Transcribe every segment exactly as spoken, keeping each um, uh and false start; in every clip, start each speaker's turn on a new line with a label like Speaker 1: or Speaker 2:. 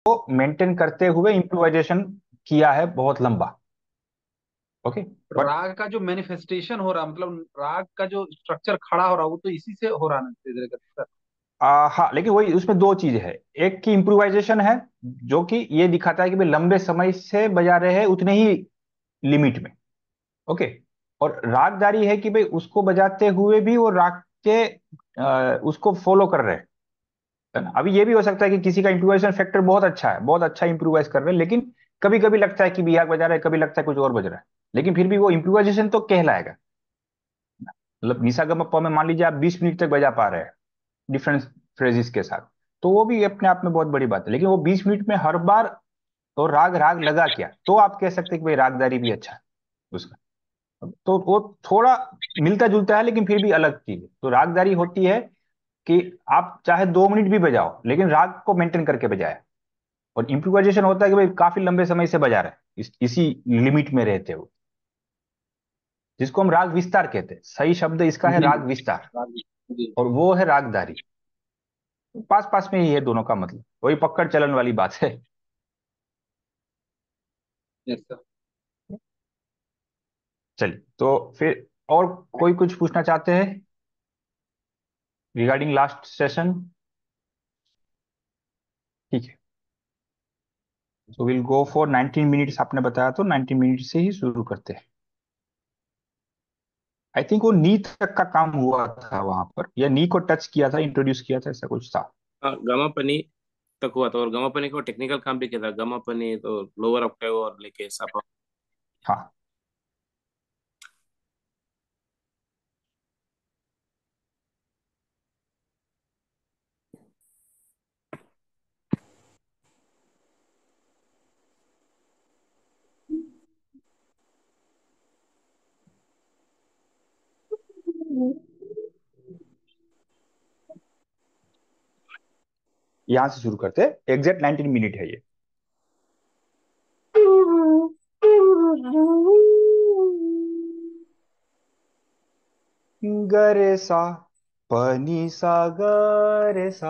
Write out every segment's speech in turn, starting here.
Speaker 1: Maintain करते हुए improvisation किया है बहुत लंबा। ओके। बट
Speaker 2: राग का जो मैनिफेस्टेशन हो रहा, मतलब राग का जो स्ट्रक्चर खड़ा हो रहा, वो तो इसी से हो रहा ना, धीरे धीरे करके सर।
Speaker 1: आ, हाँ, लेकिन वही उसमें दो चीज है। एक की इम्प्रोवाइजेशन है जो कि ये दिखाता है कि भाई लंबे समय से बजा रहे हैं उतने ही लिमिट में। ओके। और रागदारी है कि भाई उसको बजाते हुए भी वो राग के आ, उसको फॉलो कर रहे हैं। है ना? अभी ये भी हो सकता है कि किसी का इम्प्रोवाइजेशन फैक्टर बहुत अच्छा है, बहुत अच्छा इम्प्रोवाइज कर रहे हैं, लेकिन कभी कभी लगता है कि बिहार बजा रहे हैं, कभी लगता है कुछ और बज रहा है, लेकिन फिर भी वो इम्प्रोवाइजेशन तो कहलाएगा। मतलब निशा गप्पा में मान लीजिए आप बीस मिनट तक बजा पा रहे हैं डिफरेंट फ्रेजेस के साथ, तो वो भी अपने आप में बहुत बड़ी बात है। लेकिन वो बीस मिनट में हर बार तो राग राग लगा क्या, तो आप कह सकते हैं कि भाई रागदारी भी अच्छा है उसका। तो वो थोड़ा मिलता जुलता है, लेकिन फिर भी अलग चीज है। तो रागदारी होती है कि आप चाहे दो मिनट भी बजाओ लेकिन राग को मेंटेन करके बजाए। और इम्प्रोवाइजेशन होता है कि भाई काफी लंबे समय से बजा रहे हैं इस, इसी लिमिट में रहते हो, जिसको हम राग विस्तार कहते हैं। सही शब्द इसका है
Speaker 2: जी
Speaker 1: राग विस्तार।
Speaker 2: राग जी।
Speaker 1: और वो है रागदारी। पास पास में ही है दोनों का मतलब, वही पकड़ चलन वाली बात है।
Speaker 2: Yes sir.
Speaker 1: चलिए तो फिर और कोई कुछ पूछना चाहते हैं रिगार्डिंग लास्ट सेशन? ठीक है। So will go for nineteen minutes, आपने बताया तो नाइनटीन मिनट से ही शुरू करते हैं। आई थिंक वो नी तक का काम हुआ था वहां पर, या नी को टच किया था, इंट्रोड्यूस किया था, ऐसा कुछ था।
Speaker 3: हाँ, गमा पनी तक हुआ था, और गमा पनी को टेक्निकल काम भी किया था। गमा पनी तो लोअर ऑक्टेव और लेके सापा।
Speaker 1: हाँ। यहाँ से शुरू करते हैं, एग्जैक्ट नाइनटीन मिनट है ये। गरे सा पनी सा गरे सा।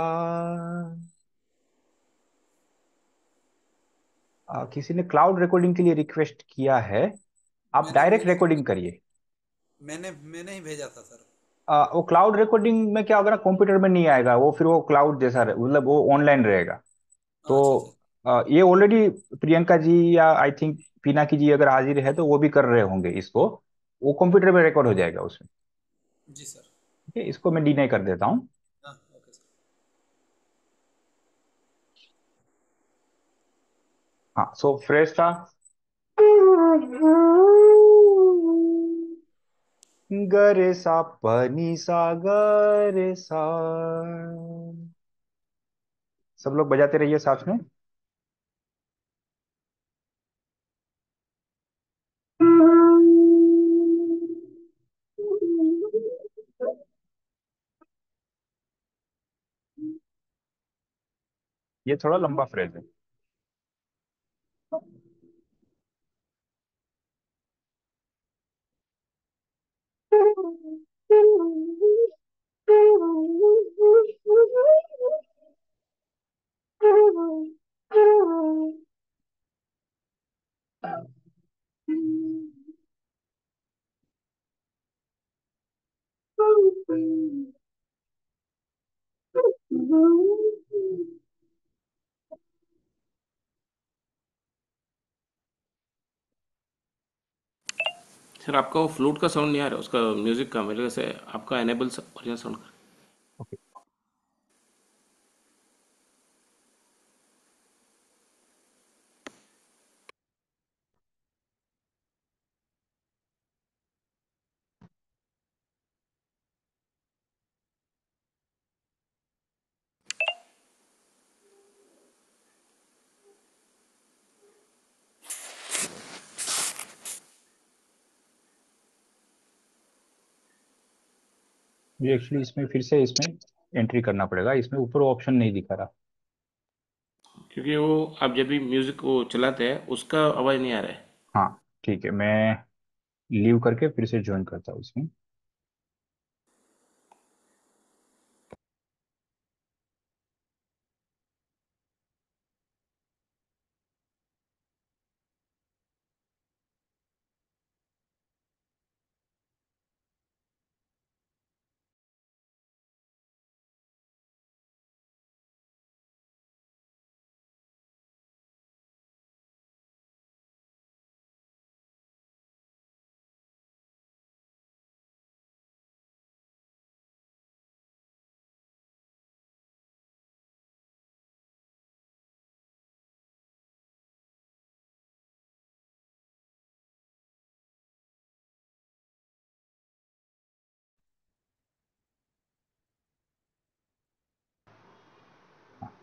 Speaker 1: आ, किसी ने क्लाउड रिकॉर्डिंग के लिए रिक्वेस्ट किया है। आप
Speaker 4: मैंने
Speaker 1: डायरेक्ट
Speaker 4: मैंने
Speaker 1: रिकॉर्डिंग करिए।
Speaker 4: मैंने मैंने ही भेजा था सर।
Speaker 1: आ, वो क्लाउड रिकॉर्डिंग में क्या होगा ना, कंप्यूटर में नहीं आएगा वो, फिर वो क्लाउड जैसा रहे, मतलब वो ऑनलाइन रहेगा। तो
Speaker 4: अच्छा अच्छा।
Speaker 1: आ, ये ऑलरेडी प्रियंका जी या आई थिंक पिनाकी जी अगर हाजिर है तो वो भी कर रहे होंगे इसको। वो कंप्यूटर में रिकॉर्ड हो जाएगा उसमें।
Speaker 4: जी सर।
Speaker 1: ठीक है, इसको मैं डिनाई कर देता हूँ।
Speaker 4: हाँ ओके सर।
Speaker 1: हाँ, सो फ्रेश था। गरे सा पनी सा गरे सा। सब लोग बजाते रहिए साथ में। ये थोड़ा लंबा फ्रेज है।
Speaker 3: सर आपका वो फ्लूट का साउंड नहीं आ रहा, उसका म्यूजिक का मेरे से आपका एनेबल ओरिजिनल साउंड का।
Speaker 1: ओके। ये एक्चुअली इसमें फिर से इसमें एंट्री करना पड़ेगा, इसमें ऊपर ऑप्शन नहीं दिखा रहा।
Speaker 3: क्योंकि वो आप जब भी म्यूजिक वो चलाते हैं उसका आवाज नहीं आ रहा है।
Speaker 1: हाँ ठीक है, मैं लीव करके फिर से ज्वाइन करता हूँ इसमें।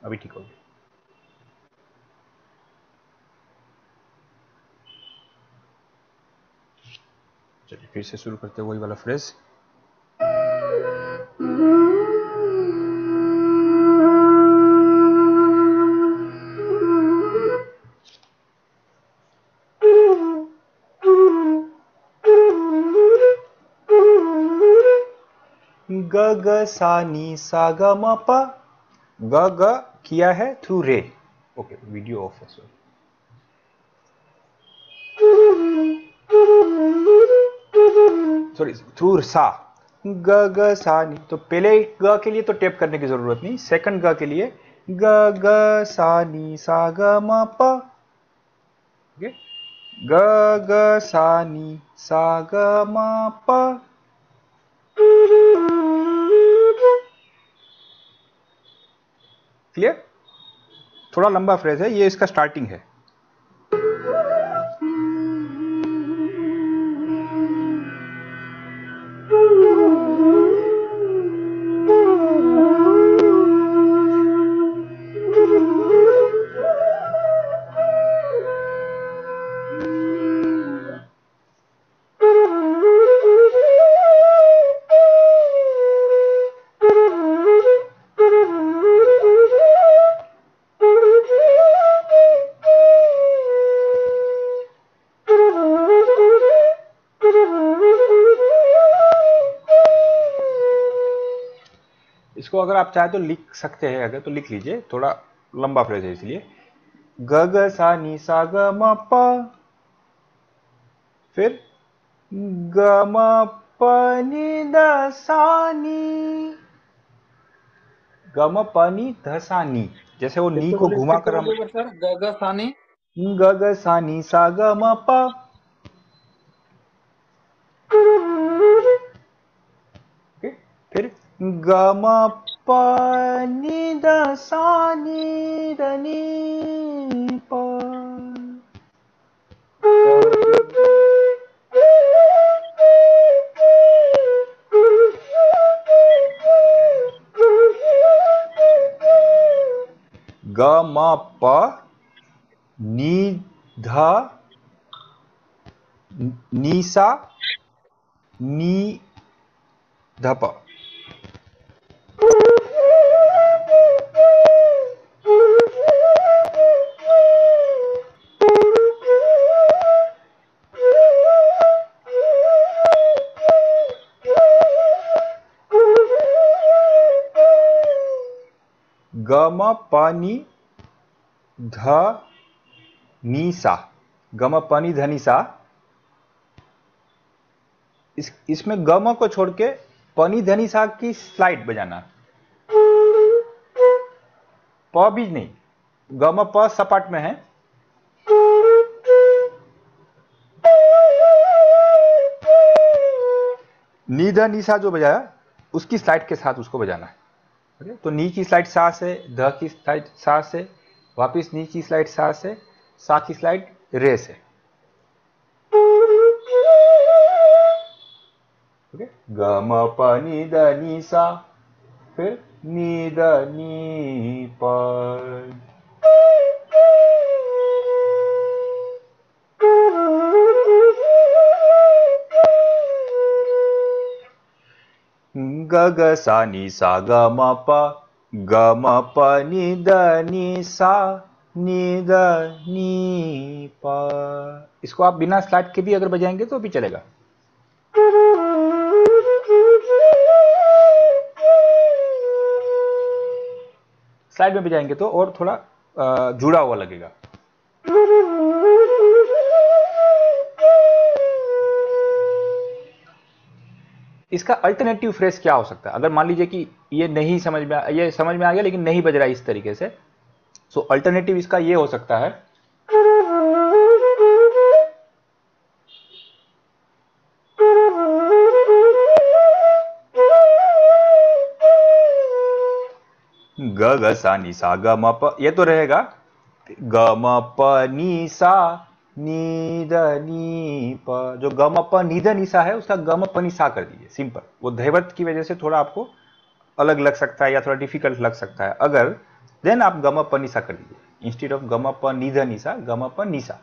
Speaker 1: अभी ठीक हो गया। चलिए फिर से शुरू करते हैं वही वाला फ्रेज। ग ग सा नी सा ग म प। ग ग किया है थ्रू रे। ओके, वीडियो ऑफ है सॉरी। सॉरी थ्रू सा। ग ग सा नी, तो पहले ग के लिए तो टेप करने की जरूरत नहीं, सेकंड ग के लिए ग ग सा नी सा ग म प। ओके, ग ग सा नी सा ग म प। क्लियर? थोड़ा लंबा फ्रेज है ये, इसका स्टार्टिंग है। इसको अगर आप चाहे तो लिख सकते हैं, अगर तो लिख लीजिए, थोड़ा लंबा फ्रेज है इसलिए। ग ग सा नी सा ग म प, फिर ग म प नि द सा नी, ग म प नि ध सा नी, जैसे वो नी
Speaker 2: फिर से
Speaker 1: को
Speaker 2: बोलिए, फिर से
Speaker 1: घुमाकर हम
Speaker 2: बोलिएगा सर। ग ग सानी।
Speaker 1: ग ग सा नी सा ग म प। ओके, फिर ग म प नि द सा नी द नी प। ग म प नि ध नि सा नि ध प। ग म प नि ध नि सा, ग म प नि ध नि सा। इस इसमें ग म को छोड़ के प नि ध नि सा की स्लाइड बजाना, प भी नहीं, ग म प सपाट में है। नी ध नि सा जो बजाया उसकी स्लाइड के साथ उसको बजाना है। ओके, तो नी की स्लाइड सा से, ध की स्लाइड सा से, वापिस नी की स्लाइड सा से, सा की स्लाइड रे से। ओके, ग म प नि द नि सा, फिर नी द नी प। ग ग सा नी सा ग म प, ग म प नि द नि सा नि द नि प। इसको आप बिना स्लाइड के भी अगर बजाएंगे तो भी चलेगा। स्लाइड में बजाएंगे तो और थोड़ा अ, जुड़ा हुआ लगेगा। इसका अल्टरनेटिव फ्रेज क्या हो सकता है? अगर मान लीजिए कि ये नहीं समझ में आ, ये समझ में आ गया लेकिन नहीं बज रहा है इस तरीके से, सो अल्टरनेटिव इसका ये हो सकता है, ग ग सा नी सा ग म प, ये तो रहेगा ग म प नी सा नी द नी प। जो ग म प नी द नी सा है उसका ग म प नी सा कर दीजिए, सिंपल। वो धैवत की वजह से थोड़ा आपको अलग लग सकता है या थोड़ा डिफिकल्ट लग सकता है। अगर देन आप गम प निसा कर दीजिए, इंस्टेड ऑफ गम प निध निसा गम प निसा।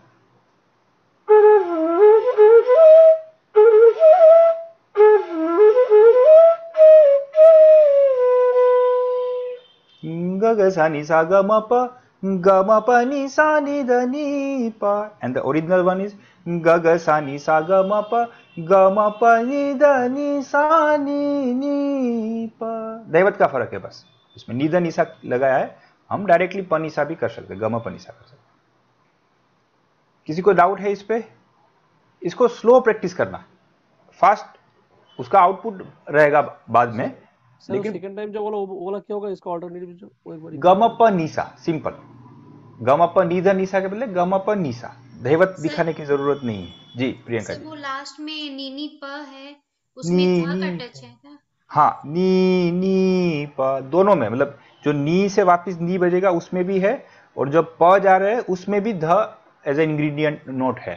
Speaker 1: ग ग सा नि सा ग म प ग म प नि सा नि ध नि प, and the original one is ग ग सा नि सा ग म प ग म प नि ध नि सा नि नि प। दैवत का फर्क है बस, इसमें नि ध नि सा लगाया है, हम डायरेक्टली प नि सा भी कर सकते हैं, ग म प नि सा कर सकते हैं। किसी को डाउट है इस पे? इसको स्लो प्रैक्टिस करना, फास्ट उसका आउटपुट रहेगा बाद में।
Speaker 5: सर
Speaker 1: लेकिन
Speaker 5: सेकंड टाइम जो बोला वो बोला क्या होगा इसका ऑल्टरनेटिव जो वो एक बार
Speaker 1: गम प निसा, सिंपल। गम प निध निसा के बदले गम प निसा, दैवत
Speaker 6: सर
Speaker 1: दिखाने की जरूरत नहीं है। जी प्रियंका
Speaker 6: सर
Speaker 1: जी।
Speaker 6: वो लास्ट में नीनी प है, उसमें
Speaker 1: नी
Speaker 6: धा का
Speaker 1: नी
Speaker 6: टच है क्या?
Speaker 1: हाँ, नी नी प दोनों में, मतलब जो नी से वापस नी बजेगा उसमें भी है, और जब प जा रहे हैं उसमें भी ध एज ए इंग्रेडिएंट नोट है।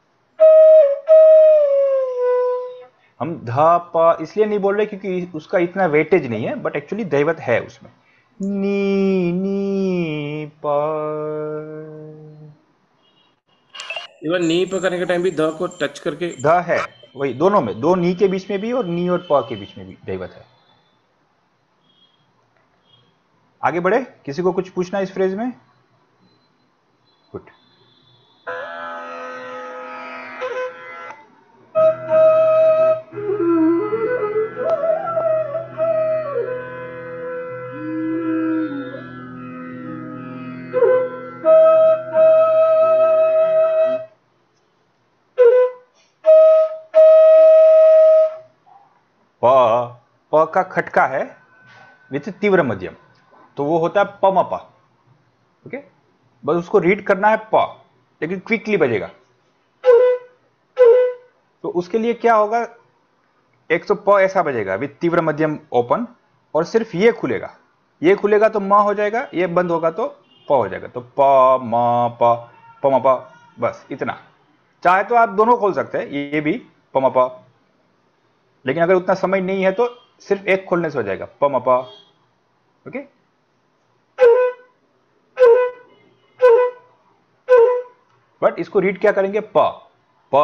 Speaker 1: हम ध प इसलिए नहीं बोल रहे क्योंकि उसका इतना वेटेज नहीं है, बट एक्चुअली दैवत है उसमें। नी नी प।
Speaker 3: इवन नी पे करने के टाइम भी ध को टच करके
Speaker 1: ध है, वही दोनों में, दो नी के बीच में भी और नी और प के बीच में भी दैवत है। आगे बढ़े, किसी को कुछ पूछना इस फ्रेज में? गुड। प प का खटका है विथ तीव्र मध्यम, तो वो होता है प म प। ओके, बस उसको रीड करना है प, लेकिन क्विकली बजेगा। तो उसके लिए क्या होगा, एक तो प ऐसा बजेगा विथ तीव्र मध्यम ओपन, और सिर्फ ये खुलेगा, ये खुलेगा तो म हो जाएगा, ये बंद होगा तो प हो जाएगा। तो प म प प म प, बस इतना। चाहे तो आप दोनों खोल सकते हैं, ये भी प म प, लेकिन अगर उतना समय नहीं है तो सिर्फ एक खोलने से हो जाएगा, प म प। ओके, बट इसको रीड क्या करेंगे, प प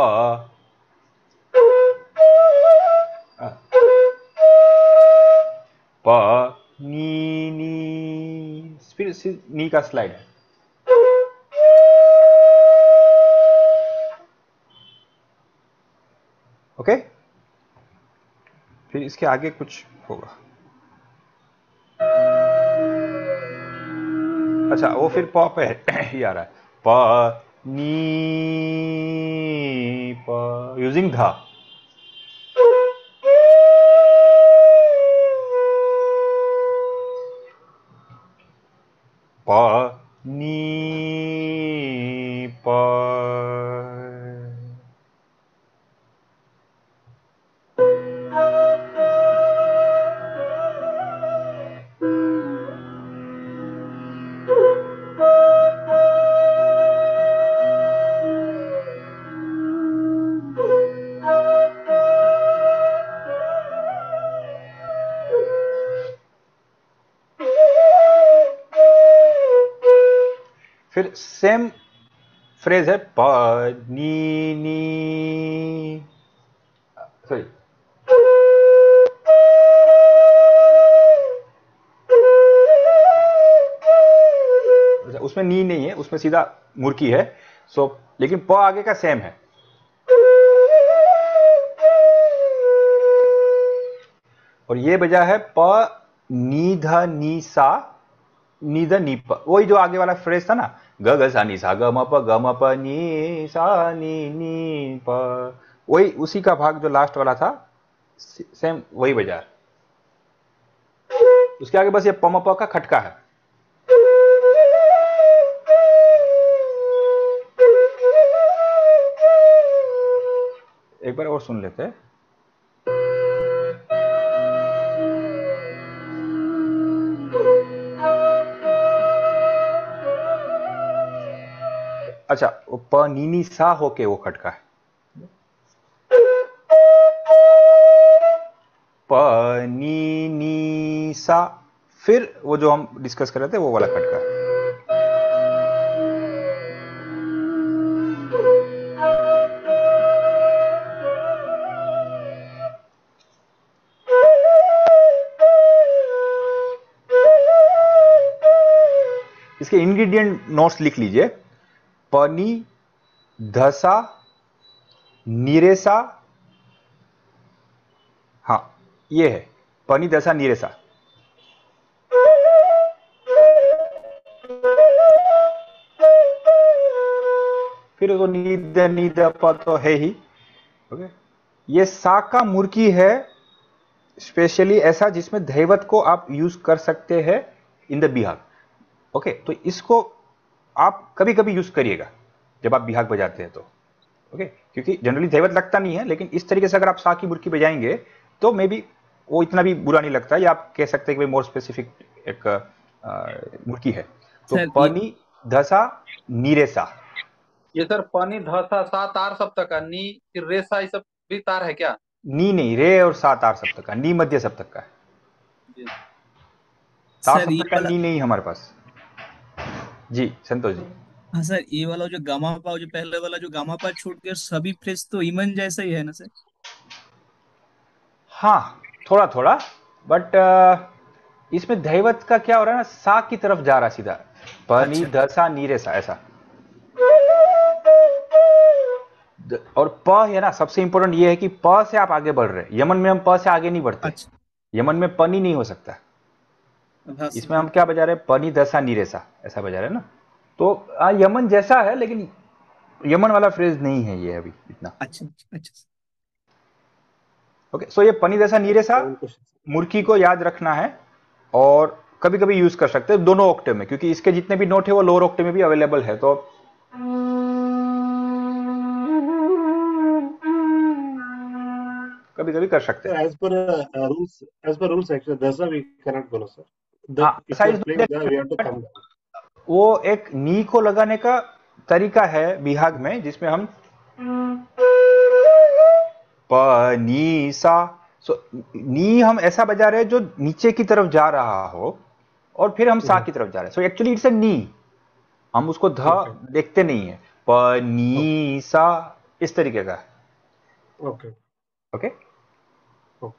Speaker 1: प नी नी, फिर सिर्फ नी का स्लाइड है। ओके, फिर इसके आगे कुछ होगा। अच्छा, वो फिर प पे ही आ रहा है, प नी प यूजिंग धा। प नी प। फिर सेम फ्रेज है, प नी नी, सॉरी, उसमें नी नहीं है, उसमें सीधा मुर्की है। सो लेकिन प आगे का सेम है। और ये बजा है प नी ध नी सा नी ध नी प, वही जो आगे वाला फ्रेज था ना, ग ग सा नी सा ग म प ग म प नी सा नी नी प, वही उसी का भाग जो लास्ट वाला था, सेम वही बजा है। उसके आगे बस ये प म प का खटका है। एक बार और सुन लेते हैं। अच्छा, वो प नी नी सा होके वो खटका है, प नी नी सा, फिर वो जो हम डिस्कस कर रहे थे वो वाला खटका। इसके इंग्रेडिएंट नोट्स लिख लीजिए। पनी, धसा, निरेसा, हाँ ये है पनी, दशा, निरेसा। फिर वो नीद नीद प तो है ही। ओके, ये सा का मुर्की है, स्पेशली ऐसा जिसमें धैवत को आप यूज कर सकते हैं इन द बिहाग। ओके, तो इसको आप कभी कभी यूज करिएगा जब आप बिहाग बजाते हैं तो। ओके, क्योंकि जनरली धैवत लगता नहीं है, लेकिन इस तरीके से अगर आप सा की मुर्की बजाएंगे तो मे बी वो इतना भी बुरा नहीं लगता, या आप कह सकते हैं कि मोर स्पेसिफिक एक आ, मुर्की है। तो
Speaker 7: सर ये
Speaker 1: पनी, धसा, निरेसा।
Speaker 2: ये सर पानी धसा सा तार सप्तक का नी फिर रेसा ये सब भी तार है क्या?
Speaker 1: नी नहीं, रे और सा तार सप्तक का, नी मध्य सप्तक का है,
Speaker 2: जी
Speaker 1: तार
Speaker 7: सर ये
Speaker 1: सप्तक का
Speaker 7: वाला
Speaker 1: नी नहीं हमारे पास। जी संतोष जी।
Speaker 7: हाँ सर, ये वाला जो गामा पा जो पहले वाला जो गामा पा छूट के सभी फ्रेज तो ईमन जैसा ही है ना सर?
Speaker 1: हाँ थोड़ा थोड़ा, बट इसमें धैवत का क्या हो रहा है ना, सा की तरफ जा रहा है सीधा, पनी,
Speaker 7: अच्छा
Speaker 1: धसा, नीरेसा ऐसा। द- और प है ना, सबसे इंपॉर्टेंट ये है कि प से आप आगे बढ़ रहे हैं। यमन में हम प से आगे नहीं बढ़ते,
Speaker 7: अच्छा।
Speaker 1: यमन में पनी नहीं हो सकता।
Speaker 7: हाँ
Speaker 1: इसमें हम
Speaker 7: सर।
Speaker 1: क्या बजा रहे हैं, पनी, दशा, नीरेसा ऐसा बजा रहे हैं ना। तो आ, यमन जैसा है, लेकिन यमन वाला फ्रेज नहीं है ये अभी इतना।
Speaker 7: अच्छा अच्छा।
Speaker 1: ओके, सो ये पनी, दशा, नीरेसा मुर्की को याद रखना है, और कभी कभी यूज कर सकते हैं दोनों ऑक्टेव में, क्योंकि इसके जितने भी नोट है वो लोअर ऑक्टेव में भी अवेलेबल है। तो कभी कभी कर सकते हैं।
Speaker 8: As per uh, uh, rules, as per rules, actually, that's why we cannot follow, sir. The
Speaker 1: हाँ,
Speaker 8: if
Speaker 1: size
Speaker 8: you're playing there, we have to come down.
Speaker 1: वो एक नी को लगाने का तरीका है बिहाग में, जिसमें हम प नी सा, सो नी हम ऐसा बजा रहे हैं जो नीचे की तरफ जा रहा हो, और फिर हम सा की तरफ जा रहे हैं। सो एक्चुअली इट्स अ नी, हम उसको ध
Speaker 8: Okay.
Speaker 1: देखते नहीं है। प नी सा इस तरीके का।
Speaker 8: Okay.
Speaker 1: Okay,
Speaker 8: Okay.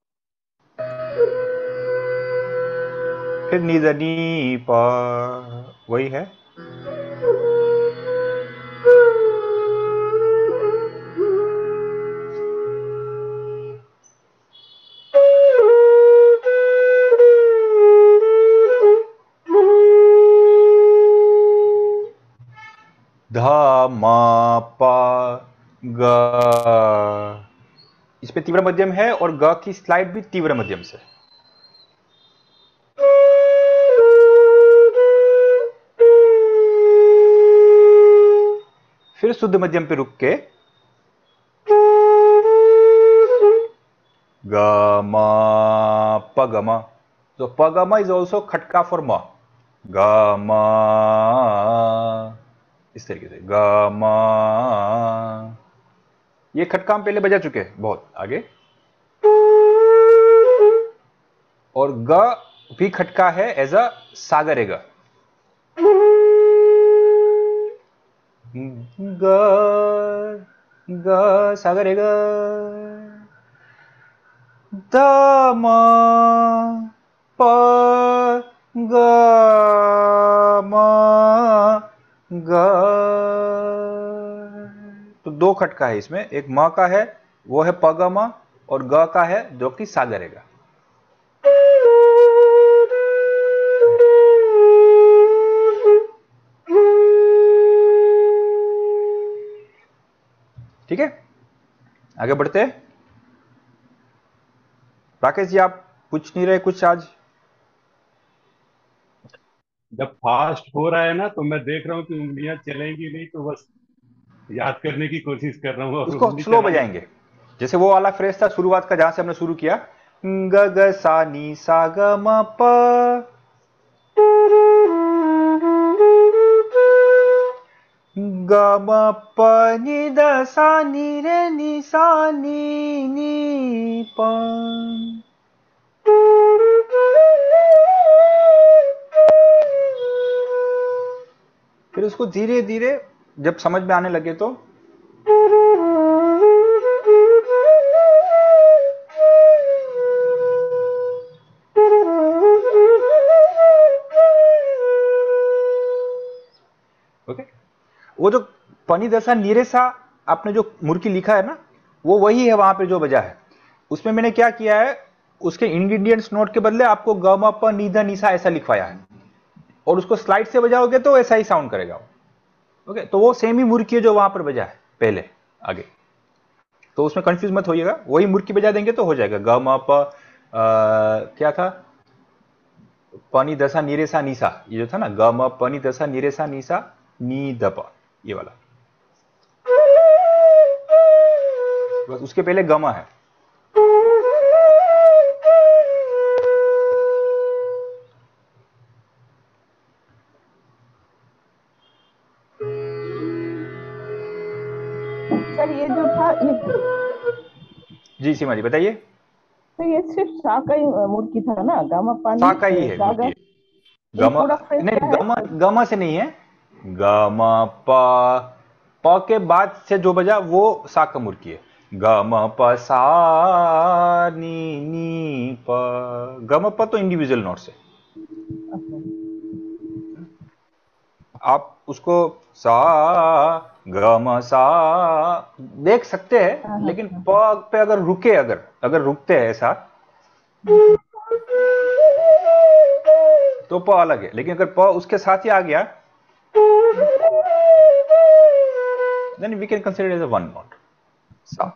Speaker 1: फिर नी द नी प, वही है। ध म प ग, इस पे तीव्र मध्यम है, और ग की स्लाइड भी तीव्र मध्यम से। फिर शुद्ध मध्यम पे रुक के ग म प ग म। तो प ग म इज ऑल्सो खटका फॉर म, ग म, इस तरीके से ग म। ये खटका हम पहले बजा चुके हैं बहुत आगे। और ग भी खटका है एज अ सागर ग, ग ग सागर ग, द म प ग म ग। तो दो खटका है इसमें, एक म का है वो है प ग म, और ग का है जो कि सागर है ग। ठीक है, आगे बढ़ते हैं। राकेश जी आप पूछ नहीं रहे कुछ आज?
Speaker 9: जब फास्ट हो रहा है ना, तो मैं देख रहा हूँ कि उंगलियां चलेंगी नहीं, तो बस याद करने की कोशिश कर रहा हूँ, और
Speaker 1: उसको
Speaker 9: उंगली
Speaker 1: स्लो
Speaker 9: चलाने
Speaker 1: बजाएंगे, जैसे वो वाला फ्रेज था शुरुआत का जहां से हमने शुरू किया, ग ग सा नी सा ग म प, ग म प नि द सा नी रे नी सा नी नी प। फिर उसको धीरे धीरे जब समझ में आने लगे तो ओके, वो जो पनी दशा नीरेसा आपने जो मुर्की लिखा है ना, वो वही है वहां पे जो बजा है। उसमें मैंने क्या किया है, उसके इंग्रेडिएंट्स नोट के बदले आपको ग म प नि ध नि सा ऐसा लिखवाया है, और उसको स्लाइड से बजाओगे तो ऐसा ही साउंड करेगा। ओके, तो वो सेम ही मुर्की है जो वहां पर बजा है पहले आगे, तो उसमें कंफ्यूज मत होइएगा, वही मुर्की बजा देंगे तो हो जाएगा। ग म प आ, क्या था, पनी दशा नीरेसा नीसा, ये जो था ना, ग म पनी दशा नीरेसा नीसा नी द प, ये वाला, बस उसके पहले गमा है।
Speaker 10: सर ये जो था ये
Speaker 1: जी सीमा जी बताइए।
Speaker 10: तो ये सिर्फ सा का ही मुर्की था ना, गामा पानी
Speaker 1: सा का ही है
Speaker 10: सा
Speaker 1: मुर्की,
Speaker 10: गा, ये
Speaker 1: गमा
Speaker 10: पूरा फ्रेज
Speaker 1: नहीं,
Speaker 10: क्या है?
Speaker 1: गमा गमा से नहीं है, गमा प प के बाद से जो बजा वो सा का मुर्की है। गम प सा नी नी प, गम प तो इंडिविजुअल नोट से, आप उसको सा गम सा देख सकते हैं, लेकिन प पे अगर रुके, अगर अगर रुकते हैं ऐसा तो प अलग है, लेकिन अगर प उसके साथ ही आ गया then we can consider it as a one note sa.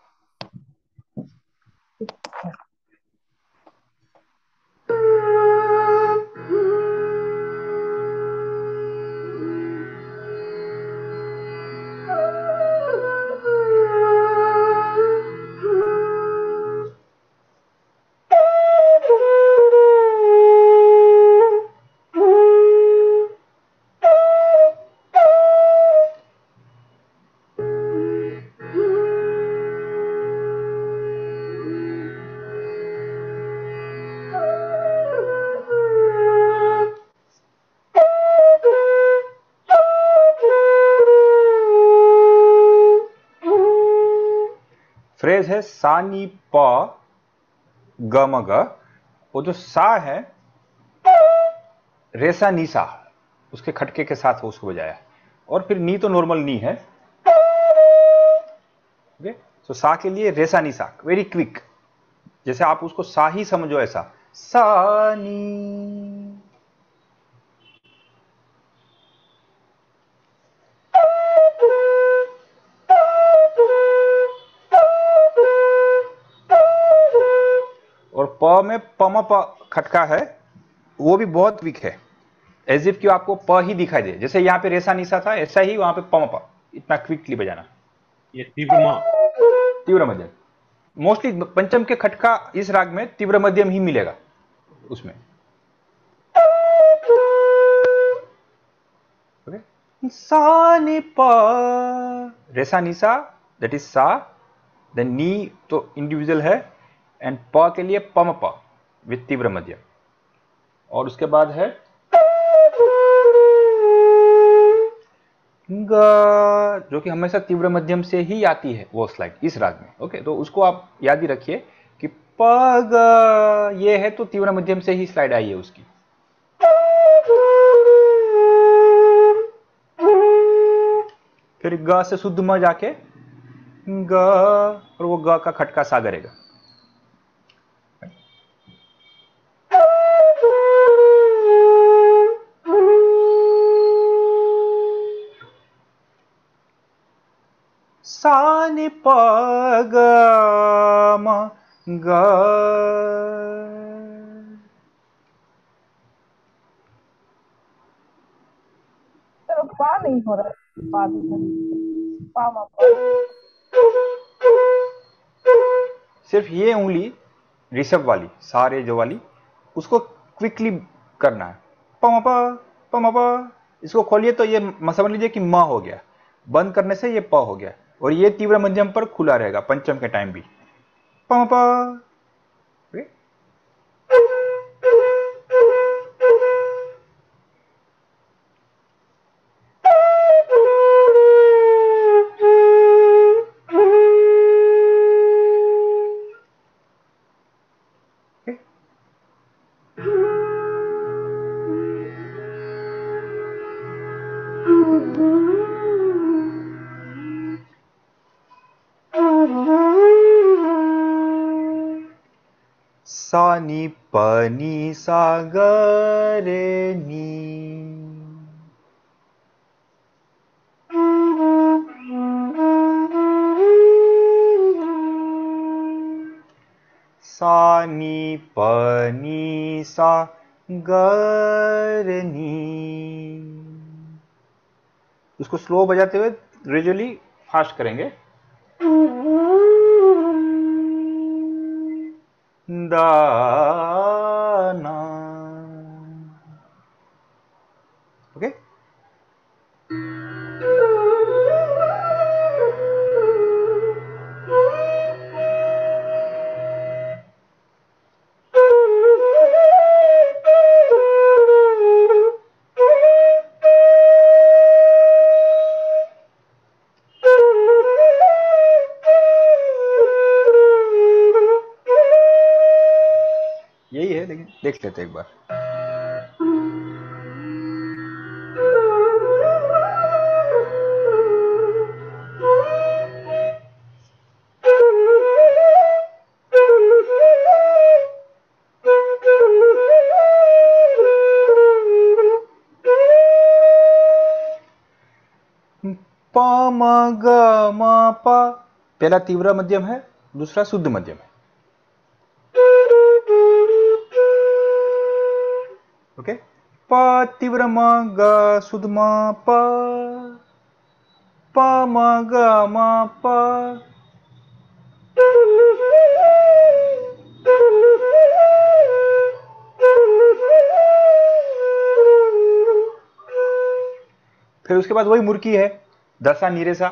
Speaker 1: Phrase है सा नी प ग म ग, वो जो सा है रेसा नी सा, उसके खटके के साथ वो उसको बजाया, और फिर नी तो नॉर्मल नी है। ओके, तो सा के लिए रेसा नी सा, वेरी क्विक, जैसे आप उसको सा ही समझो, ऐसा सा नी। और प में पम प खटका है, वो भी बहुत वीक है, एज इफ कि आपको प ही दिखाई दे, जैसे यहाँ पे रेसा निशा था ऐसा ही वहां पे पम प, इतना क्विकली बजाना।
Speaker 9: ये तीव्र मा,
Speaker 1: तीव्र मध्यम, मोस्टली पंचम के खटका इस राग में तीव्र मध्यम ही मिलेगा उसमें। ओके, सा नि प रेसा निशा, दैट इज सा, देन नी तो इंडिविजुअल है, एंड प के लिए पम प विथ तीव्र मध्यम, और उसके बाद है ग, जो कि हमेशा तीव्र मध्यम से ही आती है वो स्लाइड इस राग में। ओके, तो उसको आप याद ही रखिए कि प ग ये है तो तीव्र मध्यम से ही स्लाइड आई है उसकी। फिर ग से शुद्ध म जाके ग, और वो ग का खटका सा करेगा। सा नि प ग म ग,
Speaker 10: सर पा नहीं हो रहा, पा पा मा पा।
Speaker 1: सिर्फ ये उंगली ऋषभ वाली, सारे जो वाली, उसको क्विकली करना है, पम प पम प, इसको खोलिए तो ये समझ लीजिए कि म हो गया, बंद करने से ये प हो गया, और ये तीव्र मध्यम पर खुला रहेगा पंचम के टाइम भी, पम प। सा नी प नी सा ग रे नी। सा नी प नी सा ग रे नी। इसको स्लो बजाते हुए ग्रेजुअली फास्ट करेंगे। दाना। ओके। यही है, लेकिन देख लेते एक बार। प म ग म प, पहला तीव्र मध्यम है, दूसरा शुद्ध मध्यम है। ओके। प तीव्र म ग शुद्ध म प, प म ग म प। फिर उसके बाद वही मुर्की है, दसा नीरेसा।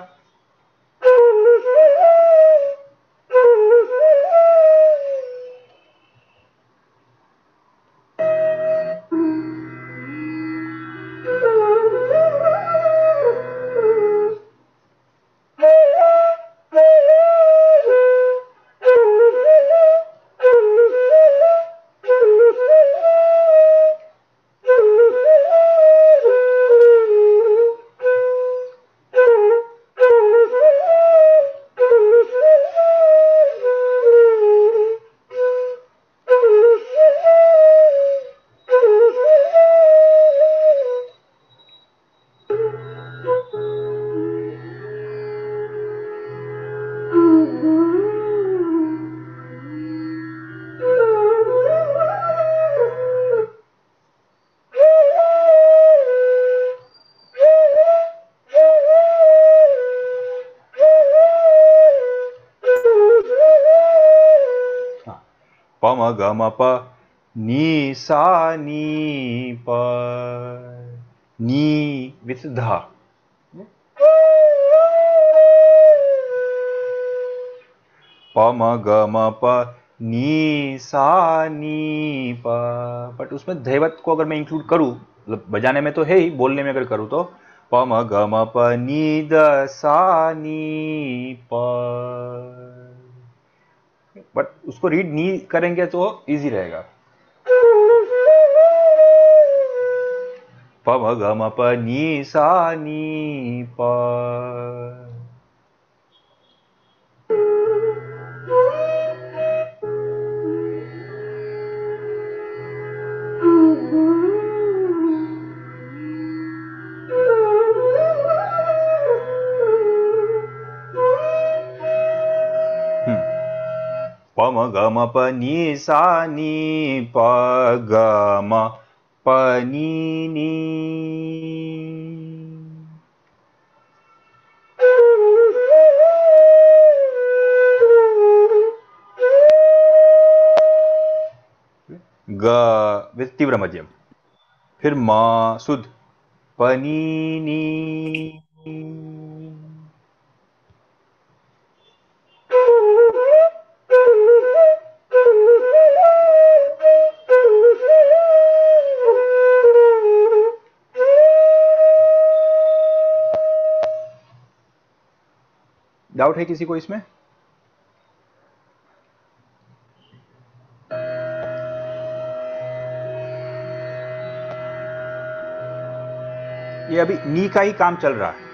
Speaker 1: प म ग म प नी सा नी प नी विथ धा। प म ग म प नी सा नी प, बट उसमें धैवत को अगर मैं इंक्लूड करूं, मतलब बजाने में तो है ही, बोलने में अगर करूं तो प म ग म प नी द सा नी प। बट उसको रीड नी करेंगे तो इजी रहेगा। प म ग म प नी सा नी प। प म ग म प नी सा नी प ग म प नी नी। ग विथ तीव्र मध्यम। फिर म शुद्ध प नी नी। डाउट है किसी को इसमें? ये अभी नी का ही काम चल रहा है,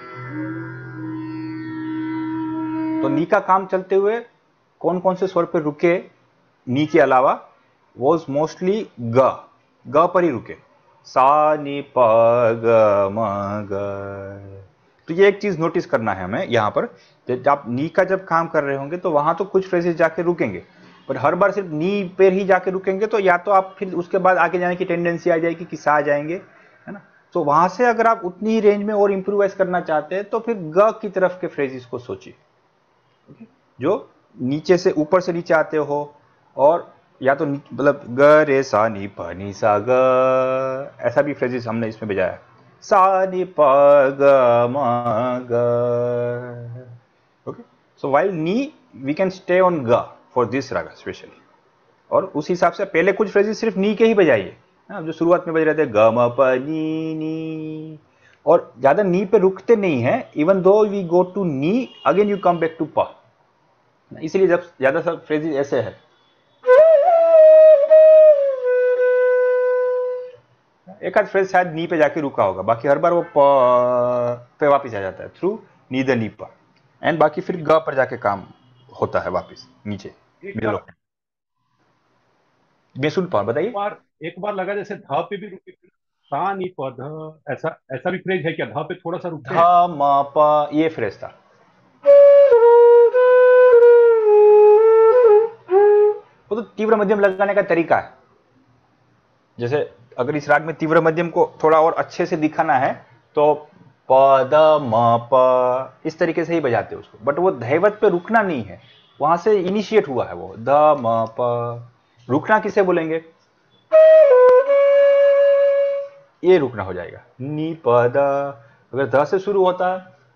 Speaker 1: तो नी का काम चलते हुए कौन कौन से स्वर पे रुके नी के अलावा, वॉज मोस्टली ग ग पर ही रुके, सा नी प ग म ग। तो ये एक चीज नोटिस करना है हमें यहाँ पर, जब आप नी का जब काम कर रहे होंगे तो वहां तो कुछ फ्रेजेस जाके रुकेंगे, पर हर बार सिर्फ नी पर ही जाके रुकेंगे तो या तो आप फिर उसके बाद आगे जाने की टेंडेंसी आ जाएगी कि सा जाएंगे, है ना। तो वहां से अगर आप उतनी ही रेंज में और इंप्रूवाइज करना चाहते हैं तो फिर ग की तरफ के फ्रेजेस को सोचिए, जो नीचे से ऊपर से नीचे आते हो, और या तो मतलब ग रे सा नी प नी सा ग, ऐसा भी फ्रेजेस हमने इसमें बजाया, सा नी प ग म ग। ओके, सो व्हाइल नी वी कैन स्टे ऑन ग फॉर दिस राग स्पेशली, और उस हिसाब से पहले कुछ फ्रेजेस सिर्फ नी के ही बजाइए, जो शुरुआत में बज रहे थे ग म प नी नी, और ज्यादा नी पे रुकते नहीं है, even though we go to नी again you come back to प। इसलिए जब ज्यादा सब फ्रेजेस ऐसे है, एक आध फ्रेज शायद नी पे जाके रुका होगा, बाकी हर बार वो प पे वापस आ जाता है थ्रू नी द नी प, एंड बाकी फिर ग पर जाके काम होता है वापस नीचे
Speaker 9: एक
Speaker 1: मिडल
Speaker 9: बार
Speaker 1: ऑफ। मैं सुन पाऊँ, बताइए।
Speaker 9: एक बार एक बार लगा जैसे ध पे भी रुके थे, सा नी प ध, ऐसा ऐसा भी फ्रेज है क्या, ध पे थोड़ा सा रुकते
Speaker 1: ध
Speaker 9: हैं?
Speaker 1: म प ये फ्रेज था, वो तो तीव्र मध्यम लगाने का तरीका है। जैसे अगर इस राग में तीव्र मध्यम को थोड़ा और अच्छे से दिखाना है तो प द म प इस तरीके से ही बजाते हैं उसको, बट वो धैवत पे रुकना नहीं है, वहां से इनिशिएट हुआ है वो द म प। रुकना किसे बोलेंगे, ये रुकना हो जाएगा नी प द। अगर द से शुरू होता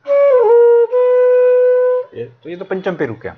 Speaker 1: ये, तो ये तो पंचम पे रुके हम।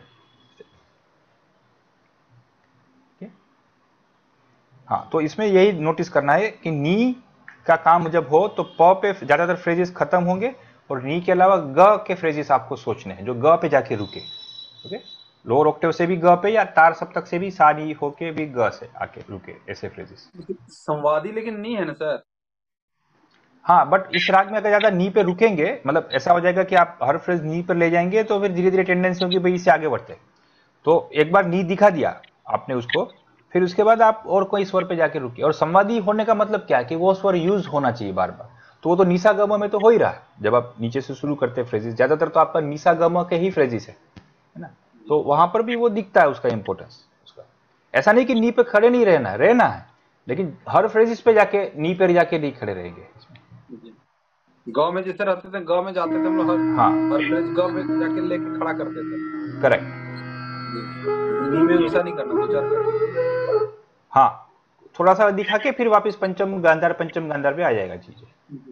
Speaker 1: हाँ, तो इसमें यही नोटिस करना है कि नी का काम जब हो तो प पे ज्यादातर फ्रेजेस खत्म होंगे, और नी के अलावा ग के फ्रेजेस आपको सोचने हैं जो ग पे जाके रुके। ओके, लोअर ऑक्टेव से भी ग पे, या तार सप्तक से भी सा नी होके भी ग से आके रुके, ऐसे फ्रेजेस।
Speaker 2: संवादी लेकिन नहीं है ना सर।
Speaker 1: हाँ, बट इस राग में अगर ज्यादा नी पे रुकेंगे, मतलब ऐसा हो जाएगा कि आप हर फ्रेज नी पर ले जाएंगे तो फिर धीरे धीरे टेंडेंसी होगी भाई इससे आगे बढ़ते। तो एक बार नी दिखा दिया आपने उसको, फिर उसके बाद आप और कोई स्वर पे जाके रुकिए। और संवादी होने का मतलब क्या है कि वो स्वर यूज होना चाहिए बार बार, तो वो तो निशा गम में तो हो ही रहा है। जब आप नीचे से शुरू करते हैं फ्रेजेस, ज्यादातर तो आपका निशा गम के ही फ्रेजेस है, है ना। तो वहां पर भी वो दिखता है उसका इंपॉर्टेंस उसका। ऐसा नहीं कि नी पे खड़े नहीं रहना रहना है, लेकिन हर फ्रेजेस पे जाके नी पे जाके नहीं खड़े रहेंगे इसमें।
Speaker 2: गांव में जैसे रहते थे, गांव में जाते थे हम लोग, हर
Speaker 1: हाँ,
Speaker 2: हर फ्रेज गांव में जाके लेके खड़ा करते थे।
Speaker 1: करेक्ट।
Speaker 2: नी में वैसा नहीं करना, दो चार करना।
Speaker 1: हाँ, थोड़ा सा दिखा के फिर वापस पंचम गांधार पंचम गांधार पे आ जाएगा चीजें।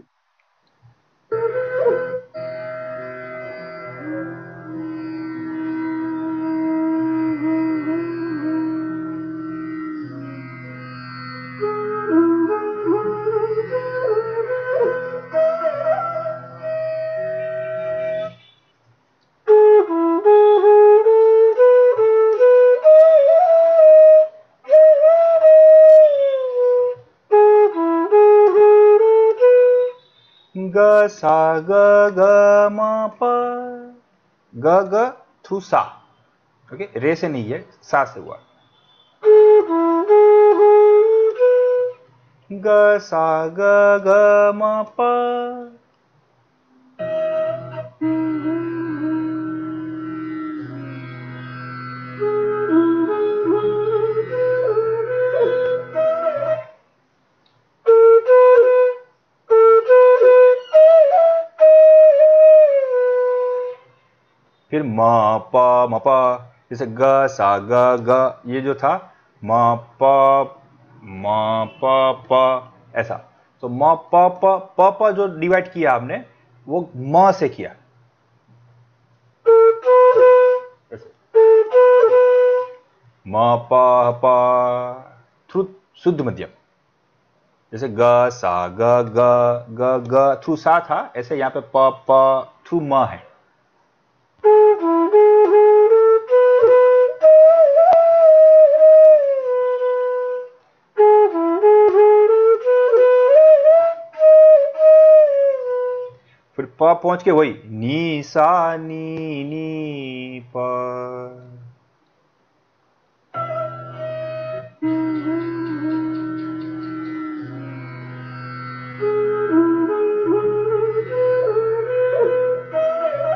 Speaker 1: ग सा ग ग म प, ग ग थ्रू सा। ओके, रे से नहीं है, सा से हुआ। ग सा ग ग म प, फिर म प म प, जैसे ग सा ग ग, ये जो था म प म प प ऐसा। तो म प प प प जो डिवाइड किया आपने वो म से किया, म प प थ्रू शुद्ध मध्यम। जैसे ग सा ग ग ग ग थ्रू सा था, ऐसे यहाँ पे प प थ्रू म है। फिर प पहुंच के वही नी सा नी नी प।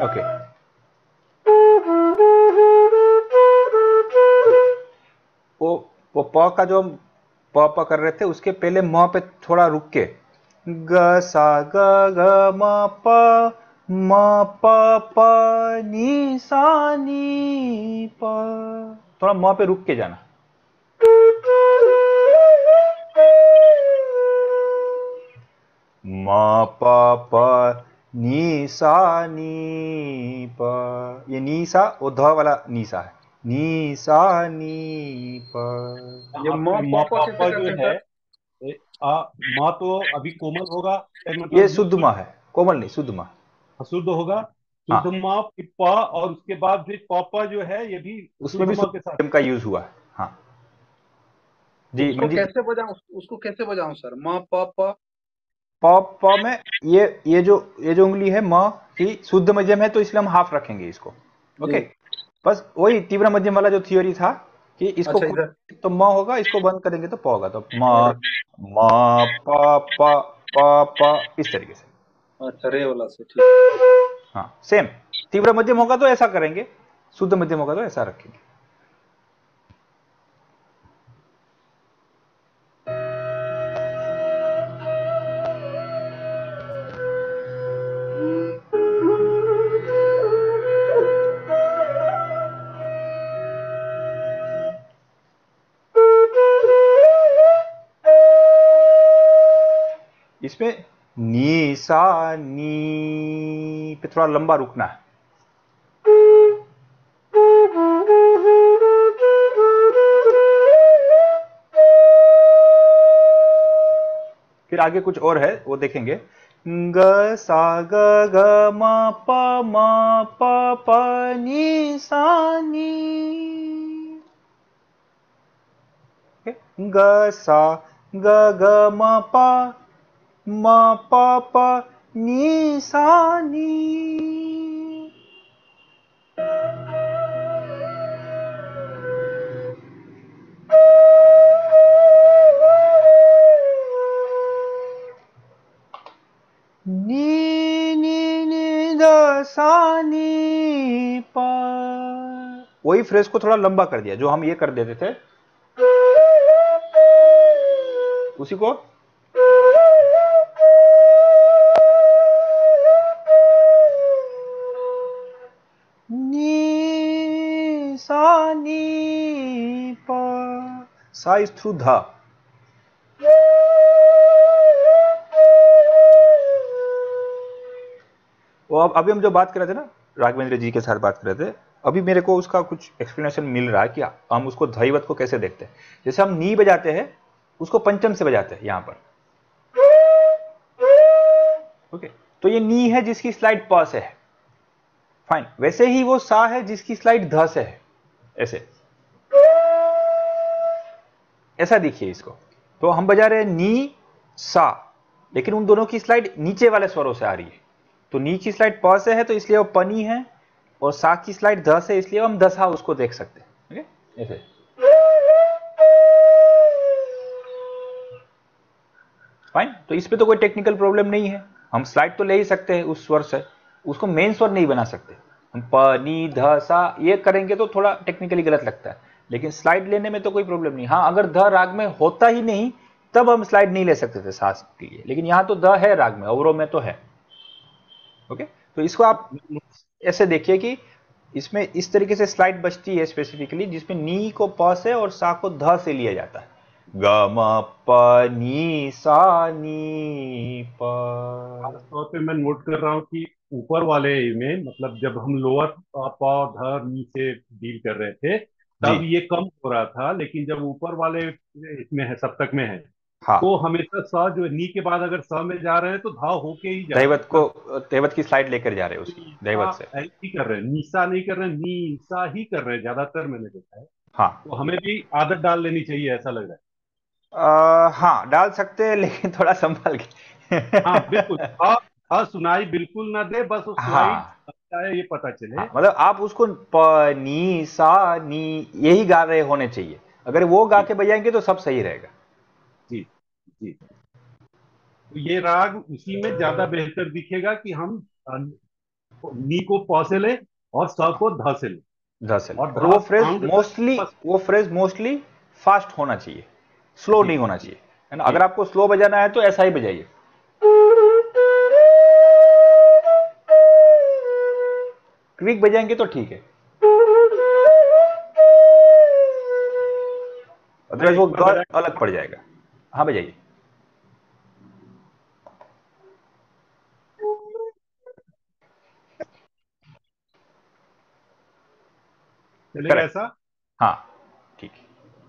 Speaker 1: ओके। वो वो प का जो हम प प कर रहे थे उसके पहले म पे थोड़ा रुक के ग सा ग ग म प म प प नी सा नी प, थोड़ा म पे रुक के जाना। म प प नी सा नी प, ये नी सा वो ध वाला नी सा है, नी सा नी प।
Speaker 2: ये
Speaker 9: यहाँ
Speaker 2: म
Speaker 9: पे
Speaker 2: प
Speaker 9: म
Speaker 2: प कैसे
Speaker 9: पापा जो
Speaker 2: करते हैं
Speaker 9: है
Speaker 2: सर?
Speaker 9: ए, आ, माँ तो अभी कोमल होगा, ए,
Speaker 1: ये
Speaker 9: मतलब
Speaker 1: शुद्ध
Speaker 9: शुद्ध
Speaker 1: माँ है, कोमल नहीं, शुद्ध माँ।
Speaker 9: शुद्ध होगा।
Speaker 1: हाँ,
Speaker 9: शुद्ध माँ फिर प, और उसके बाद फिर पापा जो है ये भी
Speaker 1: उसमें
Speaker 9: शुद्ध
Speaker 1: भी
Speaker 9: माँ के
Speaker 1: शुद्ध
Speaker 9: साथ।
Speaker 1: मध्यम का यूज हुआ है। हाँ
Speaker 2: तो
Speaker 1: जी
Speaker 2: उसको
Speaker 1: मंजीत।
Speaker 2: कैसे बजाऊं? उसको कैसे बजाऊं सर? म प प
Speaker 1: प प में ये ये जो ये जो उंगली है म की शुद्ध मध्यम है, तो इसलिए हम हाफ रखेंगे इसको।
Speaker 2: जी।
Speaker 1: ओके, बस वही तीव्र मध्यम वाला जो थियोरी था कि इसको
Speaker 2: अच्छा,
Speaker 1: खोल
Speaker 2: इधर।
Speaker 1: तो म होगा, इसको बंद करेंगे तो प होगा, तो म
Speaker 2: और
Speaker 1: म प प प प इस तरीके से।
Speaker 2: अच्छा, रे वाला से, ठीक।
Speaker 1: हाँ सेम, तीव्र मध्यम होगा तो ऐसा करेंगे, शुद्ध मध्यम होगा तो ऐसा रखेंगे। इसमें नी सा नी पे थोड़ा लंबा रुकना है। फिर आगे कुछ और है वो देखेंगे। ग सा ग ग म प म प प नी सा नी, ग सा ग ग म प म प प नी सा नी। नी नी नी द सा नी प, वही फ्रेज को थोड़ा लंबा कर दिया जो हम ये कर देते थे, उसी को नी सा नी प, सा इज थ्रू ध। वो अब अभी हम जो बात कर रहे थे ना, राघवेंद्र जी के साथ बात कर रहे थे, अभी मेरे को उसका कुछ एक्सप्लेनेशन मिल रहा है कि हम उसको ध्वनिवत को कैसे देखते हैं। जैसे हम नी बजाते हैं उसको पंचम से बजाते हैं यहां पर। ओके, तो ये नी है जिसकी स्लाइड प से है, फाइन। वैसे ही वो सा है जिसकी स्लाइड ध से है, ऐसे ऐसा देखिए इसको। तो हम बजा रहे हैं नी सा, लेकिन उन दोनों की स्लाइड नीचे वाले स्वरों से आ रही है। तो नी की स्लाइड प से है तो इसलिए वो पनी है, और सा की स्लाइड ध से, इसलिए हम दसा उसको देख सकते हैं। ओके, ऐसे। फाइन, तो इस पे तो कोई टेक्निकल प्रॉब्लम नहीं है, हम स्लाइड तो ले ही सकते हैं उस स्वर से, उसको मेन स्वर नहीं बना सकते हम। प नी ध सा ये करेंगे तो थोड़ा टेक्निकली गलत लगता है, लेकिन स्लाइड लेने में तो कोई प्रॉब्लम नहीं। हाँ, अगर ध राग में होता ही नहीं तब हम स्लाइड नहीं ले सकते थे सांस के लिए, लेकिन यहां तो ध है राग में, अवरोह में तो है। ओके, तो इसको आप ऐसे देखिए कि इसमें इस तरीके से स्लाइड बचती है स्पेसिफिकली, जिसमें नी को प से और सा को ध से लिया जाता है। ग म प नी सा नी प।
Speaker 9: खासतौर पे मैं नोट कर रहा हूँ कि ऊपर वाले में, मतलब जब हम लोअर प ध नी से डील कर रहे थे
Speaker 1: जी
Speaker 9: तब ये कम हो रहा था, लेकिन जब ऊपर वाले इसमें है, सप्तक में है,
Speaker 1: हाँ,
Speaker 9: तो हमेशा स जो नी के बाद अगर स में जा रहे हैं तो धा होके ही जा रहे हैं,
Speaker 1: दैवत को,
Speaker 9: मतलब
Speaker 1: दैवत की स्लाइड लेकर जा रहे हैं उसकी,
Speaker 9: नीसा
Speaker 1: दैवत से।
Speaker 9: ही कर रहे हैं, नीसा नहीं कर रहे हैं, नीसा ही कर रहे हैं, ज्यादातर मैंने देखा है।
Speaker 1: हाँ
Speaker 9: तो हमें भी आदत डाल लेनी चाहिए, ऐसा लग रहा है।
Speaker 1: आ, हाँ डाल सकते हैं, लेकिन थोड़ा संभल के।
Speaker 9: हाँ बिल्कुल, हाँ हाँ, सुनाई बिल्कुल ना दे, बस वो स्लाइड
Speaker 1: हाँ
Speaker 9: क्या है ये पता चले।
Speaker 1: हाँ, मतलब आप उसको प नी सा नी यही गा रहे होने चाहिए, अगर वो गा
Speaker 9: जी
Speaker 1: के बजाएंगे तो सब सही रहेगा।
Speaker 9: जी जी। तो ये राग उसी में ज्यादा बेहतर दिखेगा कि हम नी को प से ले और स को ध से ले,
Speaker 1: ध से ले।
Speaker 9: और
Speaker 1: और वो
Speaker 9: ध
Speaker 1: फ्रेज
Speaker 9: अंग तक
Speaker 1: मोस्टली
Speaker 9: बस।
Speaker 1: वो फ्रेज मोस्टली फास्ट होना चाहिए, स्लो
Speaker 9: जी
Speaker 1: नहीं होना चाहिए, है ना।
Speaker 9: जी
Speaker 1: अगर आपको स्लो बजाना है तो ऐसा ही बजाइए। क्विक बजाएंगे तो ठीक है,
Speaker 9: मैं
Speaker 1: अदरवाइज वो
Speaker 9: एक बार
Speaker 1: ग
Speaker 9: बजा
Speaker 1: अलग पड़ जाएगा। हाँ बजाइए।
Speaker 9: चलेगा
Speaker 1: करेक्ट।
Speaker 9: ऐसा।
Speaker 1: हाँ ठीक है।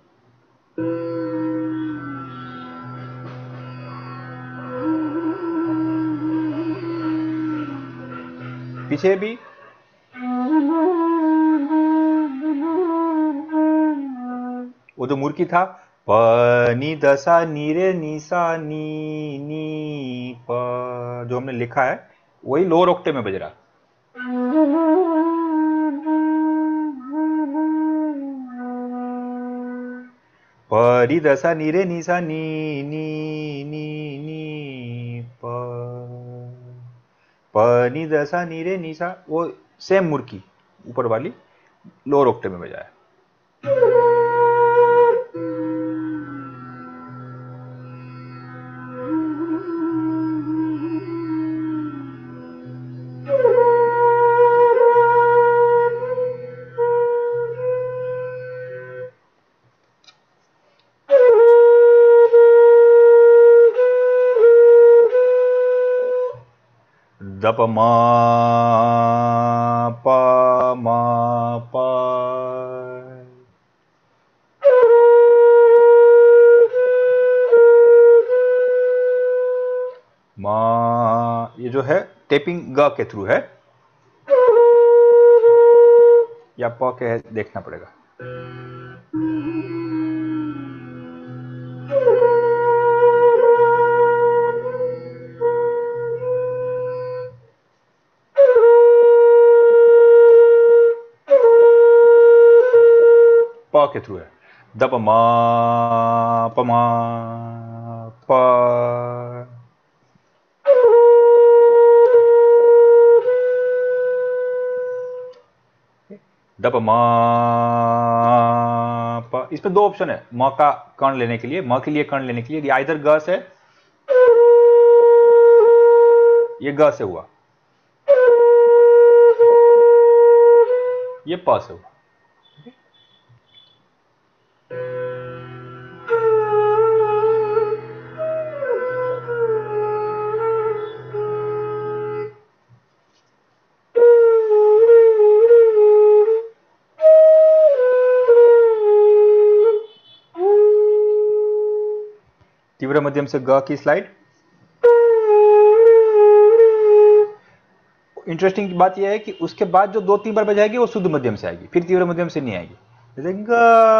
Speaker 1: पीछे भी वो जो मुर्की था, प नी दसा नी रे नी सा नी नी प, जो हमने लिखा है वही लोअर ऑक्टेव में बज रहा। प री दसा नी रे नी सा नी नी नी नी प, प नी दसा नी रे नी सा, वो सेम मुर्की ऊपर वाली लोअर ऑक्टेव में बजाया। दप म प म प, म, ये जो है टेपिंग ग के थ्रू है या प के है, देखना पड़ेगा। प के थ्रू है। दप म प म प, दप म प। इसमें दो ऑप्शन है म का कर्ण लेने के लिए, म के लिए कर्ण लेने के लिए, आइदर ग से, ये ग से हुआ, ये प से हुआ। तीव्र मध्यम से ग की स्लाइड। इंटरेस्टिंग बात यह है कि उसके बाद जो दो तीन बार बजाएगी वो शुद्ध मध्यम से आएगी, फिर तीव्र मध्यम से नहीं आएगी। जैसे ग,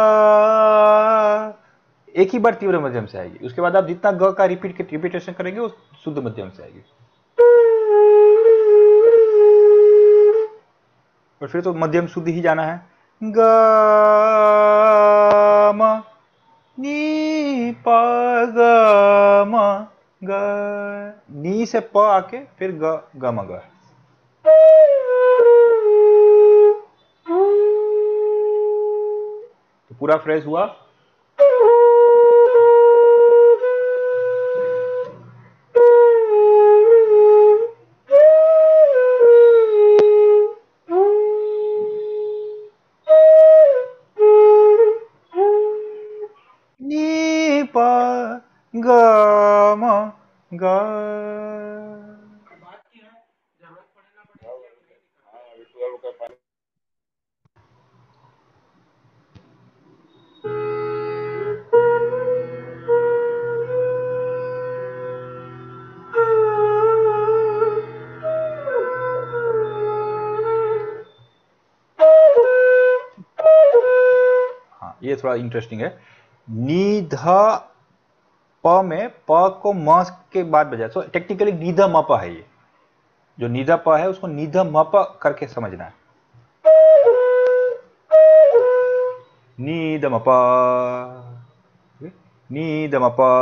Speaker 1: एक ही बार तीव्र मध्यम से आएगी, उसके बाद आप जितना ग का रिपीट रिपीटेशन करेंगे वो शुद्ध मध्यम से आएगी, और फिर तो मध्यम शुद्ध ही जाना है। ग म नी प ग म ग, नी से प आके फिर ग ग म ग। तो पूरा फ्रेज हुआ। नी प ग म ग। हाँ ये थोड़ा इंटरेस्टिंग है। नी ध प में प को म के बाद बजा, सो टेक्निकली नीध म प है। ये जो नीध प है उसको नीध म प करके समझना है। नीध म प, नीध म प,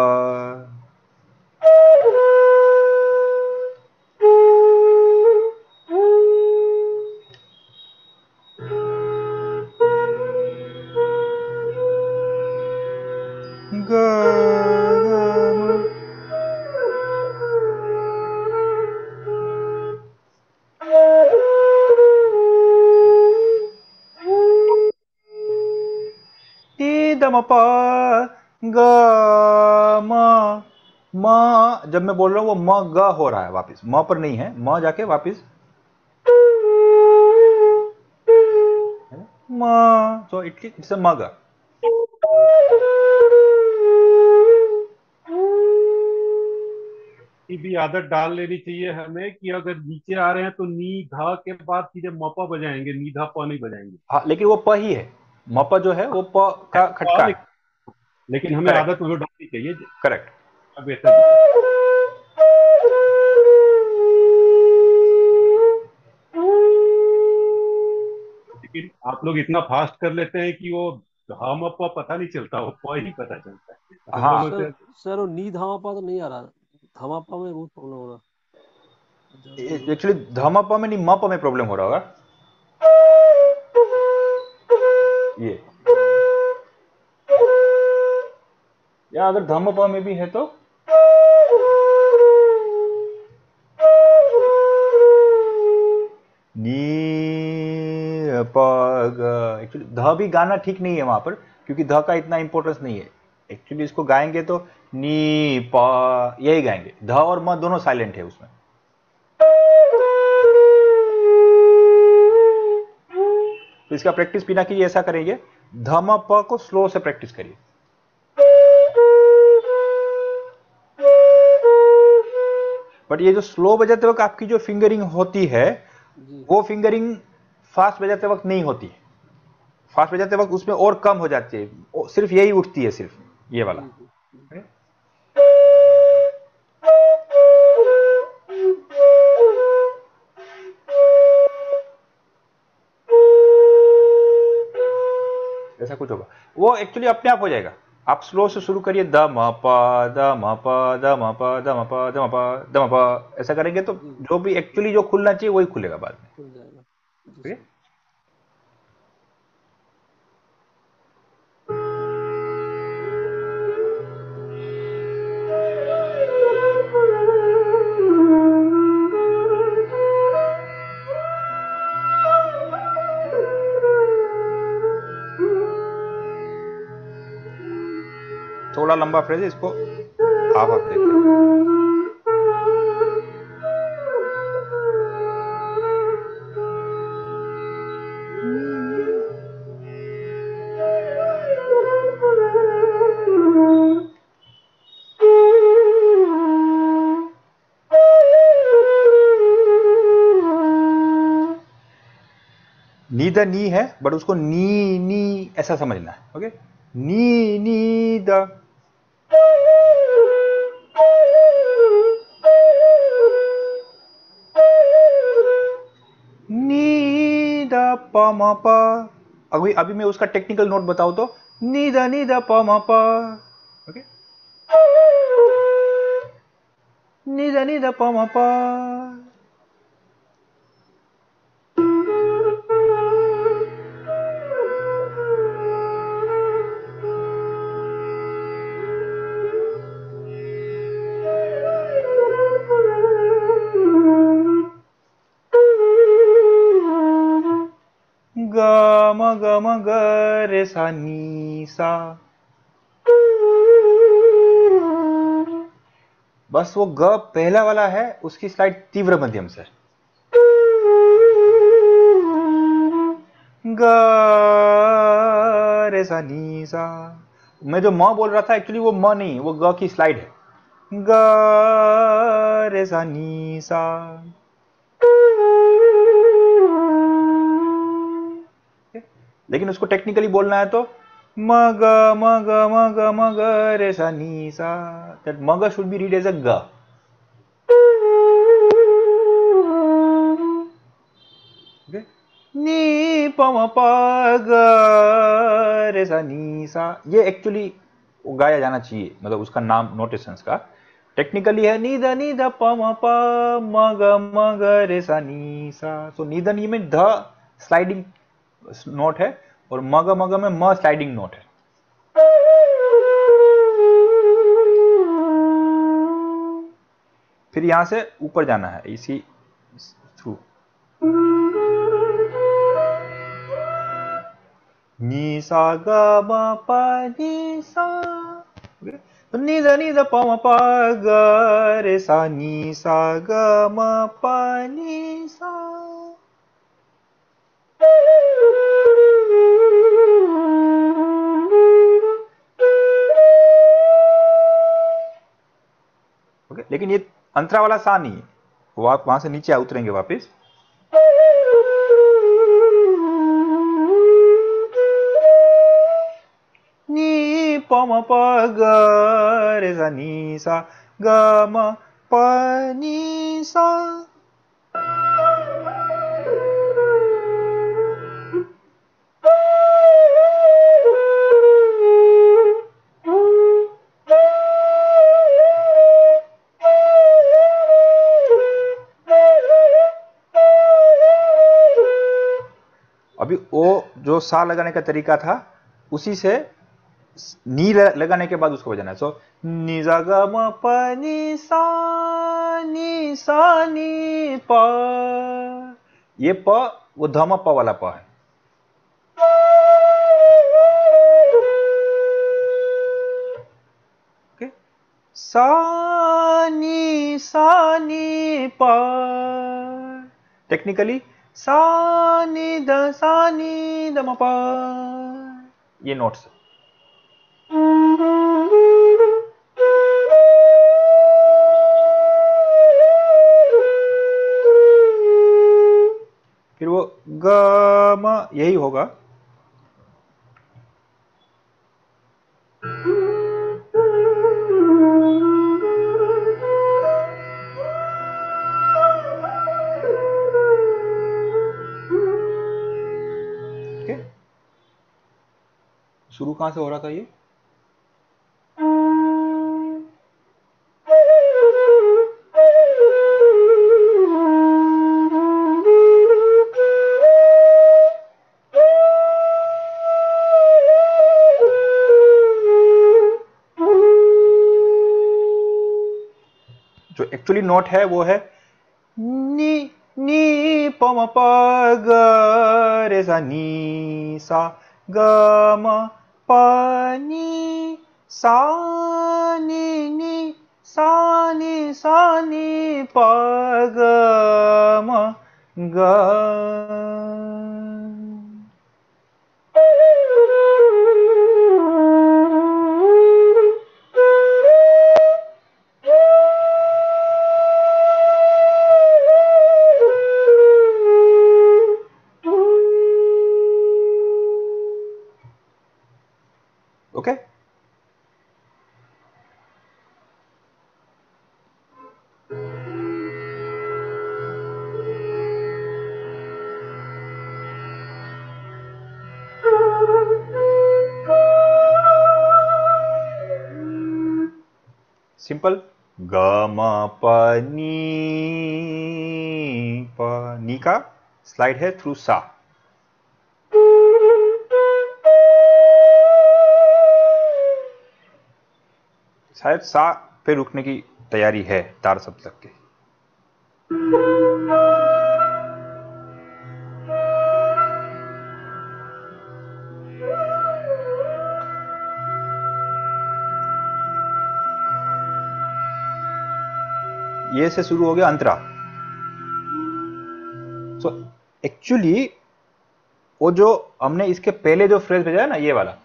Speaker 1: द म प ग म म जब मैं बोल रहा हूं वो म ग हो रहा है वापस, म पर नहीं है, म जाके वापस म, सो इट इट्स अ म ग।
Speaker 9: की भी आदत डाल लेनी चाहिए हमें कि अगर नीचे आ रहे हैं तो नी धा के बाद सीधे मपा बजाएंगे, नी धा प नहीं बजाएंगे।
Speaker 1: हाँ लेकिन वो प ही है, म प जो है वो प का खटका है।
Speaker 9: लेकिन हमें
Speaker 1: करेक्ट
Speaker 9: आदत वो डालनी चाहिए।
Speaker 1: करेक्ट।
Speaker 9: अब ऐसा दिखता है। लेकिन आप लोग इतना फास्ट कर लेते हैं कि वो हम अप पता नहीं चलता, वो प ही पता चलता है हम
Speaker 1: हाँ
Speaker 9: लोगों
Speaker 5: सर
Speaker 9: से।
Speaker 5: सर वो नी धामापा तो नहीं आ रहा, धामापा में बहुत प्रॉब्लम हो रहा।
Speaker 1: एक्चुअली धम प में नहीं, म प में प्रॉब्लम हो रहा होगा ये, या अगर धम प में भी है तो नी प ग। एक्चुअली ध भी गाना ठीक नहीं है वहां पर, क्योंकि ध का इतना इंपॉर्टेंस नहीं है। एक्चुअली इसको गाएंगे तो नी प यही गाएंगे, ध और म दोनों साइलेंट है उसमें। तो इसका प्रैक्टिस बिना कीजिए, ऐसा करेंगे, धम प को स्लो से प्रैक्टिस करिए। बट ये जो स्लो बजाते वक्त आपकी जो फिंगरिंग होती है
Speaker 5: जी
Speaker 1: वो फिंगरिंग फास्ट बजाते वक्त नहीं होती है। फास्ट बजाते वक्त उसमें और कम हो जाती है, वो सिर्फ यही उठती है, सिर्फ ये वाला।
Speaker 5: जी जी जी।
Speaker 1: ऐसा कुछ होगा, वो एक्चुअली अपने आप हो जाएगा। आप स्लो से शुरू करिए, द म प द म प द म प द म प द म प द म प, ऐसा करेंगे तो
Speaker 5: जी
Speaker 1: जो भी एक्चुअली जो खुलना चाहिए वही खुलेगा बाद में।
Speaker 5: खुल जाएगा। जी
Speaker 1: ठीक है।
Speaker 5: सर।
Speaker 1: थोड़ा लंबा फ्रेज है, इसको हाफ हाफ देते हैं। नी द नी है, बट उसको नी नी ऐसा समझना है। ओके, नी नी द, नी द प म प। अभी अभी मैं उसका टेक्निकल नोट बताऊं तो नी द नी द प म प। ओके, नी द नी द प म प। ग म ग म ग रे सा नी सा। बस वो ग पहला वाला है, उसकी स्लाइड तीव्र मध्यम से। ग रे सा नी सा। मैं जो म बोल रहा था एक्चुअली वो म नहीं, वो ग की स्लाइड है। ग रे सा नी सा। लेकिन उसको टेक्निकली बोलना है तो म ग म ग म ग म ग रे सा नी सा। दैट म ग should be read as a ग। नी प म प ग रे सा नी सा। ये एक्चुअली गाया जाना चाहिए, मतलब उसका नाम नोटेशंस का टेक्निकली है नी द नी द प म प म ग म ग रे सा नी सा। सो नी द नी में ध स्लाइडिंग नोट है और म ग म ग में म स्लाइडिंग नोट है। फिर यहां से ऊपर जाना है इसी थ्रू। नी सा ग म प नी सा, तो नी द नी द प म प ग रे सा नी सा ग म प नी सा। ओके, लेकिन ये अंतरा वाला सा नहीं है, वो आप वहां से नीचे उतरेंगे वापस। नी प म प ग रे सा नी सा ग म प नी सा। अभी वो जो सा लगाने का तरीका था उसी से नी लगाने के बाद उसको बजाना है। सो नी सा ग म प नी सा नी सा नी प, ये प वो ध म प वाला प है। ओके, सा नी सा नी प, टेक्निकली सा नी द सा नी द म प, ये नोट्स। फिर वो ग म यही होगा। ओके, शुरू कहां से हो रहा था ये? जो एक्चुअली नोट है वो है नी नी प म प ग रे सा नी सा ग म प नी सा नी नी सा नी सा नी प ग म ग। ओके, सिंपल ग म प नी प, नी का स्लाइड है थ्रू सा। शायद सा पे रुकने की तैयारी है तार सप्तक के। ये से शुरू हो गया अंतरा। सो एक्चुअली वो जो हमने इसके पहले जो फ्रेज भेजा है ना, ये वाला,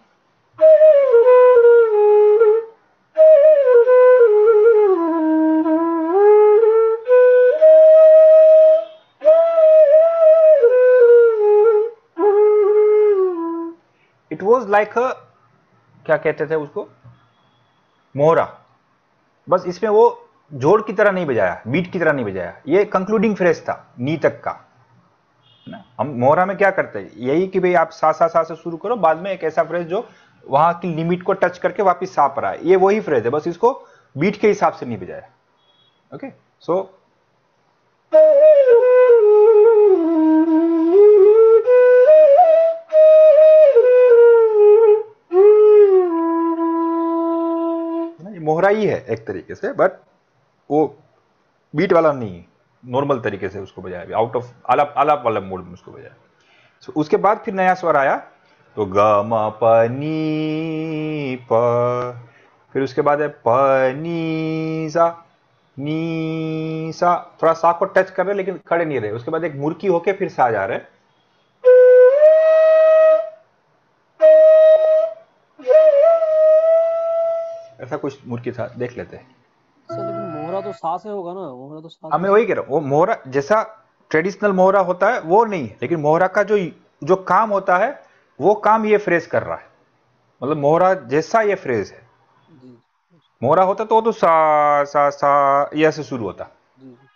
Speaker 1: इट वॉज लाइक अ, क्या कहते थे उसको, मोहरा। बस इसमें वो जोड़ की तरह नहीं बजाया, बीट की तरह नहीं बजाया, ये कंक्लूडिंग फ्रेज था नी तक का ना। हम मोहरा में क्या करते हैं, यही कि भाई आप सा सा सा से शुरू करो, बाद में एक ऐसा फ्रेज जो वहां की लिमिट को टच करके वापस सा पर आए, ये वही फ्रेज है, बस इसको बीट के हिसाब से नहीं बजाया। ओके, सो मोहरा ही है एक तरीके से, बट वो बीट वाला नहीं है, नॉर्मल तरीके से उसको बजाया, आउट ऑफ आलाप आलाप वाला मोड में उसको बजाया। so, उसके बाद फिर नया स्वर आया तो ग म प नी प, फिर उसके बाद है प नी सा, नी सा, थोड़ा सा को टच कर रहे लेकिन खड़े नहीं रहे, उसके बाद एक मुर्की होके फिर सा जा रहे हैं। ऐसा कुछ मुर्की था, देख लेते हैं।
Speaker 5: सर लेकिन मोहरा तो सा से होगा ना, मोहरा तो सा
Speaker 1: अब
Speaker 5: से
Speaker 1: मैं वही कह रहा हूँ, वो मोहरा जैसा ट्रेडिशनल मोहरा होता है वो नहीं है, लेकिन मोहरा का जो जो काम होता है वो काम ये फ्रेज कर रहा है, मतलब मोहरा जैसा ये फ्रेज है।
Speaker 5: जी
Speaker 1: मोहरा होता तो वो तो सा सा सा ये ऐसे शुरू होता।
Speaker 5: जी जी।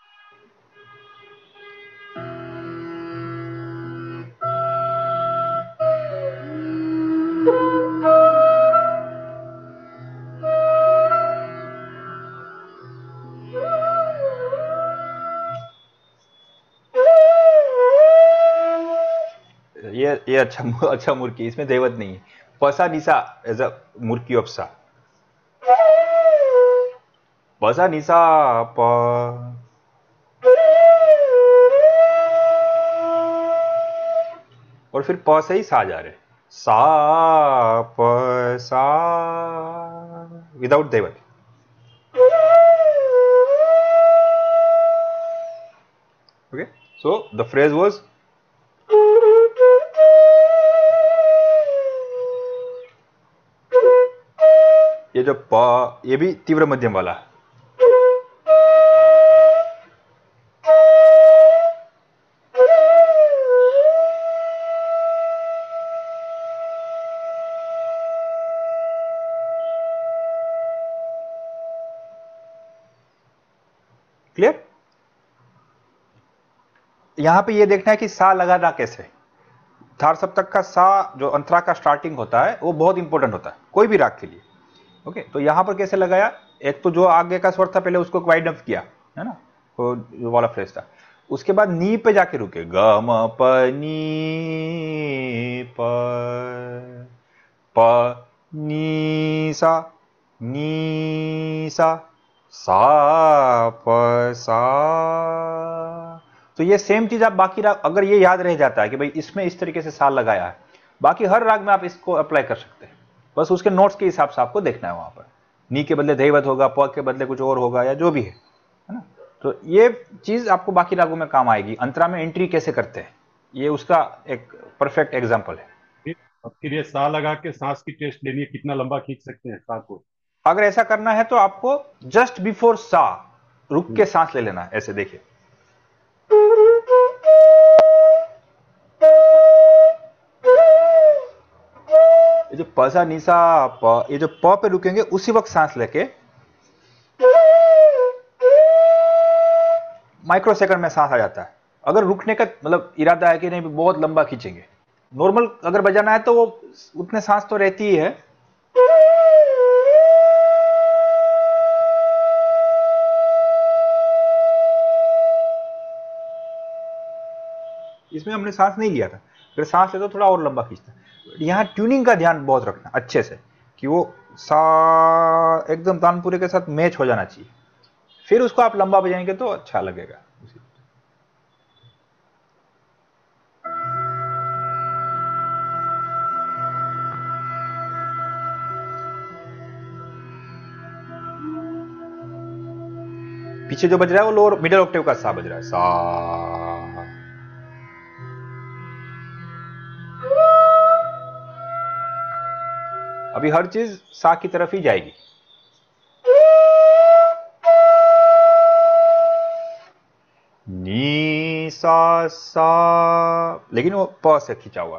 Speaker 1: ये ये अच्छा अच्छा मुर्की, इसमें देवत नहीं है। पसा निसा एज अ मुर्की ऑफ सा, पसा निसा प, और फिर प से ही सा जा रहे, सा प सा, विदाउट देवत। Okay, so the phrase was ये जो प, ये भी तीव्र मध्यम वाला है। क्लियर? यहां पे ये देखना है कि सा लगाना कैसे। थार सप्तक का सा जो अंतरा का स्टार्टिंग होता है वो बहुत इंपॉर्टेंट होता है कोई भी राग के लिए। ओके, तो यहां पर कैसे लगाया, एक तो जो आगे का स्वर था पहले उसको वाइड अप किया है ना, वो जो वाला फ्रेज था, उसके बाद नी पे जाके रुके, ग म प नी प, प नी सा, नी सा, सा प सा। तो ये सेम चीज आप बाकी राग, अगर ये याद रह जाता है कि भाई इसमें इस तरीके से सा लगाया है, बाकी हर राग में आप इसको अप्लाई कर सकते हैं, बस उसके नोट्स के हिसाब से आपको देखना है। वहां पर नी के बदले दैवत होगा, प के बदले कुछ और होगा, या जो भी है है ना। तो ये चीज आपको बाकी रागों में काम आएगी। अंतरा में एंट्री कैसे करते हैं, ये उसका एक परफेक्ट एग्जाम्पल है।
Speaker 9: फिर अब फिर ये सा लगा के सांस की टेस्ट लेनी है, कितना लंबा खींच सकते हैं सा को।
Speaker 1: अगर ऐसा करना है तो आपको जस्ट बिफोर सा रुक के सांस ले लेना है, ऐसे देखिए। ये जो पसा निसा प, ये जो प पे रुकेंगे उसी वक्त सांस लेके माइक्रो सेकंड में सांस आ जाता है। अगर रुकने का मतलब इरादा है कि नहीं बहुत लंबा खींचेंगे, नॉर्मल अगर बजाना है तो वो उतने सांस तो रहती ही है। इसमें हमने सांस नहीं लिया था, अगर सांस ले तो थोड़ा और लंबा खींचता। यहां ट्यूनिंग का ध्यान बहुत रखना अच्छे से कि वो सा एकदम तानपुरे के साथ मैच हो जाना चाहिए, फिर उसको आप लंबा बजाएंगे तो अच्छा लगेगा। पीछे जो बज रहा है वो लोअर मिडिल ऑक्टेव का सा बज रहा है, सा। अभी हर चीज सा की तरफ ही जाएगी। नी सा सा, लेकिन वो प से खींचा हुआ।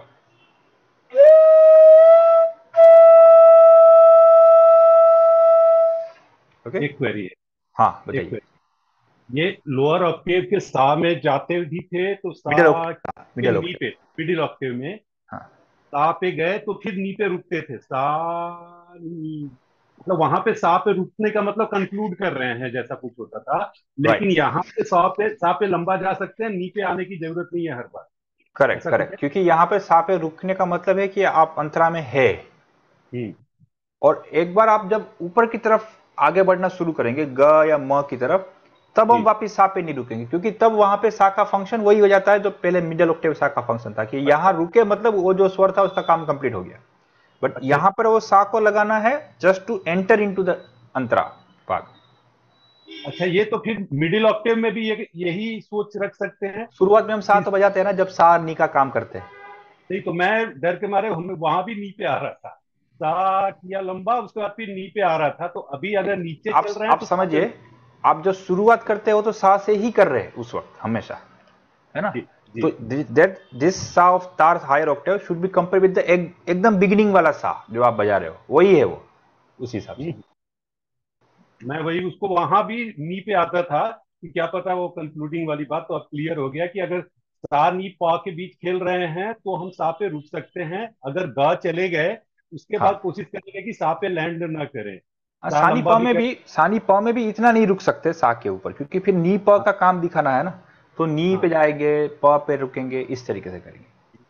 Speaker 1: ओके,
Speaker 9: एक क्वेरी है।
Speaker 1: हाँ
Speaker 9: एक
Speaker 1: बताइए।
Speaker 9: क्वेरी, ये लोअर ऑक्टेव के सा में जाते भी थे तो सा
Speaker 1: मिडिल ऑक्टेव,
Speaker 9: के
Speaker 1: मिडिल
Speaker 9: नी
Speaker 1: ऑक्टेव,
Speaker 9: पे, मिडिल ऑक्टेव में
Speaker 1: हाँ
Speaker 9: सा पे गए तो फिर नी पे रुकते थे, सा नी, मतलब वहां पे सा पे रुकने का मतलब कंक्लूड कर रहे हैं जैसा कुछ होता था, लेकिन
Speaker 1: राइट,
Speaker 9: यहाँ पे सा पे सा पे लंबा जा सकते हैं, नी पे आने की जरूरत नहीं है हर बार,
Speaker 1: करेक्ट
Speaker 9: ऐसा कुछ
Speaker 1: करेक्ट,
Speaker 9: है।
Speaker 1: क्योंकि यहाँ पे सा पे रुकने का मतलब है कि आप अंतरा में है,
Speaker 9: हम्म,
Speaker 1: और एक बार आप जब ऊपर की तरफ आगे बढ़ना शुरू करेंगे ग या म की तरफ, तब हम
Speaker 9: जी
Speaker 1: वापिस सा पे नहीं रुकेंगे, क्योंकि तब वहां पे सा का फंक्शन वही हो जाता है जो पहले मिडिल ऑक्टेव सा का फंक्शन था, कि यहाँ रुके मतलब वो जो स्वर था उसका काम कंप्लीट हो गया। बट
Speaker 9: अच्छा
Speaker 1: यहाँ पर वो सा को लगाना है just to enter into the antara भाग।
Speaker 9: अच्छा, ये तो फिर मिडिल ऑक्टेव में भी ये, यही सोच रख सकते हैं
Speaker 1: शुरुआत में हम सा
Speaker 9: कि
Speaker 1: तो बजाते हैं ना जब सा नी का काम करते हैं।
Speaker 9: नहीं, तो मैं डर के मारे हमें वहां भी नी पे आ रहा था, सा किया लंबा, उसके बाद फिर नी पे आ रहा था, तो अभी अगर नीचे
Speaker 1: आप
Speaker 9: चल रहे हैं
Speaker 1: आप
Speaker 9: तो सा पे
Speaker 1: समझिए, आप जो शुरुआत करते हो तो सा से ही कर रहे हैं उस वक्त हमेशा, है ना।
Speaker 9: जी
Speaker 1: तो
Speaker 9: जी
Speaker 1: दैट दिस सा of taar higher octave should be compare with the एकदम बिगिनिंग वाला सा जो आप बजा रहे हो, वही है वो, उस हिसाब से।
Speaker 9: हम्म, मैं वही उसको वहां भी नी पे आता था कि क्या पता वो कंक्लूडिंग वाली बात, तो अब क्लियर हो गया कि अगर सा नी पा के बीच खेल रहे हैं तो हम सा पे रुक सकते हैं, अगर गा चले गए उसके बाद
Speaker 1: हाँ,
Speaker 9: कोशिश करेंगे कि सा पे लैंड ना करें,
Speaker 1: हाँ,
Speaker 9: सा
Speaker 1: सानी
Speaker 9: लंबा
Speaker 1: प
Speaker 9: भी
Speaker 1: में
Speaker 9: कर।
Speaker 1: भी सानी प में भी इतना नहीं रुक सकते सा के ऊपर, क्योंकि फिर नी प
Speaker 9: हाँ
Speaker 1: का काम दिखाना है ना, तो नी पे
Speaker 9: हाँ
Speaker 1: जाएंगे, प पे रुकेंगे, इस तरीके से करेंगे।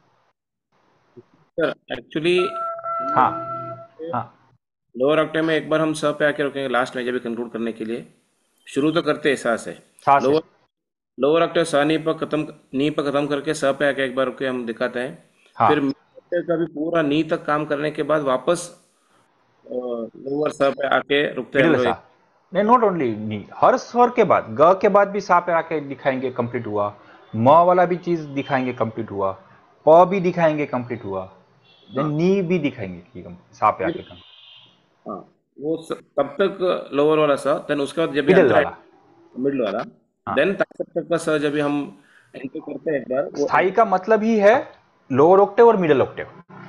Speaker 3: सर एक्चुअली
Speaker 1: हाँ हाँ
Speaker 3: लोअर ऑक्टेव में एक बार हम स पे आके रुकेंगे लास्ट में जब कंक्लूड करने के लिए। शुरू तो करते हैं सा से।
Speaker 1: सा से
Speaker 3: लोअर लोअर ऑक्टेव सा नी पर खत्म नी पर खत्म करके स पे आके एक बार रुके हम दिखाते हैं। फिर
Speaker 1: हाँ
Speaker 3: मिड ऑक्टेव का भी पूरा नी तक काम करने के बाद वापस लोअर स पे आके रुकते हैं हम
Speaker 1: मिडिल
Speaker 3: लोग
Speaker 1: सा,
Speaker 3: एक।
Speaker 1: नहीं नॉट ओनली नी, हर स्वर के बाद ग के बाद भी सा पे आके दिखाएंगे कंप्लीट हुआ, म वाला भी चीज दिखाएंगे कंप्लीट हुआ, प भी दिखाएंगे कंप्लीट हुआ, देन
Speaker 3: हाँ
Speaker 1: नी भी दिखाएंगे कि complete- सा पे आके
Speaker 3: फिर-
Speaker 1: कंप्लीट।
Speaker 3: हाँ वो स, तब तक लोअर वाला सा, देन उसके बाद जब भी
Speaker 1: मिडिल
Speaker 3: अंतरा
Speaker 1: वाला,
Speaker 3: मिडिल वाला,
Speaker 1: हाँ।
Speaker 3: देन तब तक का सा जब भी हम एंटर करते हैं एक बार वो
Speaker 1: स्थाई का मतलब ही है लोअर ऑक्टेव और मिडिल ऑक्टेव,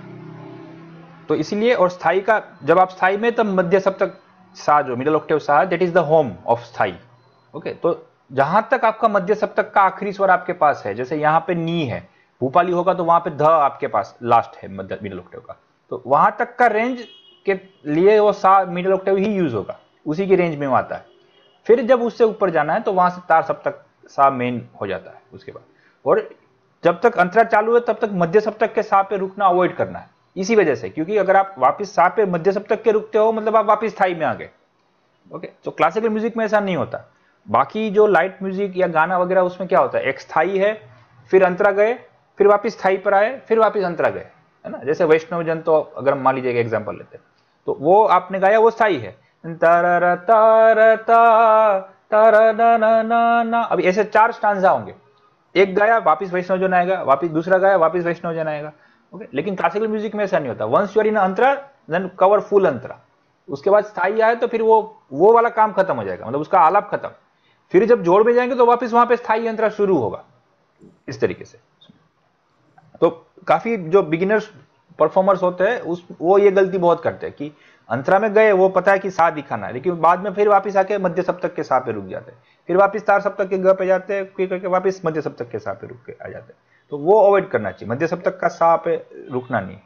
Speaker 1: तो इसीलिए, और स्थाई का जब आप स्थाई में तब मध्य सप्तक सा जो मिडिल ऑक्टेव सा that is the home of sthayi. ओके, तो जहां तक आपका मध्य सप्तक का आखिरी स्वर आपके पास है, जैसे यहां पे नी है, भूपाली होगा तो वहां पे ध आपके पास लास्ट है मध्य मिडिल ऑक्टेव का, तो वहां तक का रेंज के लिए वो सा मिडिल ऑक्टेव ही यूज होगा, उसी की रेंज में वो आता है। फिर जब उससे ऊपर जाना है तो वहां से तार सप्तक सा मेन हो जाता है उसके बाद, और जब तक अंतरा चालू है तब तक मध्य सप्तक के सा पे रुकना अवॉइड करना है, इसी वजह से, क्योंकि अगर आप वापस सा पे मध्य सप्तक के रुकते हो मतलब आप वापस स्थाई में आ गए। ओके, तो क्लासिकल म्यूजिक में ऐसा नहीं होता। बाकी जो लाइट म्यूजिक या गाना वगैरह उसमें क्या होता है, एक स्थाई है, फिर अंतरा गए, फिर वापस स्थाई पर आए, फिर वापस अंतरा गए, है ना। जैसे वैष्णव जन, तो अगर हम मान लीजिए एग्जाम्पल लेते हैं, तो वो आपने गाया वो स्थाई है, तारा तारा ता तारा ना ना ना ना, अभी ऐसे चार स्टांजा होंगे, एक गाया वापस वैष्णव जन आएगा, वापस दूसरा गाया वापस वैष्णव जन आएगा। ओके, लेकिन क्लासिकल म्यूजिक में ऐसा नहीं होता, once you are in antara then cover full antara, उसके बाद स्थाई आए तो फिर वो वो वाला काम खत्म हो जाएगा, मतलब उसका आलाप खत्म, फिर जब जोड़ में जाएंगे तो वापस वहां पे स्थाई अंतरा शुरू होगा, इस तरीके से। तो काफी जो बिगिनर्स परफॉर्मर्स होते हैं उस वो ये गलती बहुत करते हैं कि अंतरा में गए, वो पता है कि सा दिखाना है, लेकिन बाद में फिर वापस आके मध्य सप्तक के सा पे रुक जाते हैं, फिर वापस तार सप्तक के ग पे जाते हैं, फिर करके वापस मध्य सप्तक के सा पे रुक के आ जाते हैं। तो वो अवॉइड करना चाहिए, मध्य सप्तक का सा पे रुकना नहीं।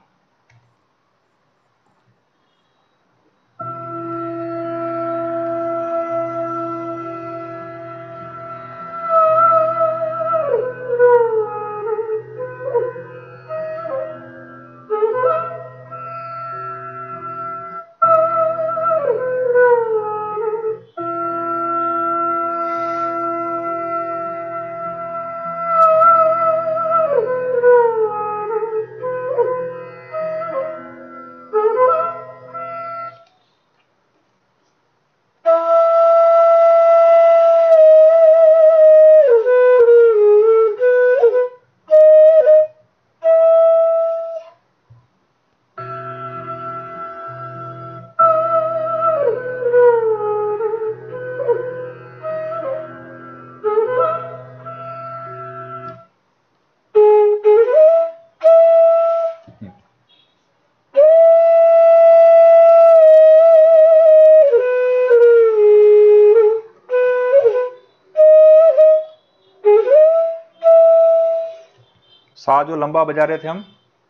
Speaker 1: सा जो लंबा बजा रहे थे हम,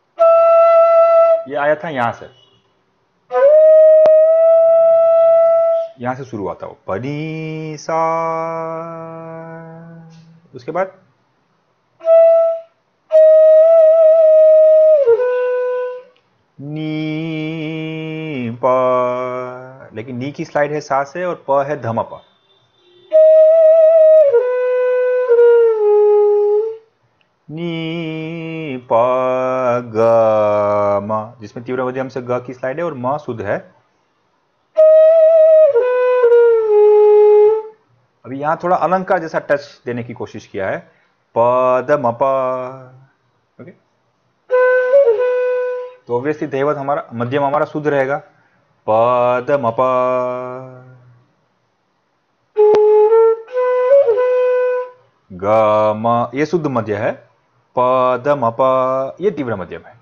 Speaker 1: ये आया था यहां से, यहां से शुरू हुआ था वो पनी सा, उसके बाद नी प, लेकिन नी की स्लाइड है सा से और प है धम प। प ग म, जिसमें तीव्र मध्यम से ग की स्लाइड है और म शुद्ध है। अभी यहां थोड़ा अलंकार जैसा टच देने की कोशिश किया है, प द म प। ओके, तो ऑब्वियसली दैवत हमारा मध्यम हमारा शुद्ध रहेगा, प द म प। ग म ये शुद्ध मध्य है, प द म प ये तीव्र मध्यम है।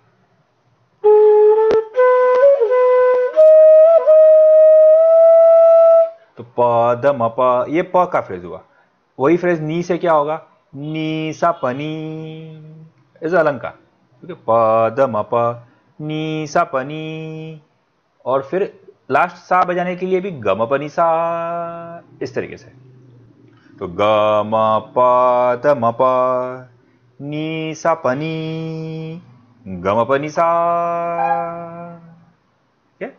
Speaker 1: तो प द म प ये प का फ्रेज हुआ। वही फ्रेज नी से क्या होगा, नी सा पनी, एज अलंकार। ठीक है, प द म प नी सा पनी। और फिर लास्ट सा बजाने के लिए भी ग म प नि सा, इस तरीके से। तो ग म प द म प नी सा प नी, ग म प नि सा। ठीक है?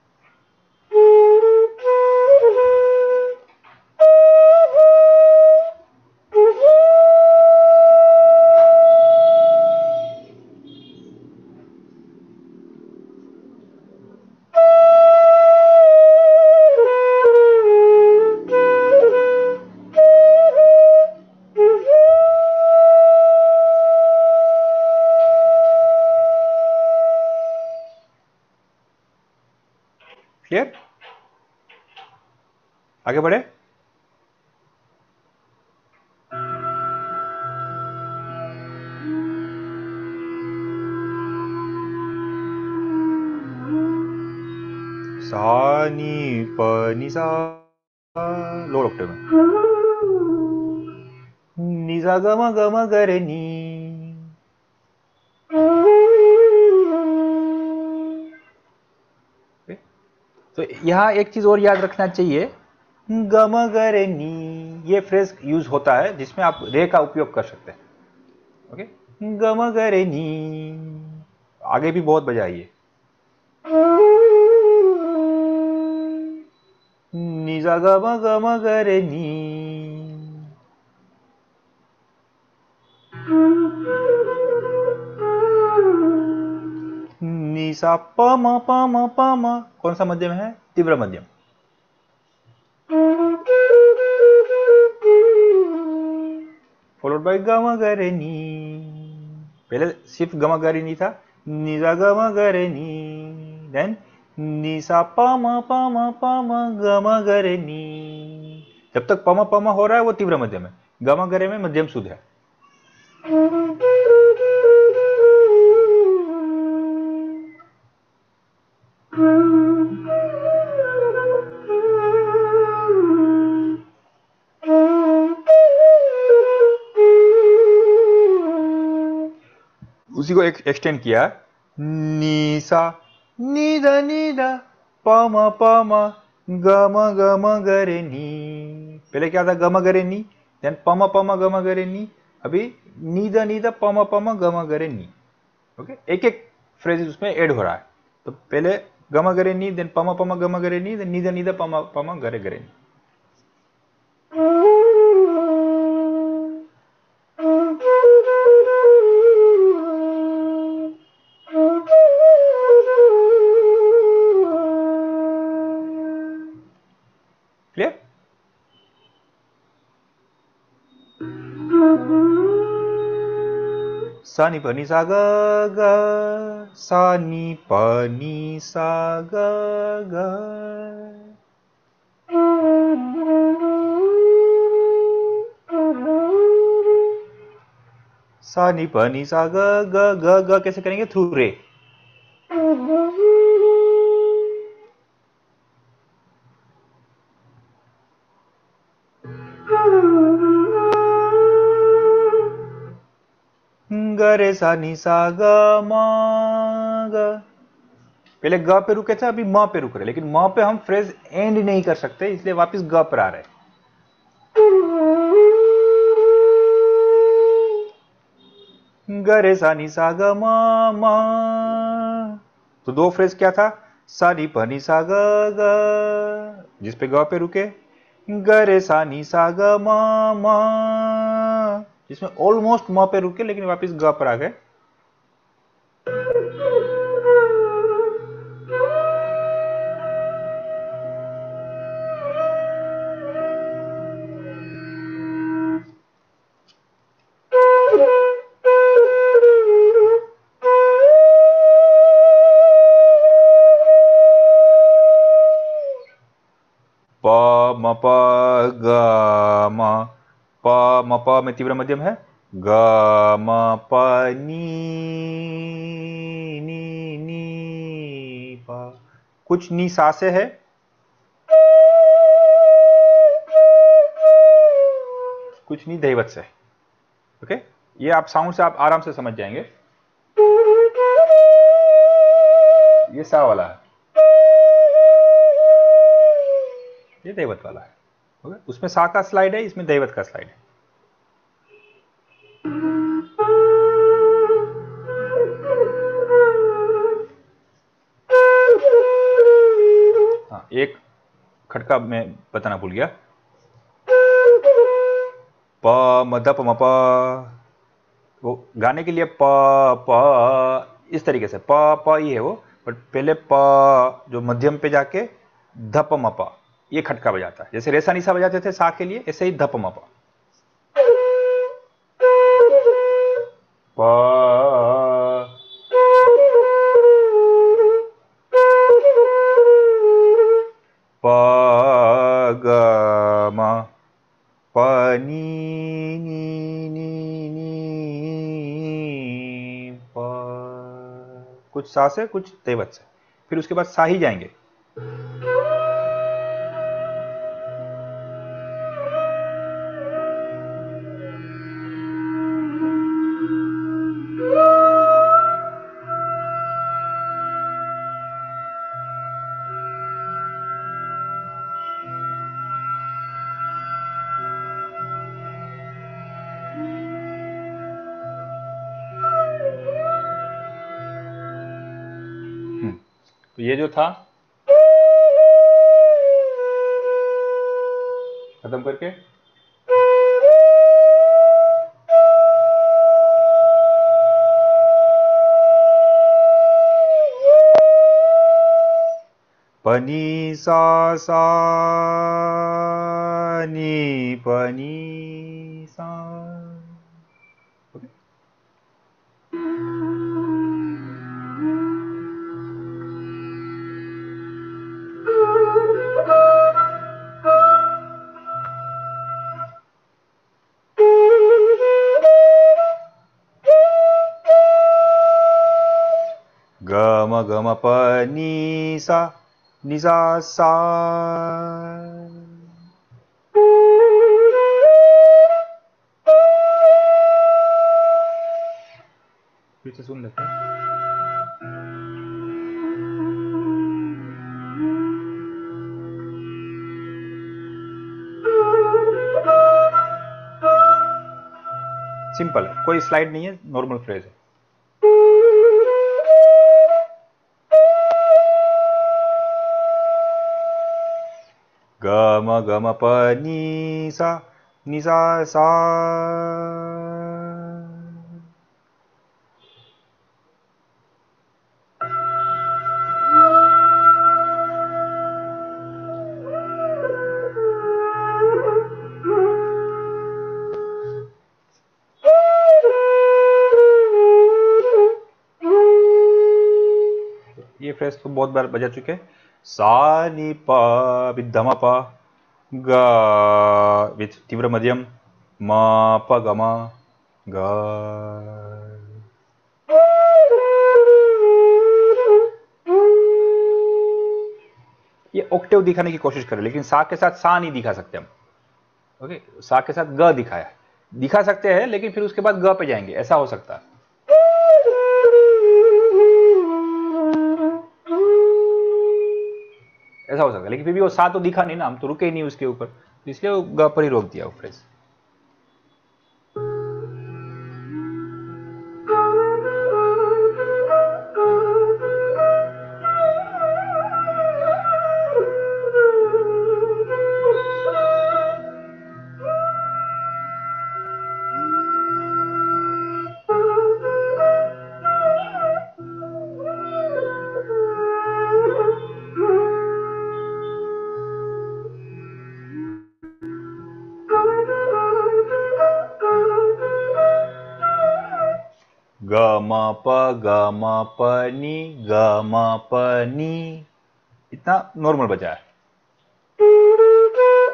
Speaker 1: क्लियर? आगे बढ़े। सा नी प नि सा, लोअर ऑक्टेव में, नि सा ग म ग म ग रे नी। तो यहां एक चीज और याद रखना चाहिए, ग म ग रे नी ये फ्रेज यूज होता है जिसमें आप रे का उपयोग कर सकते हैं। ओके, ग म ग रे नी, आगे भी बहुत बजाइए, नि सा ग म ग म ग रे नी। नि सा प म प म प म, कौन सा मध्यम है, तीव्र मध्यम। फॉलोड बाय ग म ग रे नी, पहले सिर्फ ग म ग रे नी था, नि सा ग म ग रे नी, देन नि सा प म प म प म ग म ग रे नी। जब तक प म प म हो रहा है वो तीव्र मध्यम है, ग म ग रे में मध्यम शुद्ध है। उसी को एक एक्सटेंड किया, नी सा नी द नी द प म प म ग म ग म ग रे नी। पहले क्या था, ग म ग रे नी, देन प म प म ग म ग रे नी, अभी नी द नी द प म प म ग म ग रे नी। ओके, एक एक फ्रेज उसमें ऐड हो रहा है। तो पहले ग म ग रे नी, देन प म प म ग म ग रे नी, देन नी द नी द प म प म ग रे ग रे नी। क्लियर? सा नी प नी सा ग ग, सा नी प नी सा ग ग, सा नी प नी सा ग ग ग ग कैसे करेंगे, थ्रू रे। ग रे सा नी सा ग म ग, पहले ग पे रुके थे, अभी म पे रुक रहे, लेकिन म पे हम फ्रेज एंड नहीं कर सकते, इसलिए वापस ग पर आ रहे। ग रे सा नी सा ग म म, तो दो फ्रेज क्या था, सा नी प नी सा ग ग, जिस पे ग पे रुके, ग रे सा नी सा ग म म, जिसमें ऑलमोस्ट म पे रुके लेकिन वापस ग पर आ गए। म प ग म प म प में तीव्र मध्यम है, ग म प नी नी नी प, कुछ नी सा से है, कुछ नी दैवत से। ओके, ये आप साउंड से आप आराम से समझ जाएंगे। ये सा वाला है, ये दैवत वाला है। ओके, उसमें सा का स्लाइड है, इसमें दैवत का स्लाइड है। हाँ, एक खटका मैं बताना भूल गया, प म ध प म प, वो गाने के लिए प प इस तरीके से प प ही है वो, बट पहले प जो मध्यम पे जाके ध प म प ये खटका बजाता है। जैसे रेसा निशा बजाते थे सा के लिए, ऐसे ही ध प म प। प प ग म प नी नी नी नी प, कुछ सा से कुछ दैवत से, फिर उसके बाद सा ही जाएंगे। तो ये जो था खत्म करके पनी सा सा नी पनी सा। ग म ग म प नी सा नी सा सा, फिर से सुन लेते हैं। सिंपल है, कोई स्लाइड नहीं है, नॉर्मल फ्रेज है। ग म ग म प नी सा नी सा सा, ये फ्रेज तो बहुत बार बजा चुके हैं। सा नी प विद धमा प, ग विथ तीव्र मध्यम, म प ग म ग। ये ऑक्टेव दिखाने की कोशिश करें, लेकिन सा के साथ सा नहीं दिखा सकते हम। ओके, सा के साथ ग दिखाया है, दिखा सकते हैं, लेकिन फिर उसके बाद ग पे जाएंगे, ऐसा हो सकता है। ऐसा हो सकता है, लेकिन फिर भी वो सा तो दिखा नहीं ना, हम तो रुके ही नहीं उसके ऊपर, तो इसलिए वो ग पर ही रोक दिया वो फ्रेज। ग म प ग म प नी ग म प नी, इतना नॉर्मल बजा है।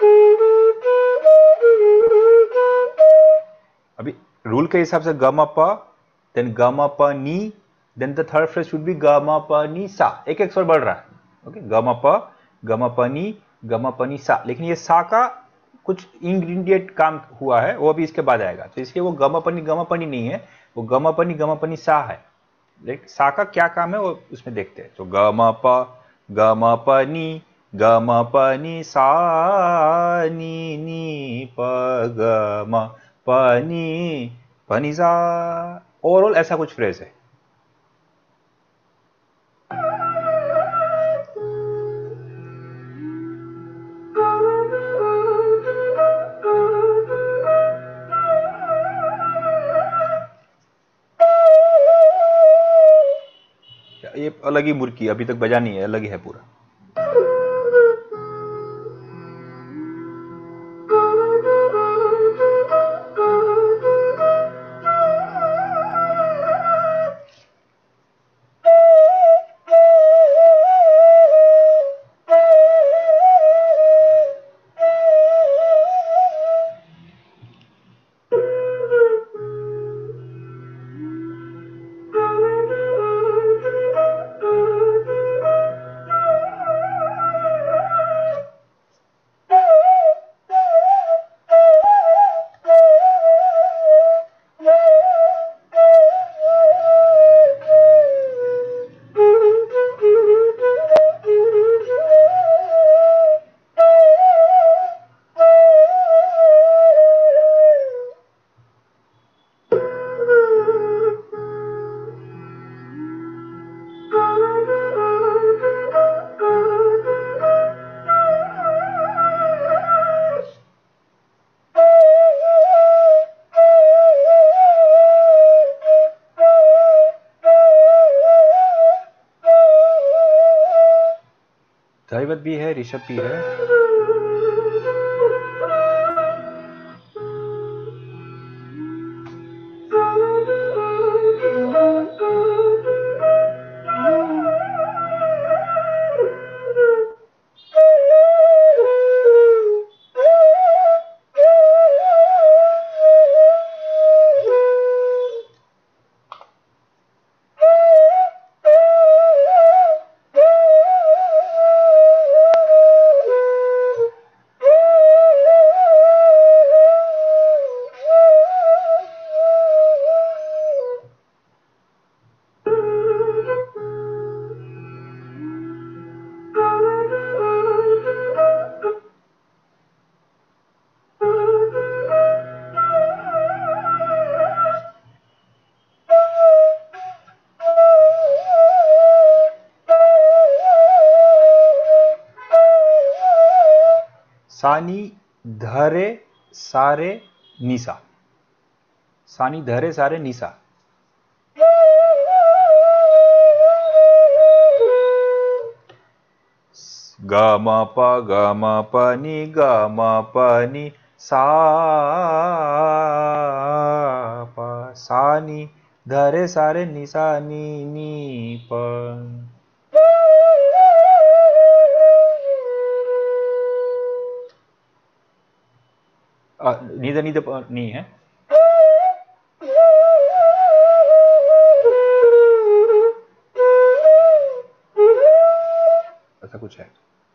Speaker 1: अभी रूल के हिसाब से ग म प, देन ग म प नी, then the third phrase should be ग म प नी सा, एक एक स्वर बढ़ रहा है। ओके, ग म प, ग म प नी, ग म प नी सा, लेकिन ये सा का कुछ इंग्रेडिएंट काम हुआ है, वो अभी इसके बाद आएगा, तो इसलिए वो ग म प नी ग म प नी नहीं है, वो ग म प नी ग म प नी सा है। लेकिन सा का क्या काम है वो उसमें देखते हैं। तो ग म प, ग म प नी, ग म प नी सा नी नी प ग म प नी प नी सा, ओवरऑल ऐसा कुछ फ्रेज है। ये अलग ही मुर्की, अभी तक बजा नहीं है, अलग ही है पूरा। दैवत भी है, ऋषभ भी है। सानी धरे सारे निसा, सानी धरे सारे निसा। ग म प ग म प नी ग म प नी सा प, सा नी धरे सारे निसा नी नी प। नीद नीद नहीं है, ऐसा कुछ है।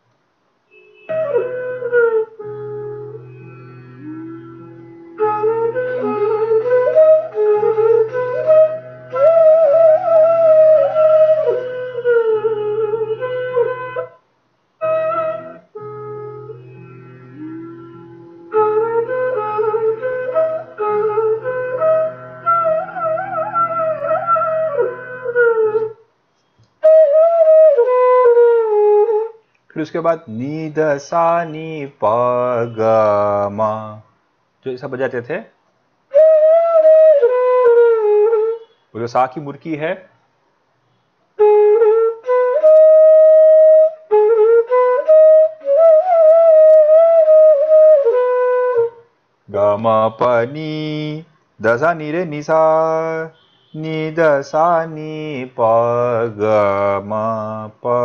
Speaker 1: फिर उसके बाद नी द सा नी प ग म, जो ऐसा बजाते थे, वो जो सा की मुर्की है, ग म प नी द सा नी रे नि सा, नी द सा नी प ग म प।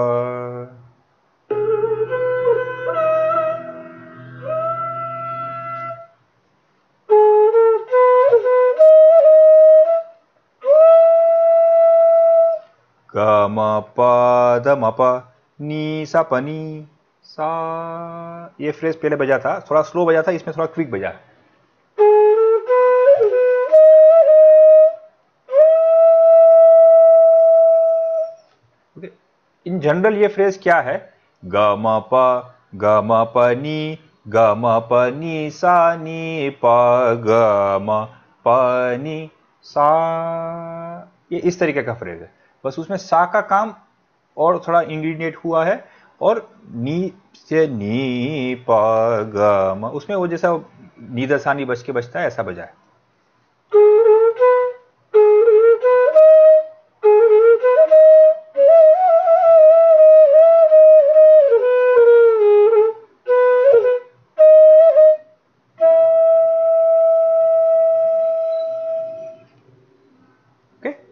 Speaker 1: ग म प ध म प नी सा प नी सा। ये फ्रेज पहले बजा था, थोड़ा स्लो बजा था, इसमें थोड़ा क्विक बजा। इन जनरल ये फ्रेज क्या है, ग म प ग म प नी ग म प नी सा नी प ग म प नी सा, ये इस तरीके का फ्रेज है। बस उसमें सा का काम और थोड़ा इंग्रीडिएंट हुआ है, और नी से नी प ग म, उसमें वो जैसा नी दसानी बज के बजता है ऐसा बजा है। ओके,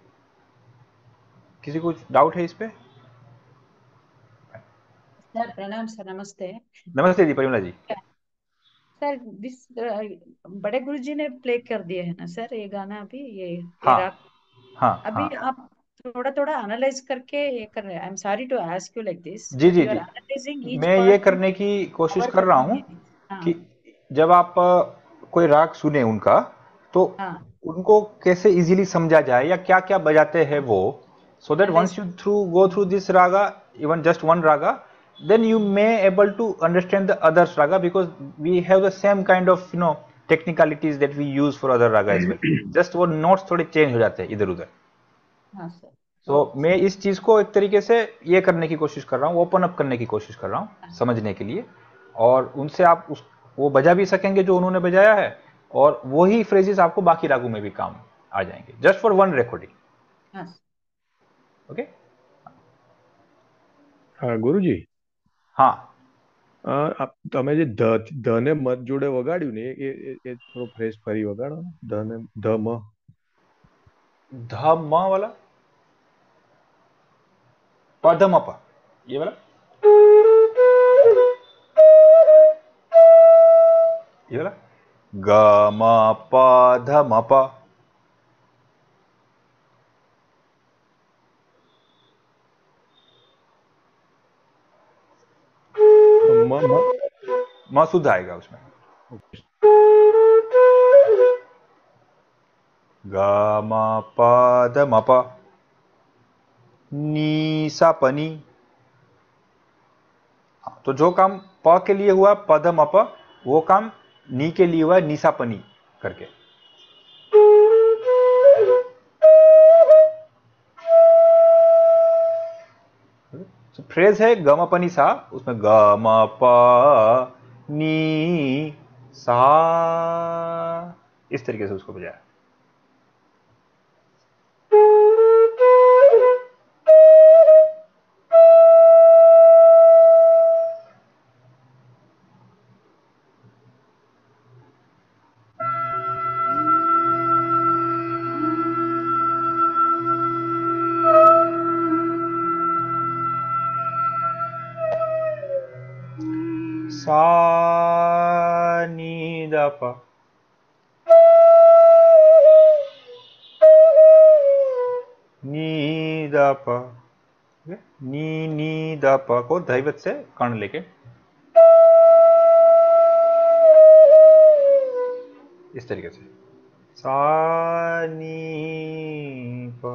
Speaker 1: किसी को डाउट है इस पे?
Speaker 11: सर प्रणाम सर, नमस्ते।
Speaker 1: नमस्ते जी, परिमला जी।
Speaker 11: सर दिस बड़े गुरु जी ने प्ले कर दिए है ना सर ये गाना अभी, ये ये
Speaker 1: हाँ
Speaker 11: राग
Speaker 1: हाँ
Speaker 11: अभी
Speaker 1: हाँ,
Speaker 11: आप थोड़ा थोड़ा एनालाइज करके ये कर रहे हैं। I am sorry to ask you like this,
Speaker 1: जी
Speaker 11: बट
Speaker 1: जी
Speaker 11: यू आर
Speaker 1: जी,
Speaker 11: एनालाइजिंग ईच
Speaker 1: मैं ये
Speaker 11: पार्ट एंड
Speaker 1: करने की कोशिश
Speaker 11: कवर
Speaker 1: कर रहा
Speaker 11: करने
Speaker 1: हूँ
Speaker 11: में। हाँ
Speaker 1: कि जब आप अ, कोई राग सुने उनका, तो
Speaker 11: हाँ
Speaker 1: उनको कैसे इजीली समझा जाए या क्या क्या बजाते हैं वो, so that
Speaker 11: analyse
Speaker 1: once you through go through this raga, even just one raga, then you may able to understand the others raga, because we have the same kind of you know technicalities that we use for other raga as well, just वो notes थोड़े change हो जाते हैं इधर उधर।
Speaker 11: हाँ sir,
Speaker 1: तो
Speaker 11: okay
Speaker 1: मैं
Speaker 11: सर।
Speaker 1: इस चीज को एक तरीके से ये करने की कोशिश कर रहा हूँ, ओपन अप करने की कोशिश कर रहा हूँ समझने के लिए, और उनसे आप उस वो बजा भी सकेंगे जो उन्होंने बजाया है, और वही फ्रेजेस आपको बाकी रागों में भी काम आ जाएंगे, जस्ट फॉर वन रिकॉर्डिंग।
Speaker 11: हाँ
Speaker 1: ओके,
Speaker 12: હા ગુરુજી,
Speaker 1: हाँ
Speaker 12: અ, આપ- તમે જે ધ ધ ને મત જોડે વગાડ્યું ને એ એ એ થોડો ફ્રેશ ફરી વગાડો ને. ધ ને ધ મ.
Speaker 1: ध म वाला, प ध म प, ये वाला, ये वाला, ग म प ध म प,
Speaker 12: મ મ.
Speaker 1: म शुद्ध आएगा उसमें,
Speaker 12: ઓકે.
Speaker 1: ग म प ध म प नी सा प नी। तो जो काम प के लिए हुआ प ध म प, वो काम नी के लिए हुआ है निसा पनी करके। तो फ्रेज है ग म प नी सा, उसमें ग म प नी सा, इस तरीके से उसको बजाया। सा नी द प, नी द प, नी नी द प को दैवत से कर्ण लेके इस तरीके से, सा नी प,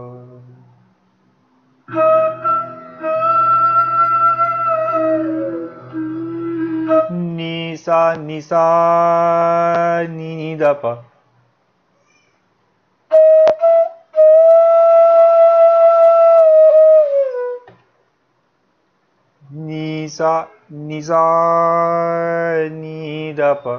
Speaker 1: नी सा नी सा नी नी द प, नी सा नी सा नी द प,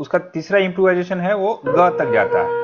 Speaker 1: उसका तीसरा इंप्रूवाइजेशन है वो ग तक जाता है।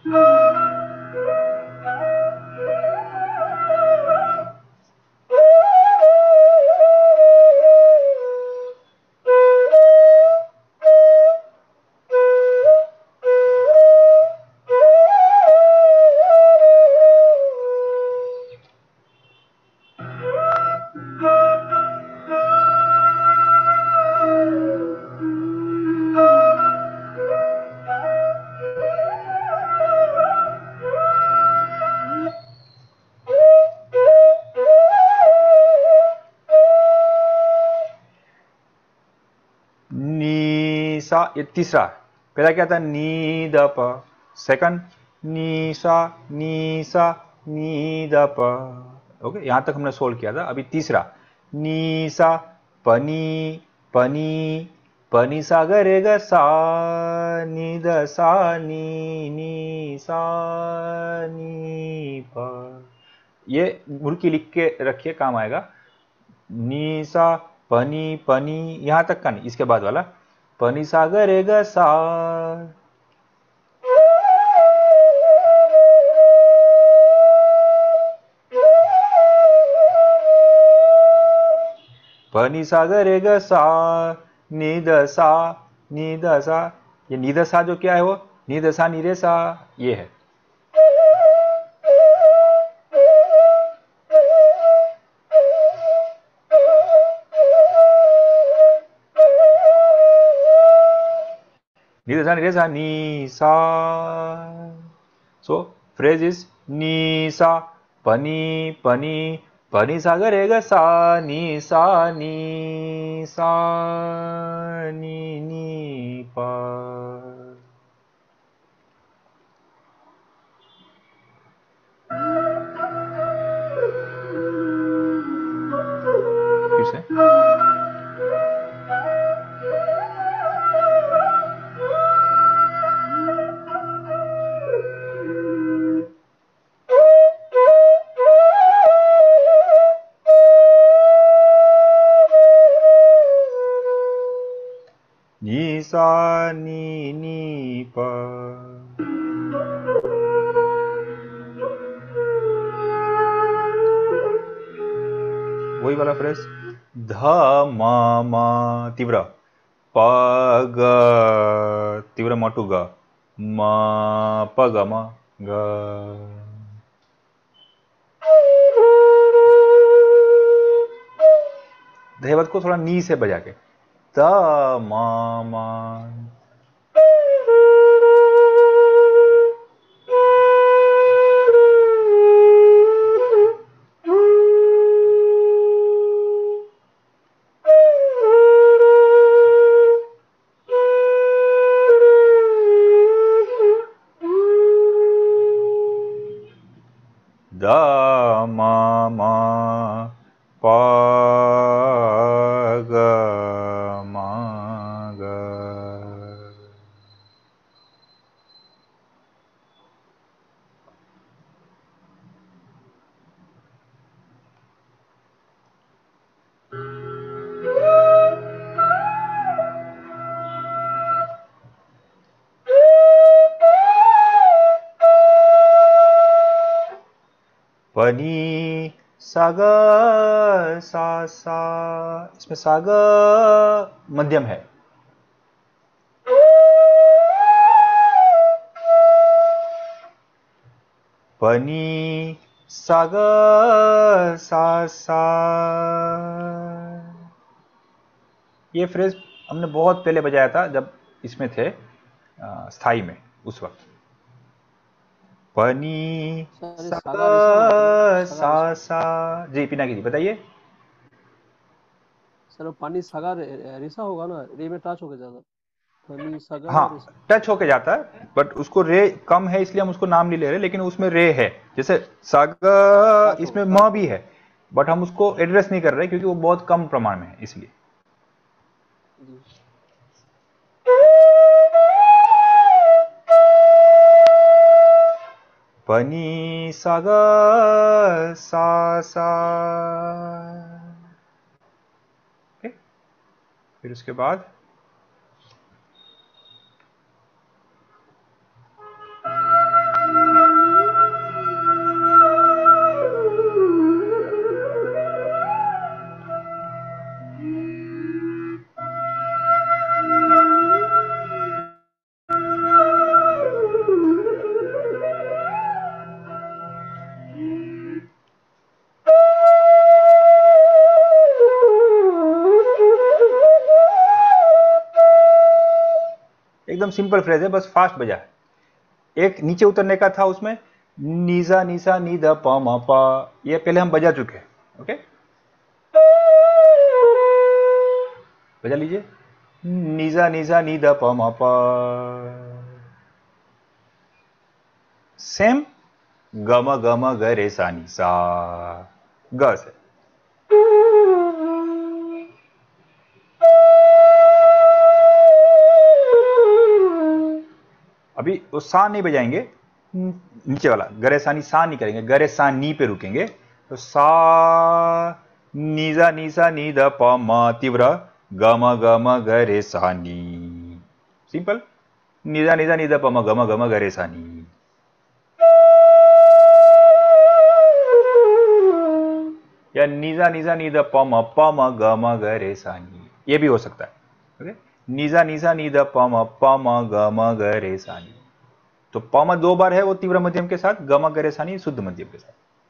Speaker 1: नी सा, ये तीसरा। पहला क्या था? नी द प। सेकंड नी सा नी सा नी द प। ओके, यहां तक हमने सोल्व किया था। अभी तीसरा नी सा पनी पनी पनी सा ग रे ग सा नी द सा नी नी सा नी प। ये मुर्की लिख के रखिए, काम आएगा। नी सा पनी पनी, यहां तक का नहीं, इसके बाद वाला पनी सा ग रे ग सा। पनी सा ग रे ग सा नी द सा नी द सा। ये नी द सा जो क्या है वो नी द सा नी रे सा, ये है। नी द सा नी रे सा नी सा। सो फ्रेज इज नी सा पनी पनी पनी सा ग रे ग सा नी सा नी सा नी नी पा। फिर से नी सा नी नी पा। वही वाला फ्रेज ध म म तीव्र प ग तीव्र मोटू ग म प ग म ग। धैवत को थोड़ा नी से बजा के त म म। द म म प ग म ग। पनी सा ग सा सा, इसमें सा ग मध्यम है। पनी सा ग सा सा। ये फ्रेज हमने बहुत पहले बजाया था जब इसमें थे अ, स्थाई में, उस वक्त। पनी
Speaker 5: सर ये
Speaker 1: सा
Speaker 5: सागा रिसा होगा ना,
Speaker 1: ग
Speaker 5: सागा
Speaker 1: सा
Speaker 5: रिसा।
Speaker 1: सा। जी पिनाकी जी बताइए।
Speaker 5: सर वो पानी सागा रे- रिसा होगा ना, रे में टच हो गया ज्यादा। पानी सागा
Speaker 1: हाँ,
Speaker 5: रिसा।
Speaker 1: टच होके जाता है, बट उसको रे कम है इसलिए हम उसको नाम नहीं ले रहे, लेकिन उसमें रे है। जैसे सागा,
Speaker 5: टच
Speaker 1: इसमें
Speaker 5: होगा,
Speaker 1: म
Speaker 5: टच
Speaker 1: भी
Speaker 5: होगा।
Speaker 1: है, बट हम उसको एड्रेस नहीं कर रहे क्योंकि वो बहुत कम प्रमाण में है, इसलिए।
Speaker 5: जी।
Speaker 1: पनी सा ग सा सा। ओके, फिर उसके बाद एकदम सिंपल फ्रेज है, बस फास्ट बजा है। एक नीचे उतरने का था, उसमें नीजा नीसा नी द प म प, ये पहले हम बजा चुके हैं। ओके, बजा लीजिए, नीजा नीजा नी द प म प। सेम गम गम ग रे सा नी सा, ग से। अभी वो सा नहीं बजाएंगे, नीचे वाला गरे सा नी सा नहीं करेंगे, गरे सा नी पे रुकेंगे। तो सा नीजा नीसा नी द प म तीव्र गम गम ग रे सा नी, सिंपल, नीजा नीजा नी द प म गम गम ग रे सा नी। या नीजा नीजा नी द प म प म ग म ग रे सा नी, ये भी हो सकता है। ओके, नीजा नीजा नी द प म प म ग म ग रे सा नी। तो प म दो बार है वो तीव्र मध्यम के साथ, ग म ग रे सा नी शुद्ध मध्यम के साथ।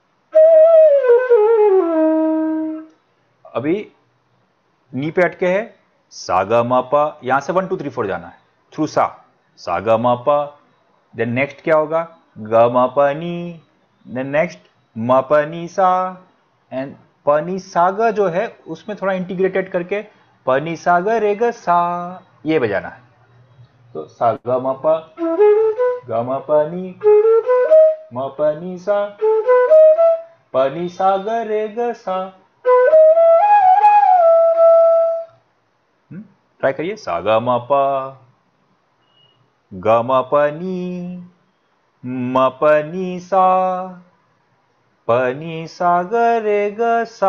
Speaker 1: अभी नी पे अटके है, सा ग म प, यहां से वन टू थ्री फोर जाना है थ्रू सा, सा ग म प। देन नेक्स्ट क्या होगा, ग म प नी, देन नेक्स्ट म प नी सा, एंड प नी सा ग जो है उसमें थोड़ा इंटीग्रेटेड करके प नी सा ग रे ग सा, ये बजाना है। तो सा ग म प, ग म प नी, म प नी सा, प नी सा ग रे ग सा। ट्राई करिए, सा ग म प, ग म प नी, म प नी सा, प नी सा ग रे ग सा।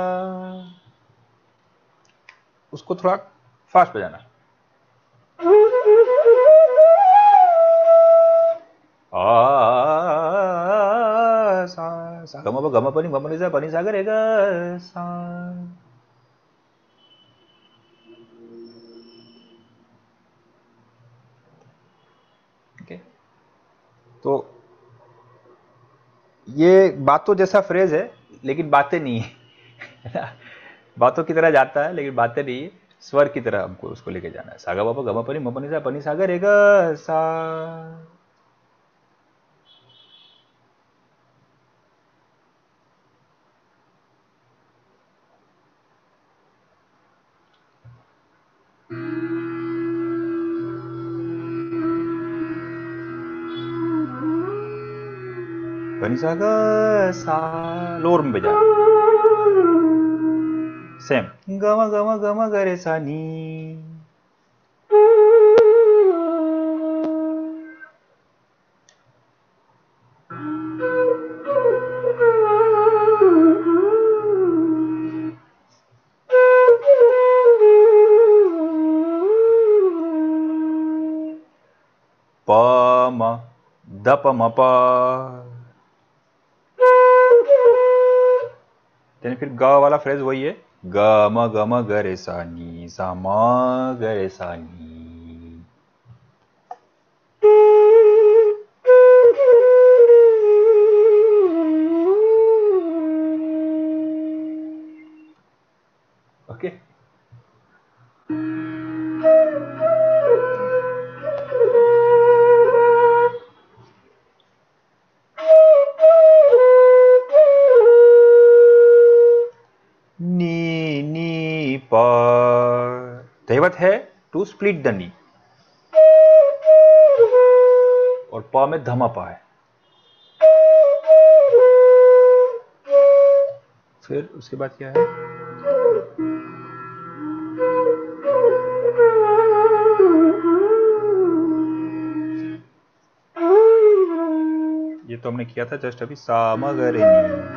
Speaker 1: उसको थोड़ा फास्ट बजाना। आ सा सा ग म प ग म प नी, म प नी सा, प नी सा ग रे ग सा। ओके, तो ये बातों जैसा फ्रेज है लेकिन बातें नहीं है। बातों की तरह जाता है लेकिन बातें नहीं है, स्वर की तरह हमको उसको लेके जाना है। सागा बापा गमा पनी मपनी सा पनी सागर रे ग सा। पनी सा ग सा, लोर में बजा सेम गमा गमा गमा गरे सा नी। प म द प म प, देन फिर ग वाला फ्रेज वही है, ग म ग म ग रे सा नी सा म ग रे सा नी। ओके, नी नी प, दैवत है टू स्प्लिट द नी, और प में धमा पा है। फिर उसके बाद क्या है, ये तो हमने किया था जस्ट अभी, सा म ग रे नी।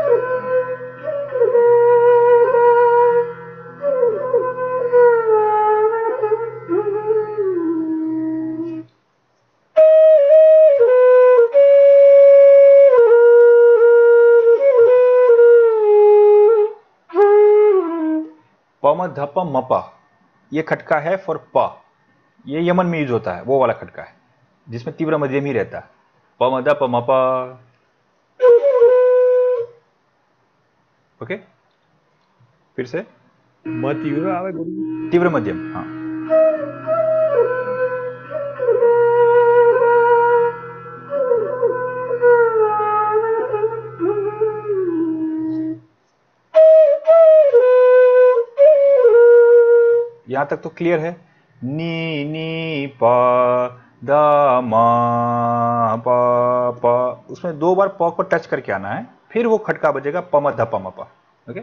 Speaker 1: प म ध प म प, ये खटका है फॉर प, ये यमन में यूज होता है, वो वाला खटका है जिसमें तीव्र मध्यम ही रहता है। प म ध प म प। ओके, फिर से
Speaker 12: म तीव्र आवे गुरु जी?
Speaker 1: तीव्र मध्यम, हाँ। यहां तक तो क्लियर है। नी नी पा दा मा पा पा, उसमें दो बार प को टच करके आना है, फिर वो खटका बजेगा प म ध प म पा। Okay,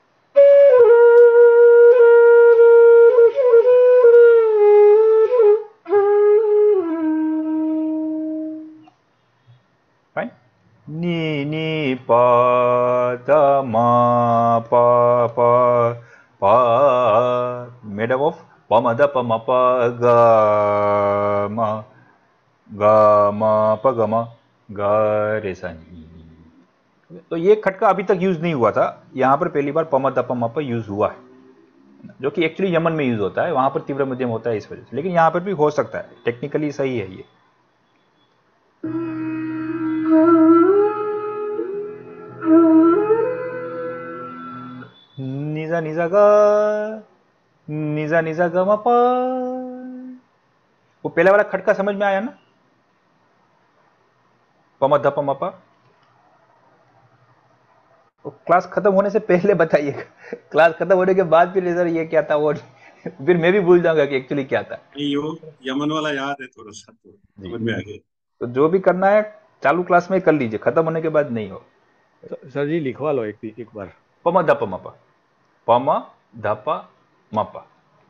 Speaker 1: fine. नी नी पा दा मा पा पा पा, मेड अप ऑफ प म ध प म प ग म ग म प ग म ग रे सा नी। तो ये खटका अभी तक यूज नहीं हुआ था, यहां पर पहली बार प म ध प म प यूज हुआ है, जो कि एक्चुअली यमन में यूज होता है, वहां पर तीव्र मध्यम होता है इस वजह से, लेकिन यहां पर भी हो सकता है, टेक्निकली सही है ये। निजा निजा ग निजा निजा ग म प, वो पहले वाला खटका समझ में आया ना, प म ध प म प। तो क्लास खत्म होने से पहले बताइएगा, क्लास खत्म होने के बाद फिर सर ये क्या था वो फिर मैं भी भूल जाऊंगा कि एक्चुअली क्या था।
Speaker 13: नहीं वो यमन वाला याद है थोड़ा सा, तो
Speaker 1: जी,
Speaker 13: समझ में आ गया।
Speaker 1: तो जो भी करना है चालू क्लास में कर लीजिए, खत्म होने के बाद नहीं हो।
Speaker 12: सर जी लिखवा लो एक एक बार।
Speaker 1: प म ध प म प, प म ध प म प,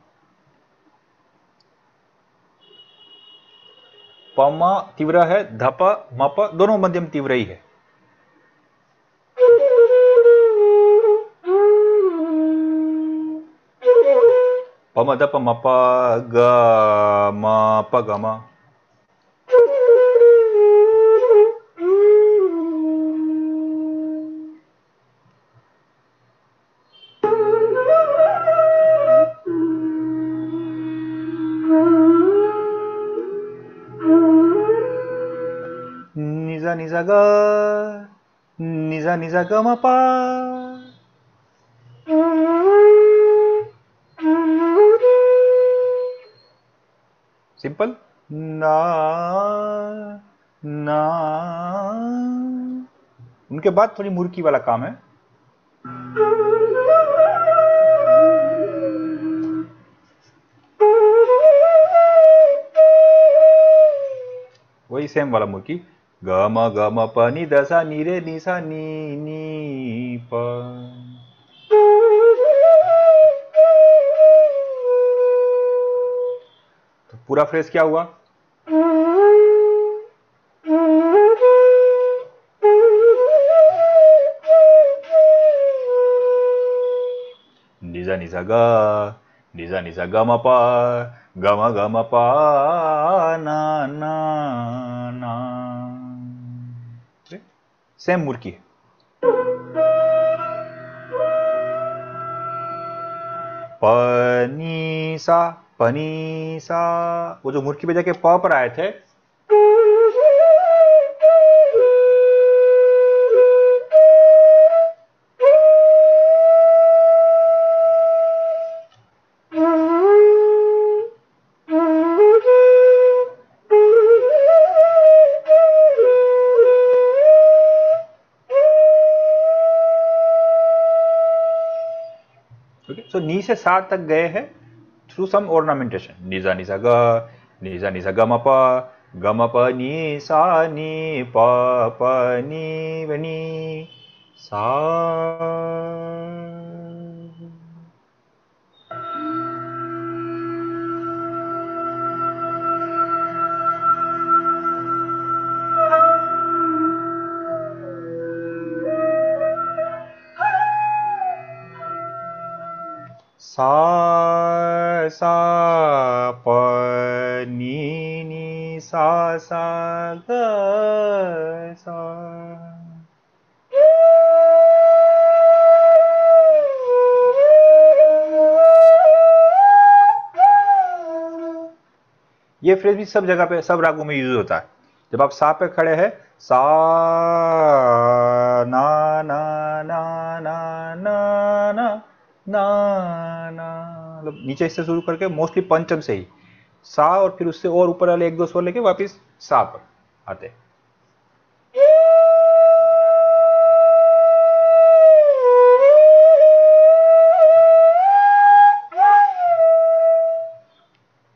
Speaker 1: प म तीव्र है, ध प म प दोनों मध्यम तीव्र ही है। प म ध प म प ग म प ग म। निजा निजा ग निजा निजा ग म प, सिंपल। ना ना, उनके बाद थोड़ी मुर्की वाला काम है। वही सेम वाला मुर्की, ग म ग म प नि द सा नि रे नि सा नि नि प। तो पूरा फ्रेज क्या हुआ, निजा निजा ग निजा निजा ग म प ग म ग म प ना ना ना, सेम मुर्की है। पनी सा पनी सा, वो जो मुर्की बजा के प पर आए थे, सो नी से सा तक गए हैं थ्रू सम ऑर्नामेंटेशन, निजा निजा ग निजा निजा ग म प ग म प नी सा नी प प नी व नी सा। सा सा प नी नी सा सा ग सा। ये फ्रेज भी सब जगह पे सब रागों में यूज होता है। जब आप सा पे खड़े हैं, सा ना ना ना ना ना ना ना ना, मतलब नीचे से शुरू करके मोस्टली पंचम से ही सा, और फिर उससे और ऊपर वाले एक दो स्वर लेके वापिस सा पर आते हैं।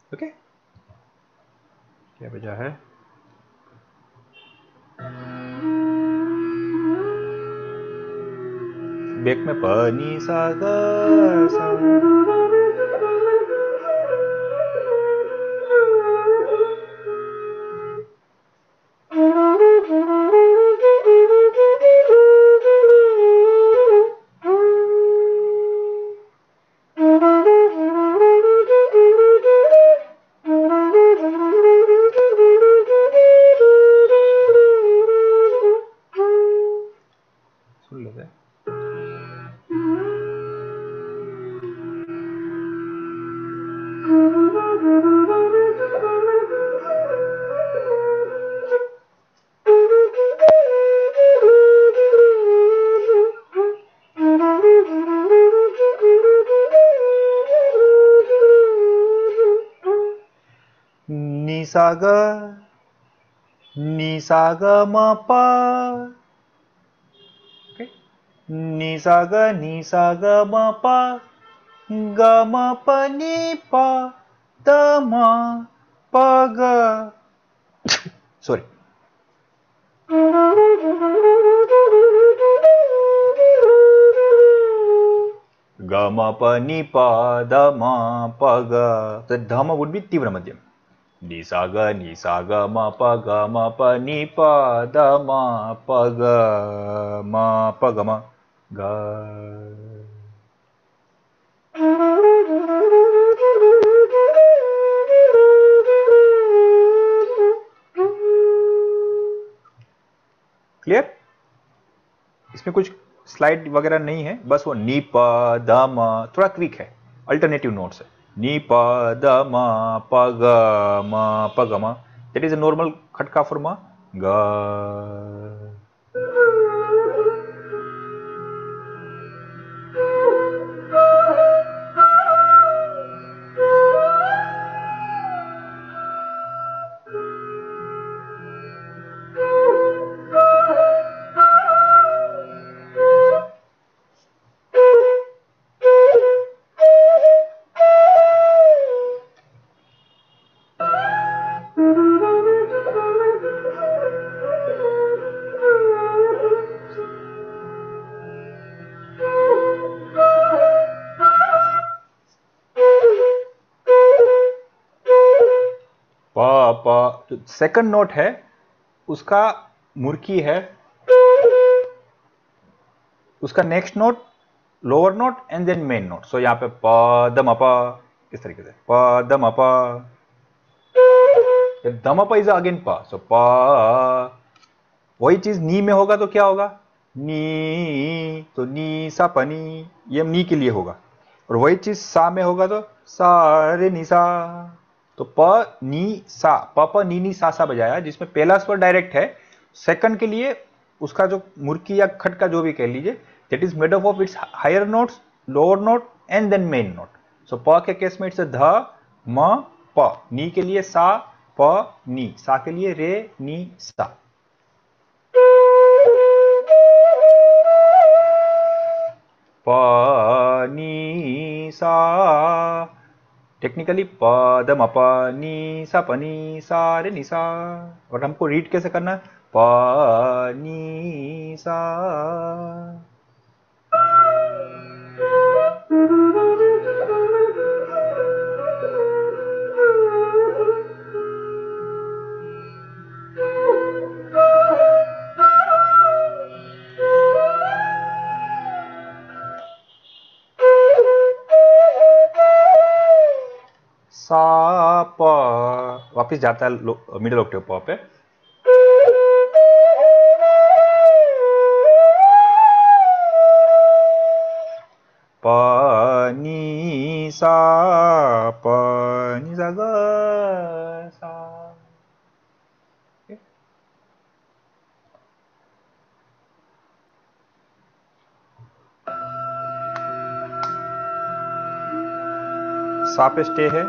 Speaker 1: ओके, क्या बजा है? बेक में प नी सा ग सा। सुन लेते हैं। नी सा ग नी सा ग म प, नी सा ग नी सा ग म प, ग म प नी प द म प ग। सॉरी, ग म प नी प द म प ग। तो ध म वुड बी तीव्र मध्यम। नी सा ग नी सा ग म प ग म प नी प द म प ग म प ग म ग। क्लियर? इसमें कुछ स्लाइड वगैरह नहीं है, बस वो नी प द म थोड़ा क्विक है, अल्टरनेटिव नोट्स है। नी प द म प ग म प ग म, दैट इज अ नॉर्मल खटका फॉर म ग। प प सेकंड नोट है उसका मुर्की है, उसका next note lower note and then main note. So यहां पे प द म प, इस तरीके से प द म प, द म प इज अगेन प। सो प, वही चीज नी में होगा तो क्या होगा? नी, तो नी सा प नी, ये नी के लिए होगा। और वही चीज सा में होगा तो सा रे नी सा। तो प नी सा, प प नी नी सा सा बजाया, जिसमें पहला स्वर डायरेक्ट है। सेकंड के लिए उसका जो मुर्की या खटका जो भी कह लीजिए, that is made up of its higher notes, lower note and then main note. So प के केस में इट्स ध म प, नी के लिए सा प नी, सा के लिए रे नी सा। प नी सा, टेक्निकली प द म प नी सा प नी सा रे नी सा। और हमको रीड कैसे करना है? प नी सा। सा प, वापिस जाता है मिडिल ऑक्टेव प पे। प नी सा प नी सा ग सा। सा पे स्टे है,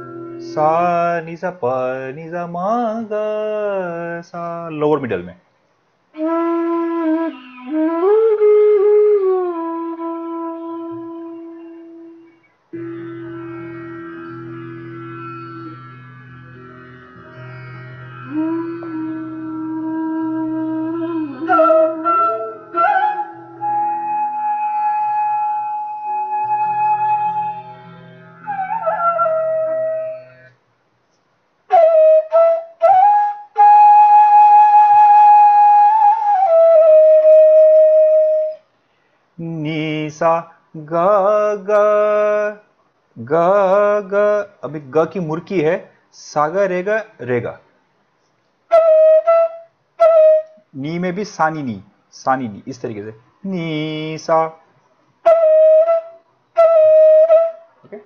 Speaker 1: सा नी सा प नी सा म ग सा, लोअर मिडल में। सा ग ग ग ग, अभी ग की मुर्की है, सागा रेगा रेगा। नी में भी सानी नी, सानी नी, इस तरीके से नी सा। ओके,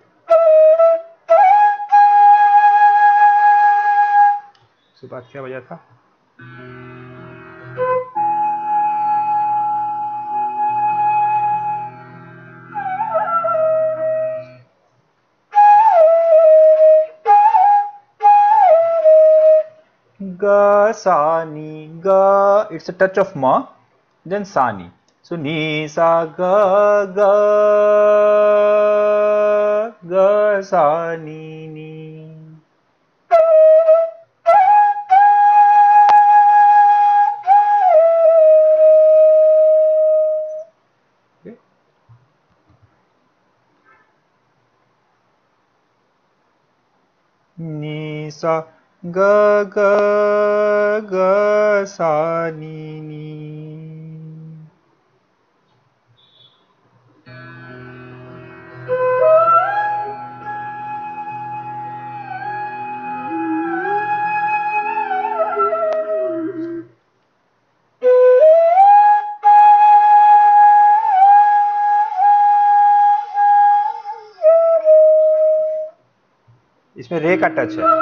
Speaker 1: उसके बाद क्या बजा था? Ga sa ni ga, it's a touch of ma, then sa ni. So ni sa ga ga ga sa ni ni. Okay. Ni sa ga ga ga sa ni ni। इसमें रे का touch है।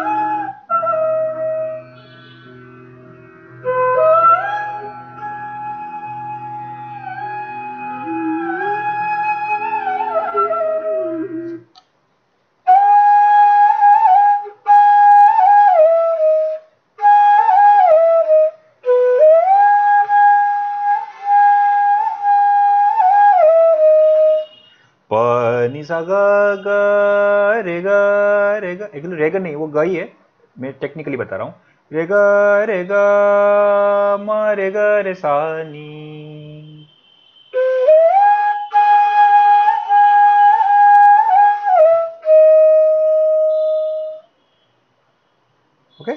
Speaker 1: नी सा ग ग रे ग रे ग, एक्चुअली रे ग नहीं, वो ग ही है, मैं टेक्निकली बता रहा हूँ। रे ग रे ग म रे ग रे सा नी। ओके,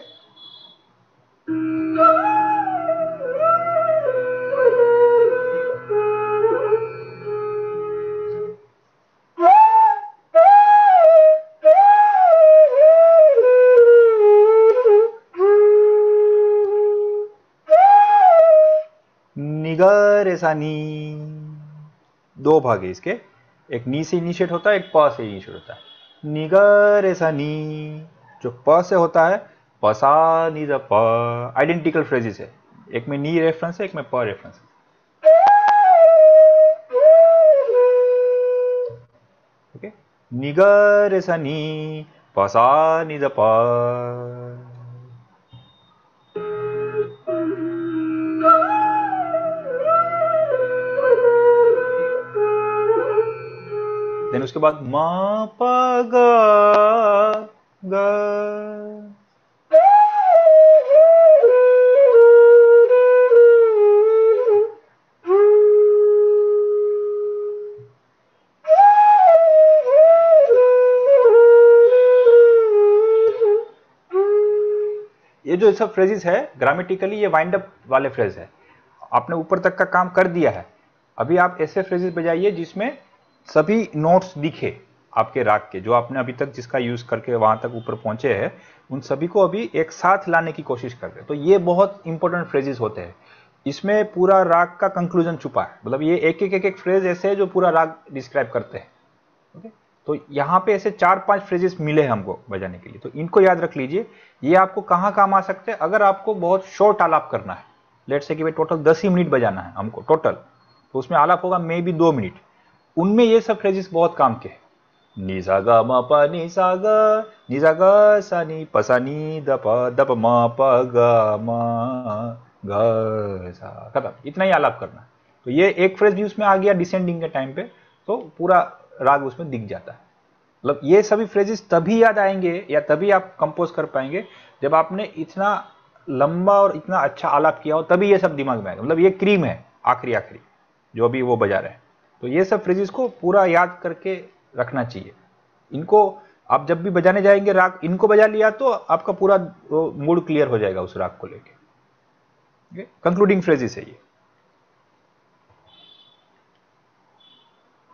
Speaker 1: रे सा नी। दो भाग है इसके, एक नी से इनिशिएट होता है, एक प से इनिशिएट होता है। नि ग रे सा नी, जो प से होता है प सा नी द प, आइडेंटिकल फ्रेजेस है, एक में नी रेफरेंस है, एक में प रेफरेंस है। ओके, नि ग रे सा नी प सा नी द प। देन उसके बाद मा पा गा गा। ये जो सब फ्रेजेस है ग्रामेटिकली ये वाइंड अप वाले फ्रेज है, आपने ऊपर तक का काम कर दिया है। अभी आप ऐसे फ्रेजेस बजाइए जिसमें सभी नोट्स दिखे आपके राग के, जो आपने अभी तक जिसका यूज करके वहां तक ऊपर पहुंचे हैं, उन सभी को अभी एक साथ लाने की कोशिश कर रहे हैं। तो ये बहुत इंपॉर्टेंट फ्रेजेस होते हैं, इसमें पूरा राग का कंक्लूजन छुपा है। मतलब ये एक एक एक एक फ्रेज ऐसे है जो पूरा राग डिस्क्राइब करते हैं। ओके, तो यहाँ पे ऐसे चार पांच फ्रेजेस मिले हैं हमको बजाने के लिए, तो इनको याद रख लीजिए। ये आपको कहाँ काम आ सकते हैं? अगर आपको बहुत शॉर्ट आलाप करना है, लेट से कि भाई टोटल दस ही मिनट बजाना है हमको टोटल, तो उसमें आलाप होगा मे बी दो मिनट, उनमें ये सब फ्रेजेस बहुत काम के। नी सा ग म प नी सा ग, नी सा ग सा नी प सा नी द प द प म प ग म ग सा, खत्म, इतना ही आलाप करना। तो ये एक फ्रेज भी उसमें आ गया डिसेंडिंग के टाइम पे, तो पूरा राग उसमें दिख जाता है। मतलब ये सभी फ्रेजेस तभी याद आएंगे या तभी आप कंपोज कर पाएंगे जब आपने इतना लंबा और इतना अच्छा आलाप किया हो, तभी ये सब दिमाग में आएगा। मतलब ये क्रीम है आखिरी आखिरी जो अभी वो बजा रहे हैं। तो ये सब फ्रेजेस को पूरा याद करके रखना चाहिए। इनको आप जब भी बजाने जाएंगे राग, इनको बजा लिया तो आपका पूरा मूड क्लियर हो जाएगा उस राग को लेके। कंक्लूडिंग फ्रेजेस है ये।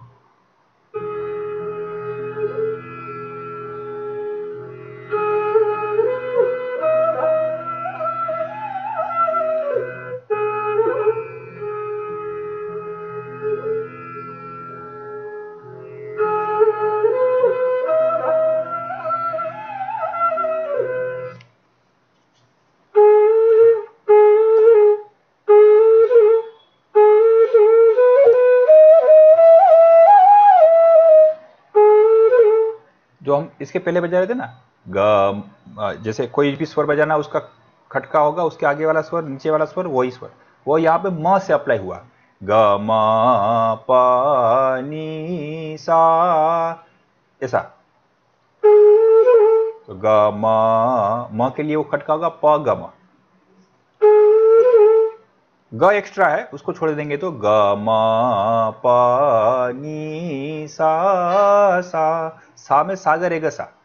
Speaker 1: हम इसके पहले बजा रहे थे ना, ग, जैसे कोई भी स्वर बजाना, उसका खटका होगा, उसके आगे वाला स्वर, नीचे वाला स्वर, वही स्वर, वो यहाँ पे म से अप्लाई हुआ। ग म प नी सा, ऐसा। तो ग म म के लिए वो खटका होगा प ग म। ग एक्स्ट्रा है, उसको छोड़ देंगे तो ग म प नी सा सा। सा में सा ग रे ग सा।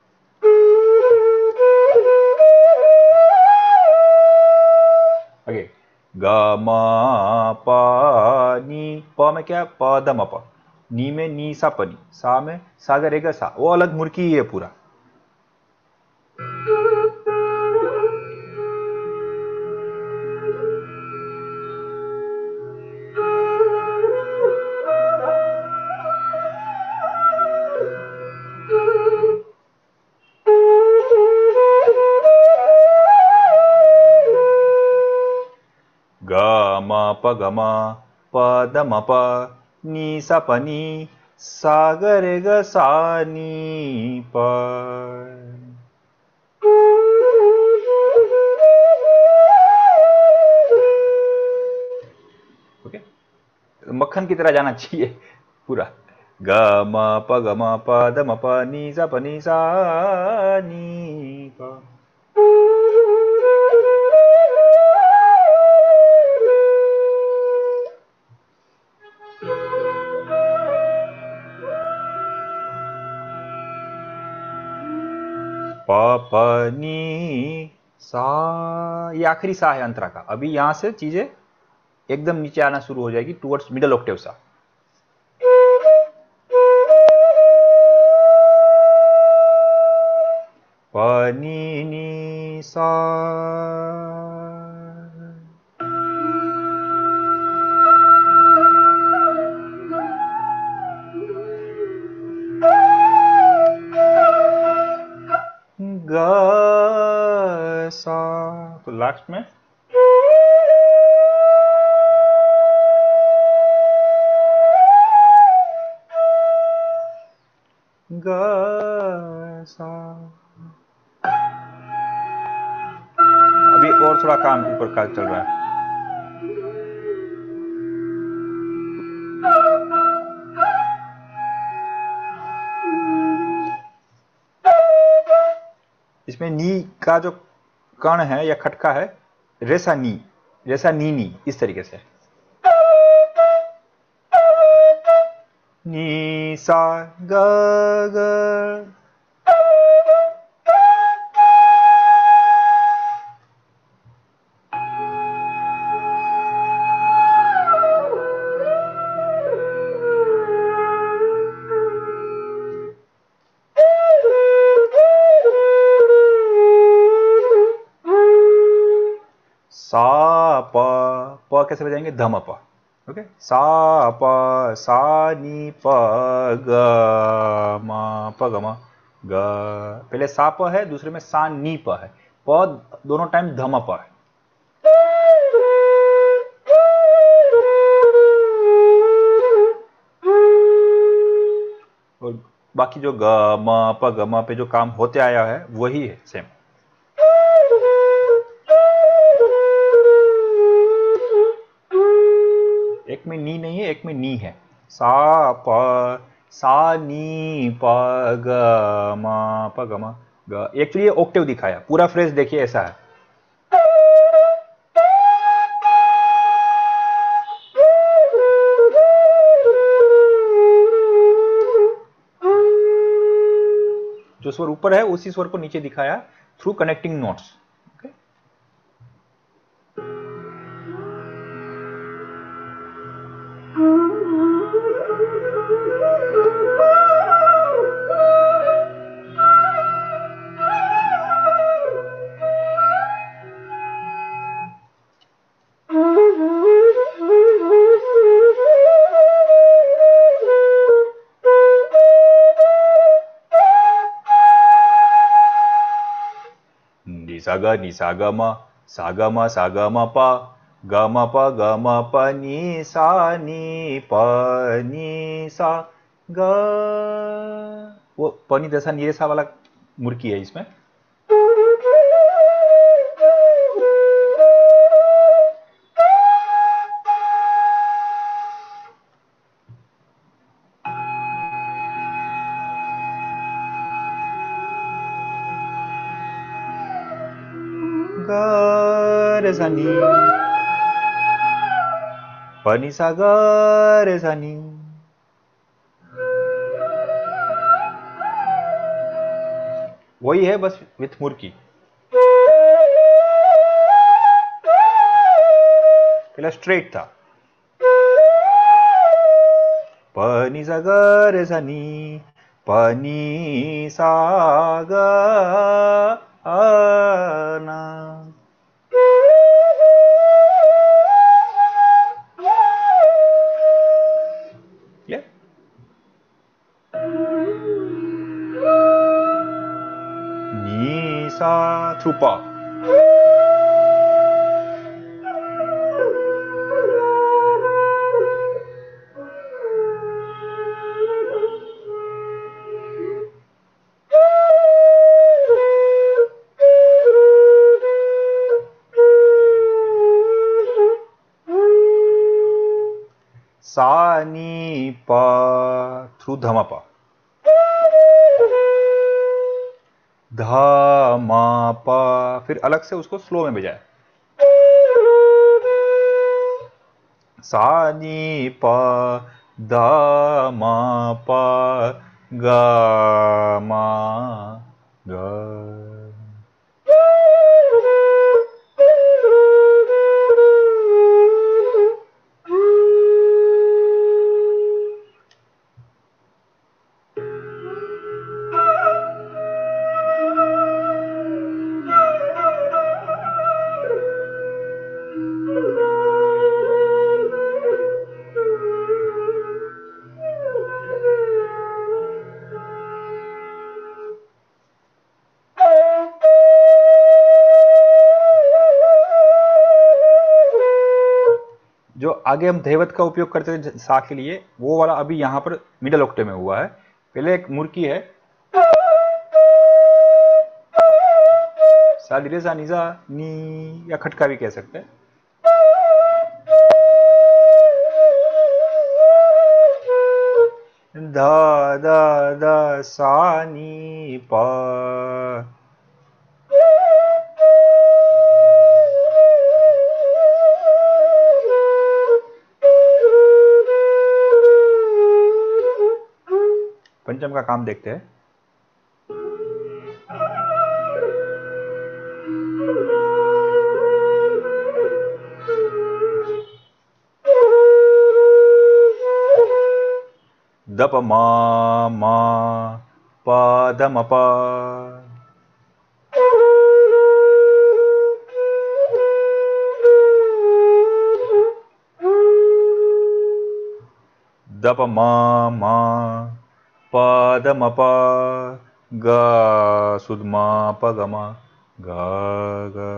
Speaker 1: आगे ग म प नी, प में क्या, प द म प, नी में नी सा प नी, सा में सा ग रे ग सा, वो अलग मुर्की ही है पूरा। ग म प ग म, प द म प, नी सा प नी, सा ग रे ग सा नी प। ओके, मक्खन की तरह जाना चाहिए पूरा। ग म प ग म, प द म प, नी सा प नी सा नी प। प प नी सा, ये आखिरी सा है अंतरा का। अभी यहां से चीजें एकदम नीचे आना शुरू हो जाएगी, टुवर्ड्स मिडल ऑक्टेव सा। प नी नी सा। ग सा, तो लास्ट में ग सा। अभी और थोड़ा काम ऊपर का चल रहा है। इसमें नी का जो कण है या खटका है, रेसा नी, रेसा नी नी, इस तरीके से। नी सा ग ग। सा प, प कैसे बजाएंगे, धम प। ओके, सा प सा नी प ग म प ग म ग। पहले सा प है, दूसरे में सा नी प है, प दोनों टाइम धम प है। और बाकी जो ग म प ग म पे जो काम होते आया है वही है सेम। एक में नी नहीं है, एक में नी है। सा प सा नी प ग म प ग म ग। एक्चुअली ये ऑक्टेव दिखाया, पूरा फ्रेज देखिए ऐसा है। जो स्वर ऊपर है उसी स्वर को नीचे दिखाया थ्रू कनेक्टिंग नोट्स। सा ग नी सा ग म, सा ग म सा ग म प, ग म प ग म प नी सा नी प नी सा ग। वो पनि दशा निरेसा वाला मुर्की है इसमें। गा रे सा नी, पनि सा गा रे सा नी। वही है बस विथ मुर्की। पहला स्ट्रेट था, पनि सा गा रे सा नी, पनि सा गा ना। Yeah. Ni sa through pa. सा नी पा थ्रू धमा पा, धमा पा, फिर अलग से उसको स्लो में बजाए। सा नी पा धमा पा गा मा गा। जो आगे हम धैवत का उपयोग करते थे सा के लिए, वो वाला अभी यहां पर मिडल ऑक्टेव में हुआ है। पहले एक मुर्की है, सा रे सा नी सा नी, या खटका भी कह सकते हैं। धा धा धा सा नी पा, पंचम का काम देखते हैं। दप मा मा पा धम पा, दप मा मा पा धम पा गा सुध मा प ग मा गा गा।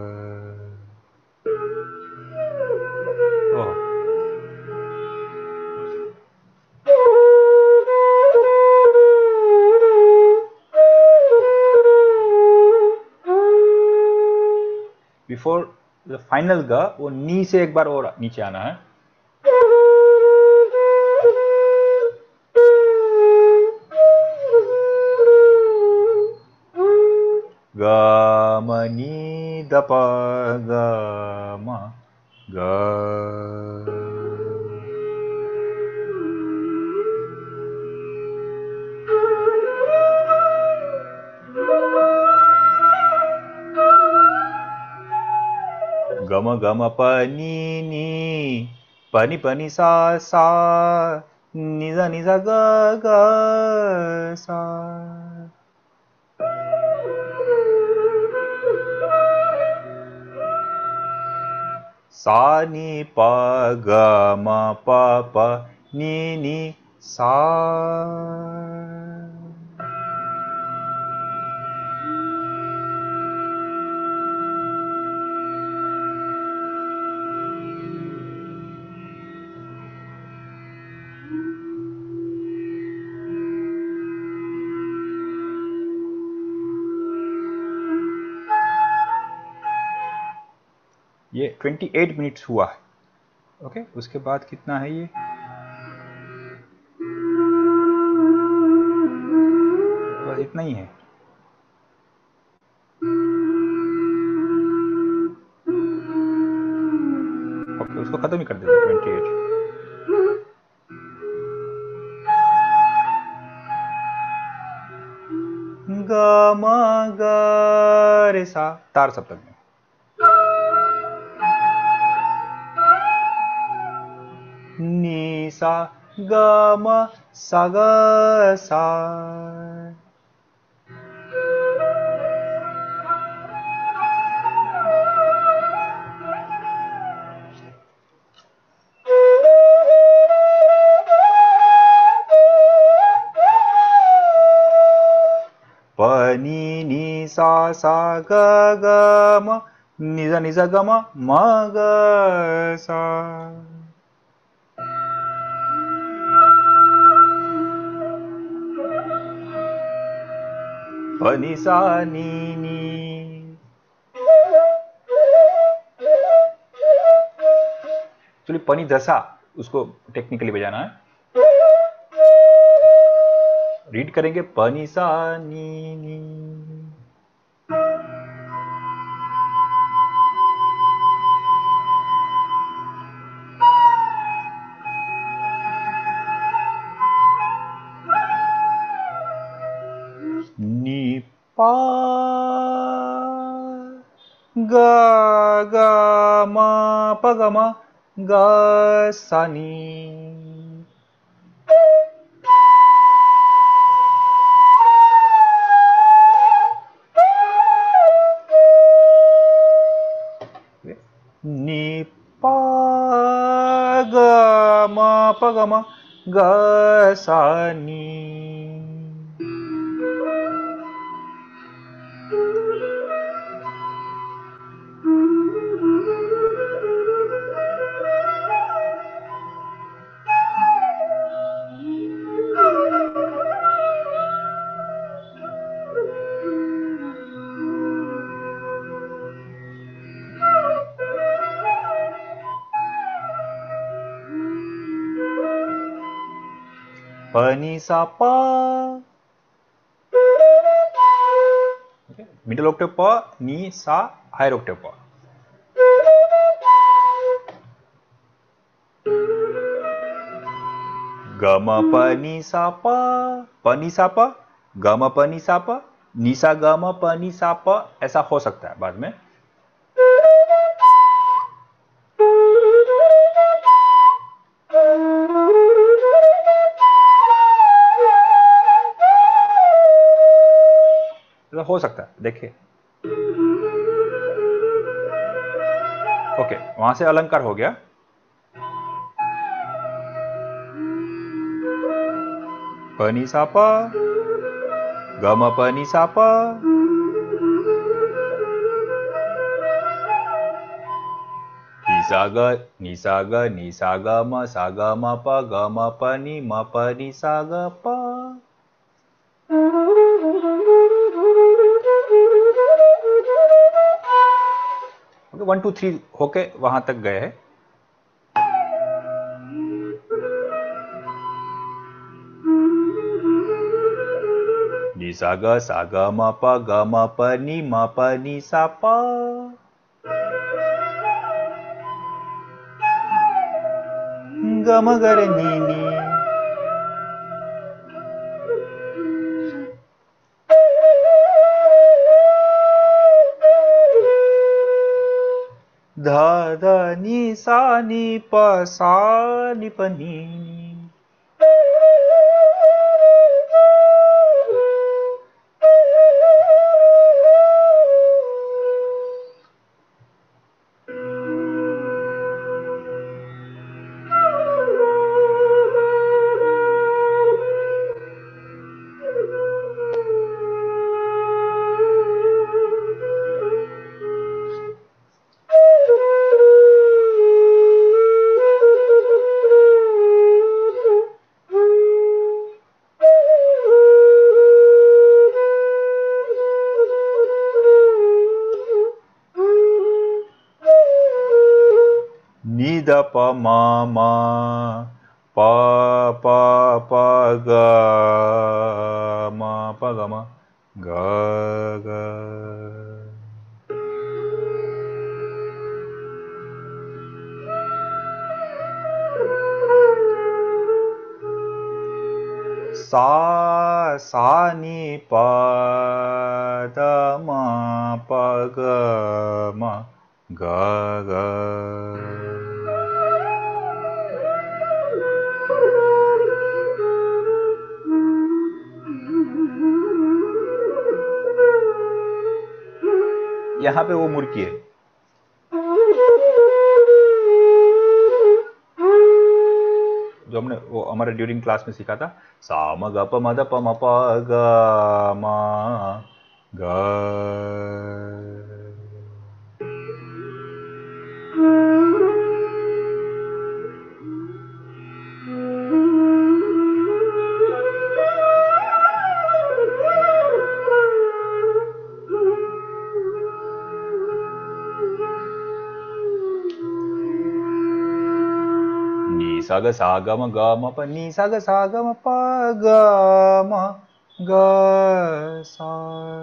Speaker 1: ओह, बिफोर द फाइनल गा वो नी से एक बार और नीचे आना है। गा म नी द प गा म गा। गम गम प नी नी, पनि पनि सा सा, नि सा नि सा ग ग सा। सा नी प ग म प प नी नी सा। ये अट्ठाईस मिनट्स हुआ है। ओके, उसके बाद कितना है ये, बस इतना ही है। ओके, उसको खत्म ही कर देते अट्ठाईस। ग म ग रे सा, तार सप्तक में। नी सा ग म सा ग सा, प नी नी सा सा ग ग म, नि सा नि सा ग म म ग सा। प नि सा नी नी, चलिए प नि दसा उसको टेक्निकली बजाना है। रीड करेंगे प नि सा नी नी। नी पा ग ग म प ग म ग सा नी। नी पा ग म प ग म ग सा नी। प नि सा प, मिडिल ऑक्टेव प, नी सा हायर ऑक्टेव प। ग म प नि सा प, प नि सा प, ग म प नि सा प, नि सा ग म प नि सा प, ऐसा हो सकता है बाद में। ऐसा हो सकता है, देखिए। ओके, वहां से अलंकार हो गया। प नि सा प, ग म प नि सा प, नि सा ग नि सा ग नि सा ग म सा ग म प ग म प नि म प नि सा ग प। ओके, वन टू थ्री होके वहां तक गए हैं। नि सा ग सा ग म प ग म प नि म प नि सा प। ग म ग रे नी नी। ध ध नि सा नि प सा नि प नी नी। नी द प म म प प प ग म प ग म ग ग सा सा नी प द म प ग म ग ग यहाँ पे वो मुर्की है, जो हमने वो हमारे ड्यूरिंग क्लास में सीखा था। सा म ग प म द प म प ग म ग। नी सा ग सा ग म ग म प नी सा ग सा ग म प ग म ग सा।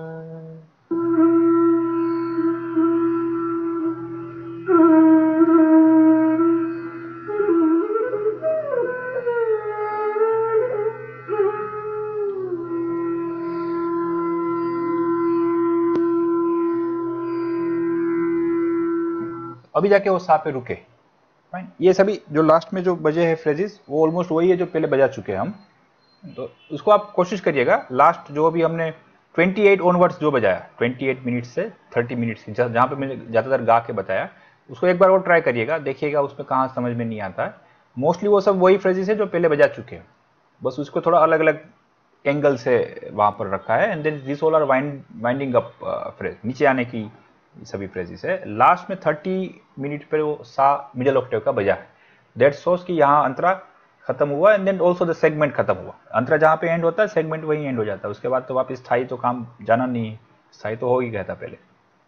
Speaker 1: अभी जाके वो सा पे रुके। फाइन, ये सभी जो लास्ट में जो बजे हैं फ्रेजेस वो ऑलमोस्ट वही है जो पहले बजा चुके हैं हम। तो उसको आप कोशिश करिएगा, लास्ट जो भी हमने अट्ठाईस ऑनवर्ड्स जो बजाया अट्ठाईस मिनट से तीस मिनट की, जहाँ पे मैंने ज़्यादातर गा के बताया, उसको एक बार और ट्राई करिएगा, देखिएगा उसमें कहाँ समझ में नहीं आता है। मोस्टली वो सब वही फ्रेजेस है जो पहले बजा चुके हैं, बस उसको थोड़ा अलग अलग एंगल से वहाँ पर रखा है। And then this all are wind winding up phrase, नीचे आने की सभी फ्रेजेस है। लास्ट में तीस मिनट पर वो सा मिडिल ऑक्टेव का बजा है, दैट शोज कि यहाँ अंतरा खत्म हुआ and then also the segment खत्म हुआ। अंतरा जहाँ पे एंड होता है सेगमेंट वहीं एंड हो जाता है, उसके बाद तो वापस स्थाई तो काम जाना नहीं, स्थाई तो हो ही गया था पहले।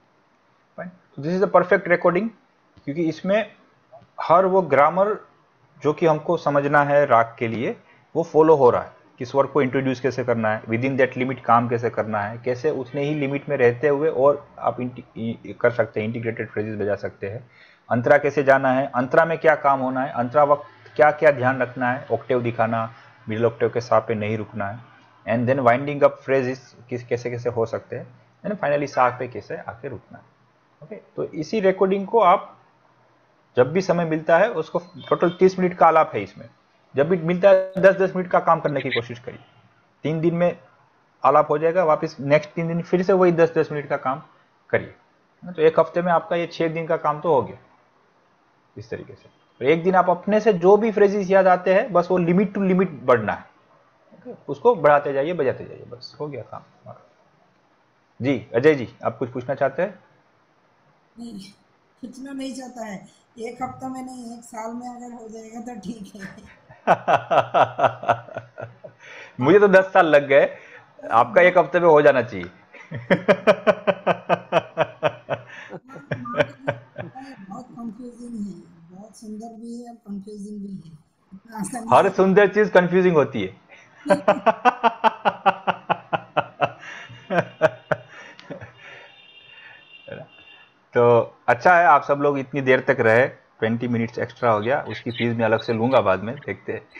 Speaker 1: तो this is the perfect recording, क्योंकि इसमें हर वो ग्रामर जो कि हमको समझना है राग के लिए वो फॉलो हो रहा है, कि स्वर को इंट्रोड्यूस कैसे करना है, विद इन दैट लिमिट काम कैसे करना है, कैसे उतने ही लिमिट में रहते हुए और आप कर सकते हैं, इंटीग्रेटेड फ्रेजेस बजा सकते हैं। अंतरा कैसे जाना है, अंतरा में क्या काम होना है, अंतरा वक्त क्या क्या ध्यान रखना है, ऑक्टेव दिखाना, मिडिल ऑक्टेव के साथ पे नहीं रुकना है, and then winding up phrases किस कैसे कैसे हो सकते हैं, एंड फाइनली साथ पे कैसे आके रुकना है। ओके, तो इसी रिकॉर्डिंग को आप जब भी समय मिलता है, उसको टोटल तीस मिनट का आलाप है इसमें, जब भी मिलता है दस दस मिनट का काम करने की कोशिश करिए। तीन दिन में आलाप हो जाएगा, वापस नेक्स्ट तीन दिन फिर से वही दस दस मिनट का काम करिए, तो एक हफ्ते में आपका ये छह दिन का काम तो हो गया इस तरीके से। तो एक दिन आप अपने से जो भी फ्रेजेस याद आते हैं बस वो लिमिट टू लिमिट बढ़ना है, उसको बढ़ाते जाइए, बजाते जाइए, बस हो गया काम। जी अजय जी, आप कुछ पूछना चाहते हैं?
Speaker 14: नहीं, पूछना नहीं चाहता है, एक हफ्ता में नहीं एक साल में अगर हो जाएगा तो ठीक है।
Speaker 1: मुझे तो दस साल लग गए, आपका एक हफ्ते में हो जाना चाहिए।
Speaker 14: बहुत कंफ्यूजिंग है, बहुत सुंदर भी है, कंफ्यूजिंग भी है।
Speaker 1: हर सुंदर चीज कंफ्यूजिंग होती है। तो अच्छा है आप सब लोग इतनी देर तक रहे, बीस मिनट्स एक्स्ट्रा हो गया, उसकी फीस मैं अलग से लूंगा बाद में, देखते हैं।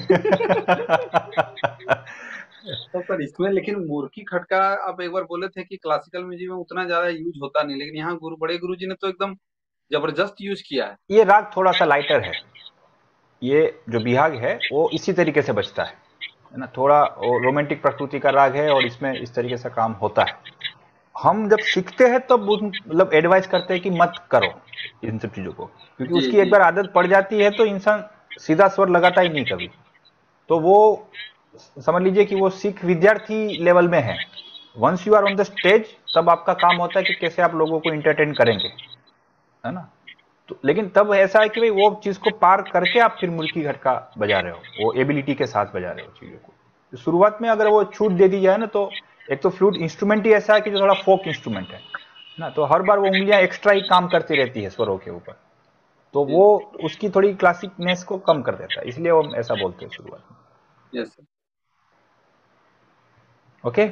Speaker 2: तो सर इसमें लेकिन मुर्की खटका आप एक बार बोले थे कि क्लासिकल म्यूजिक में उतना ज्यादा यूज होता नहीं, लेकिन यहाँ गुरु बड़े गुरु जी ने तो एकदम जबरदस्त यूज किया है।
Speaker 1: ये राग थोड़ा सा लाइटर है, ये जो बिहाग है वो इसी तरीके से बजता है ना, थोड़ा रोमांटिक प्रकृति का राग है और इसमें इस तरीके से काम होता है। हम जब सीखते हैं तब तो मतलब एडवाइस करते हैं कि मत करो इन सब चीजों को, क्योंकि उसकी एक बार आदत पड़ जाती है तो इंसान सीधा स्वर लगाता ही नहीं कभी, तो वो समझ लीजिए कि वो सीख विद्यार्थी लेवल में है। Once you are on the stage तब आपका काम होता है कि कैसे आप लोगों को इंटरटेन करेंगे, है ना। तो लेकिन तब ऐसा है कि भाई वो चीज को पार करके आप फिर मुर्की घटका बजा रहे हो, वो एबिलिटी के साथ बजा रहे हो चीजों को। तो शुरुआत में अगर वो छूट दे दी जाए ना, तो एक तो फ्लूट इंस्ट्रूमेंट ही ऐसा है कि जो थोड़ा फोक इंस्ट्रूमेंट है ना, तो हर बार वो उंगलियां एक्स्ट्रा ही काम करती रहती है स्वरों के ऊपर, तो वो उसकी थोड़ी क्लासिकनेस को कम कर देता है, इसलिए वो ऐसा बोलते हैं शुरुआत में।
Speaker 2: Yes sir.
Speaker 1: ओके,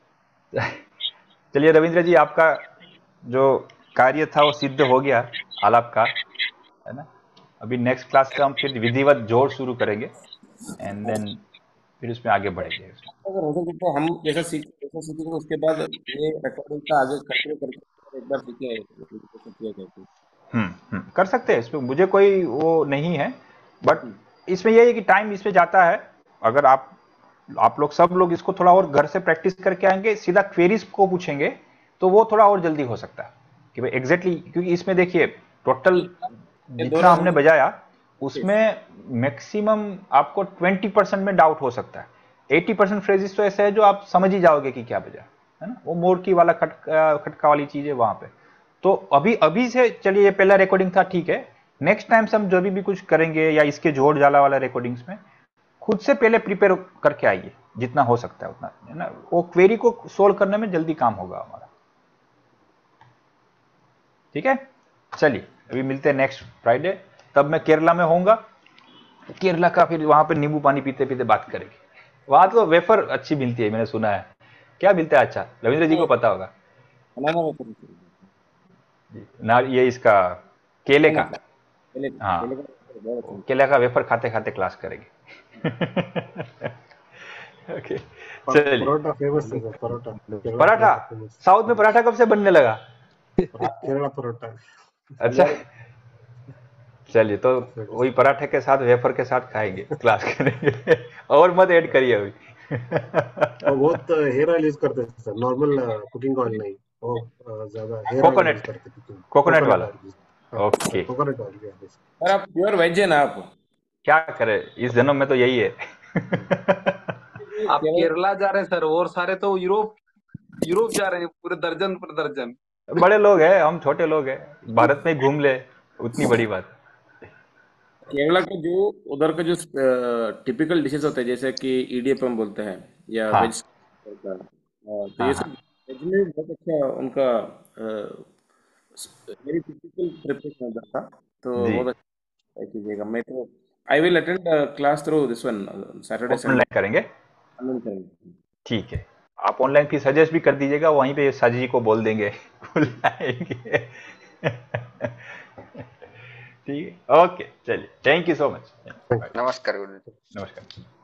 Speaker 1: चलिए रविंद्र जी, आपका जो कार्य था वो सिद्ध हो गया आलाप का, है ना। अभी नेक्स्ट क्लास का हम फिर विधिवत जोड़ शुरू करेंगे एंड देन फिर उसमें आगे बढ़ेंगे।
Speaker 3: अगर हो सके तो हम जैसा सीख जैसा सीखेंगे उसके बाद ये रिकॉर्डिंग का आगे कंटिन्यू करके एक बार सीखे करके
Speaker 1: हम्म हम्म कर सकते हैं, इसमें मुझे कोई वो नहीं है, बट इसमें यह है कि टाइम इसमें जाता है। अगर आप आप लोग सब लोग इसको थोड़ा और घर से प्रैक्टिस करके आएंगे, सीधा क्वेरीज को पूछेंगे, तो वो थोड़ा और जल्दी हो सकता है कि भाई एग्जैक्टली, क्योंकि इसमें देखिए टोटल जितना हमने बजाया उसमें मैक्सिमम आपको ट्वेंटी परसेंट में डाउट हो सकता है। एटी परसेंट फ्रेजेस तो ऐसे है जो आप समझ ही जाओगे कि क्या बजा, है ना। वो मोरकी वाला खटका खटका वाली चीज है वहां पे। तो अभी अभी से चलिए, ये पहला रिकॉर्डिंग था, ठीक है। नेक्स्ट टाइम से हम जो भी, भी कुछ करेंगे या इसके जोड़ जाला वाला रिकॉर्डिंग्स में खुद से पहले प्रिपेयर करके आइए जितना हो सकता है उतना, है ना। वो क्वेरी को सोल्व करने में जल्दी काम होगा हमारा। ठीक है, चलिए अभी मिलते हैं नेक्स्ट फ्राइडे। तब मैं केरला में होऊंगा, केरला का फिर वहां पे नींबू पानी पीते पीते बात करेंगे। वहां तो वेफर अच्छी मिलती है, मैंने सुना है। क्या मिलता है अच्छा, रविंद्र जी को पता होगा ना। ये इसका केले का, हाँ, केले का वेफर खाते खाते क्लास करेंगे। ओके, चलिए।
Speaker 8: परोठा फेमस है सर, परोठा
Speaker 1: पराठा साउथ में पराठा कब से बनने लगा?
Speaker 8: केरला परोठा।
Speaker 1: अच्छा, चलिए तो वही पराठे के साथ वेफर के साथ खाएंगे, क्लास करेंगे। और मत ऐड करिए अभी।
Speaker 8: वो बहुत हेयर ऑयल यूज करते हैं सर, नॉर्मल कुकिंग ऑयल नहीं, वो ज्यादा हेयर ऑयल यूज करते हैं,
Speaker 1: कोकोनट वाला। Okay,
Speaker 8: coconut oil.
Speaker 3: सर आप प्योर वेज है ना? आप
Speaker 1: क्या करें, इस जन्म में तो यही है।
Speaker 2: आप केरला जा रहे हैं सर, और सारे तो यूरोप यूरोप जा रहे हैं, पूरे दर्जन पर दर्जन।
Speaker 1: बड़े लोग हैं, हम छोटे लोग हैं, भारत में घूम ले, उतनी बड़ी बात।
Speaker 3: केरला का जो उधर का जो टिपिकल डिशेस होते हैं, जैसे कि इडियप्पम बोलते हैं या
Speaker 1: हाँ।
Speaker 3: वेज का, तो ये सब वेज में बहुत अच्छा उनका वेरी टिपिकल प्रिपरेशन होता था, तो बहुत अच्छा कीजिएगा। मैं तो I will attend class through this one Saturday Sunday
Speaker 1: online करेंगे, ठीक है। आप ऑनलाइन फिर सजेस्ट भी कर दीजिएगा, वहीं पे साजी को बोल देंगे, बुलाएंगे। ठीक है, ओके, चलिए, थैंक यू सो मच।
Speaker 15: नमस्कार गुरु।
Speaker 1: नमस्कार।